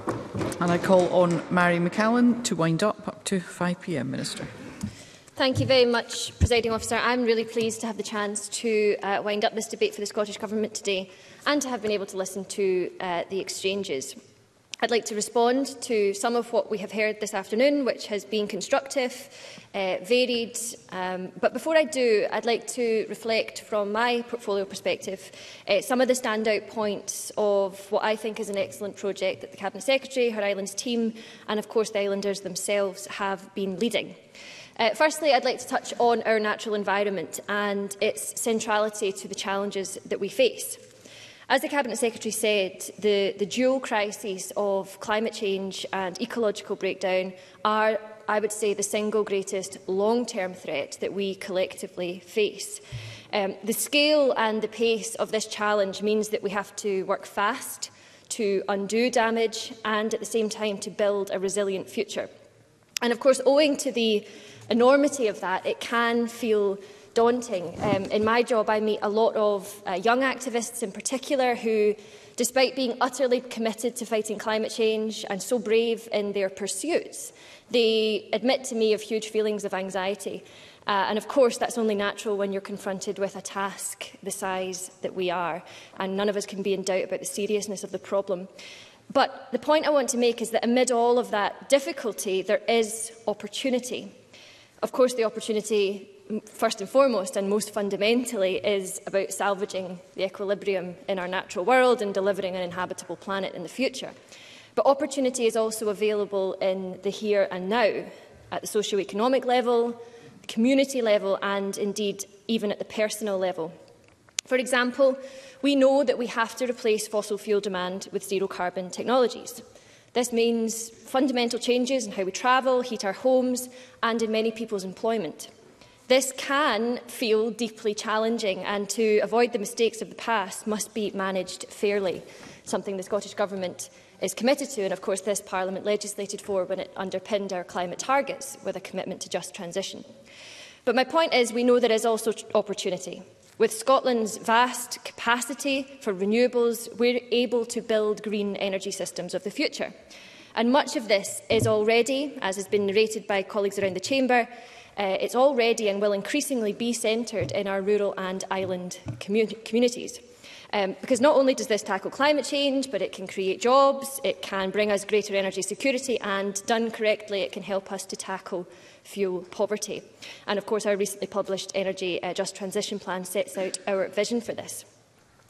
And I call on Mary McCallan to wind up up to five p m, Minister. Thank you very much, Presiding Officer. I'm really pleased to have the chance to uh, wind up this debate for the Scottish Government today and to have been able to listen to uh, the exchanges. I'd like to respond to some of what we have heard this afternoon, which has been constructive, uh, varied. Um, but before I do, I'd like to reflect from my portfolio perspective uh, some of the standout points of what I think is an excellent project that the Cabinet Secretary, her Islands team and of course the islanders themselves have been leading. Uh, firstly, I'd like to touch on our natural environment and its centrality to the challenges that we face. As the Cabinet Secretary said, the, the dual crises of climate change and ecological breakdown are, I would say, the single greatest long-term threat that we collectively face. Um, the scale and the pace of this challenge means that we have to work fast to undo damage and at the same time to build a resilient future. And of course, owing to the enormity of that, it can feel daunting. Um, in my job, I meet a lot of uh, young activists in particular who, despite being utterly committed to fighting climate change and so brave in their pursuits, they admit to me of huge feelings of anxiety. Uh, and of course, that's only natural when you're confronted with a task the size that we are, and none of us can be in doubt about the seriousness of the problem. But the point I want to make is that amid all of that difficulty, there is opportunity. Of course, the opportunity, first and foremost and most fundamentally, is about salvaging the equilibrium in our natural world and delivering an inhabitable planet in the future. But opportunity is also available in the here and now, at the socio-economic level, the community level and indeed even at the personal level. For example, we know that we have to replace fossil fuel demand with zero carbon technologies. This means fundamental changes in how we travel, heat our homes and in many people's employment. This can feel deeply challenging, and to avoid the mistakes of the past must be managed fairly, something the Scottish Government is committed to, and of course this Parliament legislated for when it underpinned our climate targets with a commitment to just transition. But my point is, we know there is also opportunity. With Scotland's vast capacity for renewables, we're able to build green energy systems of the future. And much of this is already, as has been narrated by colleagues around the Chamber, uh, it's already and will increasingly be centred in our rural and island commu communities. Um, because not only does this tackle climate change, but it can create jobs, it can bring us greater energy security, and done correctly, it can help us to tackle fuel poverty. And of course, our recently published Energy uh, Just Transition Plan sets out our vision for this.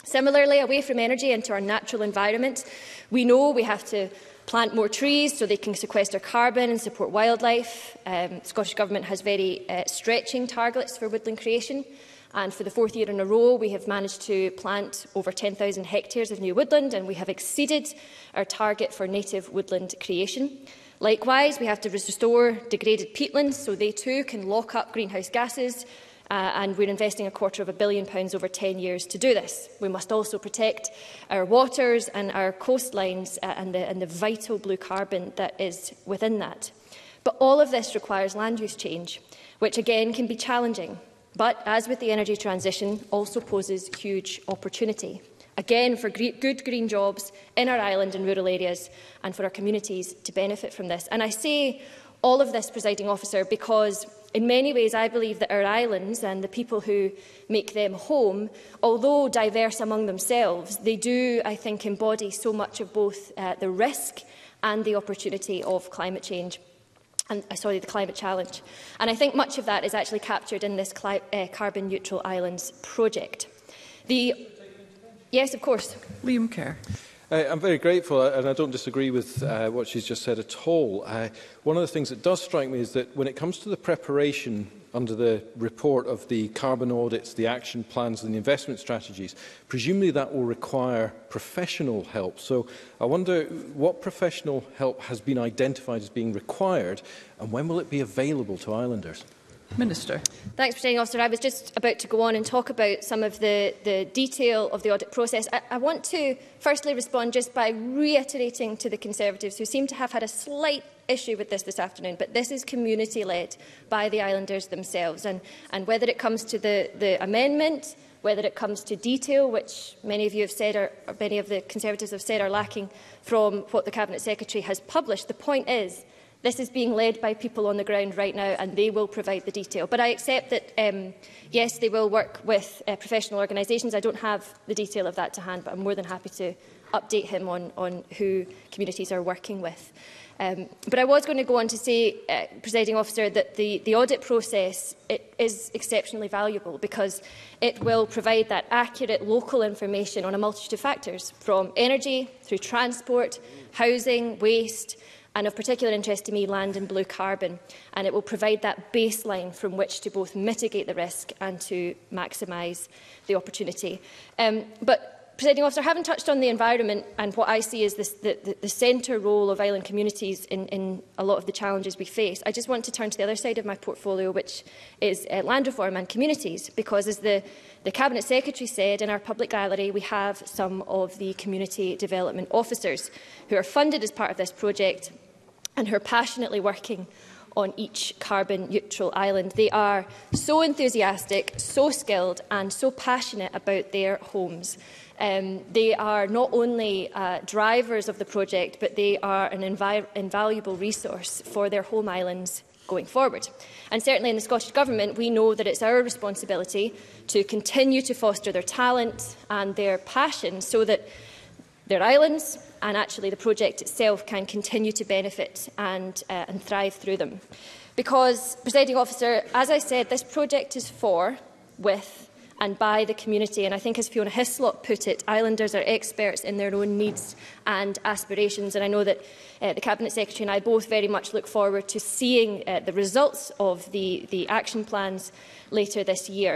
Similarly, away from energy into our natural environment, we know we have to plant more trees so they can sequester carbon and support wildlife. Um, the Scottish Government has very uh, stretching targets for woodland creation. And for the fourth year in a row, we have managed to plant over ten thousand hectares of new woodland, and we have exceeded our target for native woodland creation. Likewise, we have to restore degraded peatlands so they too can lock up greenhouse gases, uh, and we're investing a quarter of a billion pounds over ten years to do this. We must also protect our waters and our coastlines uh, and, the, and the vital blue carbon that is within that. But all of this requires land use change, which again can be challenging, but as with the energy transition, also poses huge opportunity. Again, for good green jobs in our island and rural areas, and for our communities to benefit from this. And I say all of this, Presiding Officer, because in many ways I believe that our islands and the people who make them home, although diverse among themselves, they do, I think, embody so much of both uh, the risk and the opportunity of climate change. And, uh, sorry, the climate challenge. And I think much of that is actually captured in this uh, Carbon Neutral Islands project. The Yes, of course. Liam Kerr. Uh, I'm very grateful, and I don't disagree with uh, what she's just said at all. Uh, one of the things that does strike me is that when it comes to the preparation under the report of the carbon audits, the action plans and the investment strategies, presumably that will require professional help. So I wonder what professional help has been identified as being required, and when will it be available to islanders? Minister. Thanks, Presiding Officer. I was just about to go on and talk about some of the, the detail of the audit process. I, I want to firstly respond just by reiterating to the Conservatives, who seem to have had a slight issue with this this afternoon, but this is community-led by the islanders themselves. And, and whether it comes to the, the amendment, whether it comes to detail, which many of you have said, are, or many of the Conservatives have said are lacking from what the Cabinet Secretary has published, the point is this is being led by people on the ground right now, and they will provide the detail. But I accept that, um, yes, they will work with uh, professional organisations. I don't have the detail of that to hand, but I'm more than happy to update him on, on who communities are working with. Um, but I was going to go on to say, uh, Presiding Officer, that the, the audit process it is exceptionally valuable because it will provide that accurate local information on a multitude of factors, from energy through transport, housing, waste, and of particular interest to me, land and blue carbon. And it will provide that baseline from which to both mitigate the risk and to maximise the opportunity. Um, but, Presiding Officer, having touched on the environment and what I see as this, the, the, the centre role of island communities in, in a lot of the challenges we face, I just want to turn to the other side of my portfolio, which is uh, land reform and communities, because as the, the Cabinet Secretary said, in our public gallery we have some of the community development officers who are funded as part of this project and who are passionately working on each carbon-neutral island. They are so enthusiastic, so skilled and so passionate about their homes. Um, they are not only uh, drivers of the project, but they are an invi invaluable resource for their home islands going forward. And certainly in the Scottish Government, we know that it's our responsibility to continue to foster their talent and their passion so that their islands and actually the project itself can continue to benefit and, uh, and thrive through them. Because, Presiding Officer, as I said, this project is for, with and by the community. And I think, as Fiona Hislop put it, islanders are experts in their own needs and aspirations. And I know that uh, the Cabinet Secretary and I both very much look forward to seeing uh, the results of the, the action plans later this year.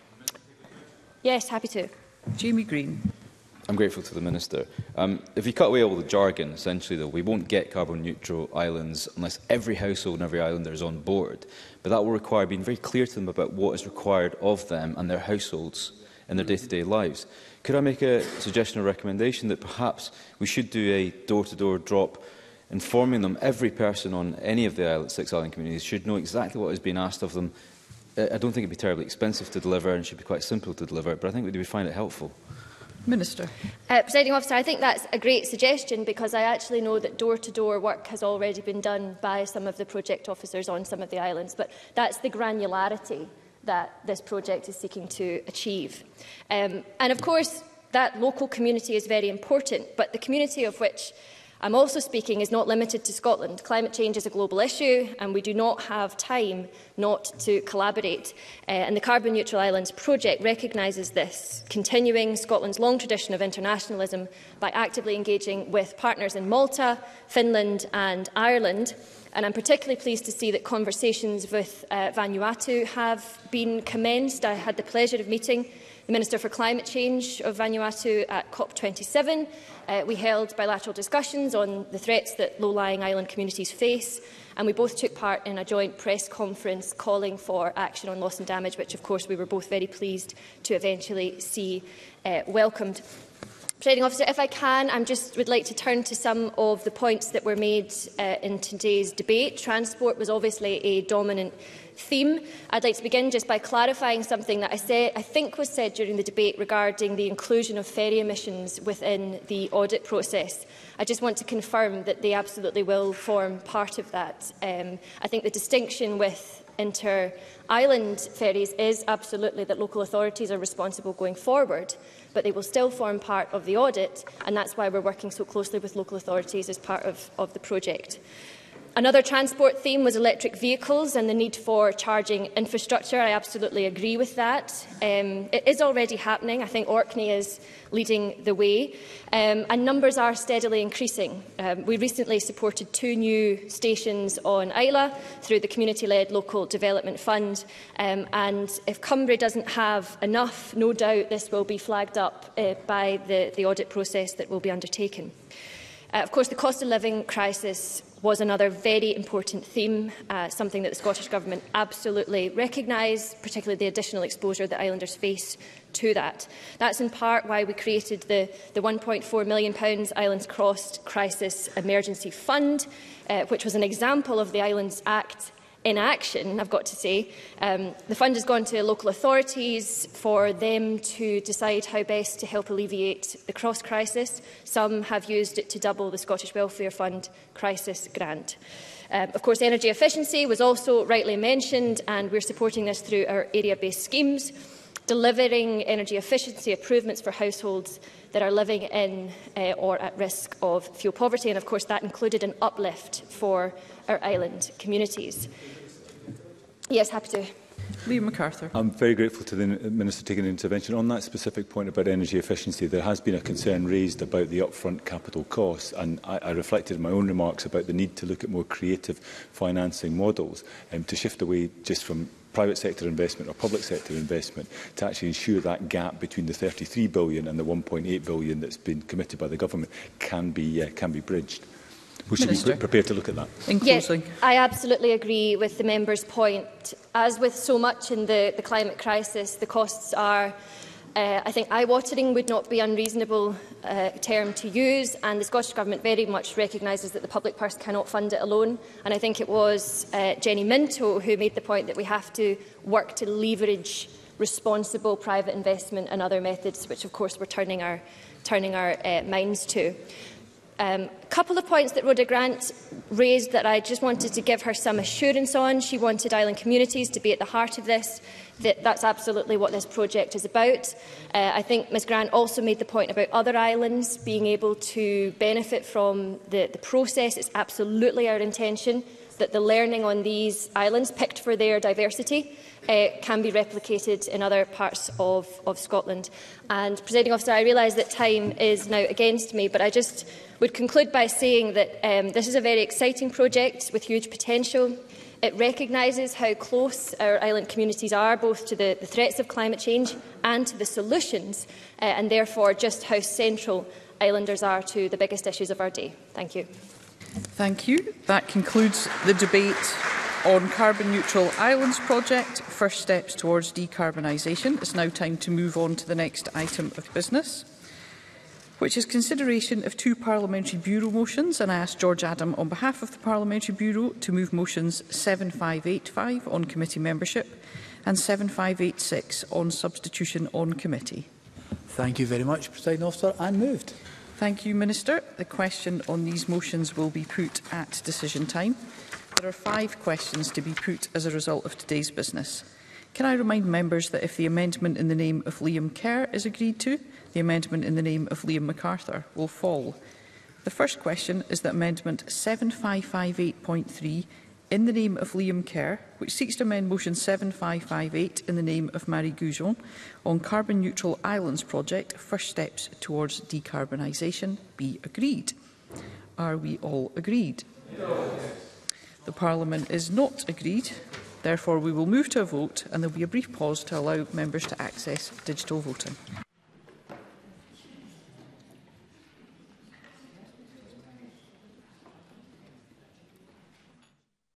Yes, happy to. Jamie Green. I'm grateful to the Minister. Um, if you cut away all the jargon, essentially, though, we won't get carbon-neutral islands unless every household and every islander is on board. But that will require being very clear to them about what is required of them and their households in their day-to-day lives. Could I make a suggestion or recommendation that perhaps we should do a door-to-door drop, informing them, every person on any of the island, six island communities should know exactly what is being asked of them. I don't think it would be terribly expensive to deliver, and it should be quite simple to deliver, but I think we would find it helpful. Minister. Uh, Presiding Officer, I think that's a great suggestion because I actually know that door-to-door work has already been done by some of the project officers on some of the islands, but that's the granularity that this project is seeking to achieve. Um, and of course, that local community is very important, but the community of which I'm also speaking is not limited to Scotland. Climate change is a global issue and we do not have time not to collaborate. Uh, and the Carbon Neutral Islands project recognises this, continuing Scotland's long tradition of internationalism by actively engaging with partners in Malta, Finland and Ireland. And I'm particularly pleased to see that conversations with uh, Vanuatu have been commenced. I had the pleasure of meeting the Minister for Climate Change of Vanuatu at COP twenty-seven. Uh, we held bilateral discussions on the threats that low-lying island communities face, and we both took part in a joint press conference calling for action on loss and damage, which of course we were both very pleased to eventually see uh, welcomed. Presiding Officer, if I can, I just would like to turn to some of the points that were made uh, in today's debate. Transport was obviously a dominant theme. I'd like to begin just by clarifying something that I, say, I think was said during the debate regarding the inclusion of ferry emissions within the audit process. I just want to confirm that they absolutely will form part of that. Um, I think the distinction with inter-island ferries is absolutely that local authorities are responsible going forward, but they will still form part of the audit, and that's why we're working so closely with local authorities as part of, of the project. Another transport theme was electric vehicles and the need for charging infrastructure. I absolutely agree with that. Um, it is already happening. I think Orkney is leading the way, um, and numbers are steadily increasing. Um, we recently supported two new stations on Isla through the Community-Led Local Development Fund, um, and if Cumbria doesn't have enough, no doubt this will be flagged up uh, by the, the audit process that will be undertaken. Uh, of course, the cost of living crisis was another very important theme, uh, something that the Scottish Government absolutely recognised, particularly the additional exposure that islanders face to that. That's in part why we created the, the one point four million pounds Islands Crossed Crisis Emergency Fund, uh, which was an example of the Islands Act in action, I've got to say. Um, the fund has gone to local authorities for them to decide how best to help alleviate the cross crisis. Some have used it to double the Scottish Welfare Fund crisis grant. Um, of course, energy efficiency was also rightly mentioned, and we're supporting this through our area-based schemes, delivering energy efficiency improvements for households that are living in uh, or at risk of fuel poverty. And of course, that included an uplift for our island communities. Yes, happy to. Liam MacArthur. I'm very grateful to the Minister taking an intervention. On that specific point about energy efficiency, there has been a concern raised about the upfront capital costs, and I, I reflected in my own remarks about the need to look at more creative financing models um, to shift away just from private sector investment or public sector investment to actually ensure that gap between the thirty-three billion and the one point eight billion that's been committed by the government can be, uh, can be bridged. We should Minister. be prepared to look at that. In closing. Yes, I absolutely agree with the member's point. As with so much in the, the climate crisis, the costs are, uh, I think, eye-watering would not be unreasonable uh, term to use, and the Scottish Government very much recognises that the public purse cannot fund it alone. And I think it was uh, Jenny Minto who made the point that we have to work to leverage responsible private investment and other methods, which of course we're turning our, turning our uh, minds to. A um, couple of points that Rhoda Grant raised that I just wanted to give her some assurance on. She wanted island communities to be at the heart of this. That, that's absolutely what this project is about. Uh, I think Ms Grant also made the point about other islands being able to benefit from the, the process. It's absolutely our intention that the learning on these islands, picked for their diversity, uh, can be replicated in other parts of, of Scotland. And, Presiding Officer, I realise that time is now against me, but I just would conclude by saying that um, this is a very exciting project with huge potential. It recognises how close our island communities are, both to the, the threats of climate change and to the solutions, uh, and therefore just how central islanders are to the biggest issues of our day. Thank you. Thank you. That concludes the debate on Carbon Neutral Islands project, first steps towards decarbonisation. It's now time to move on to the next item of business, which is consideration of two Parliamentary Bureau motions, and I ask George Adam on behalf of the Parliamentary Bureau to move motions seven five eight five on committee membership and seven five eight six on substitution on committee. Thank you very much, Presiding Officer, and moved. Thank you, Minister. The question on these motions will be put at decision time. There are five questions to be put as a result of today's business. Can I remind members that if the amendment in the name of Liam Kerr is agreed to, the amendment in the name of Liam MacArthur will fall. The first question is that Amendment seven five five eight point three, in the name of Liam Kerr, which seeks to amend Motion seven five five eight in the name of Marie Goujon on Carbon Neutral Islands Project, First Steps Towards Decarbonisation, be agreed. Are we all agreed? No. The Parliament is not agreed. Therefore, we will move to a vote and there will be a brief pause to allow members to access digital voting.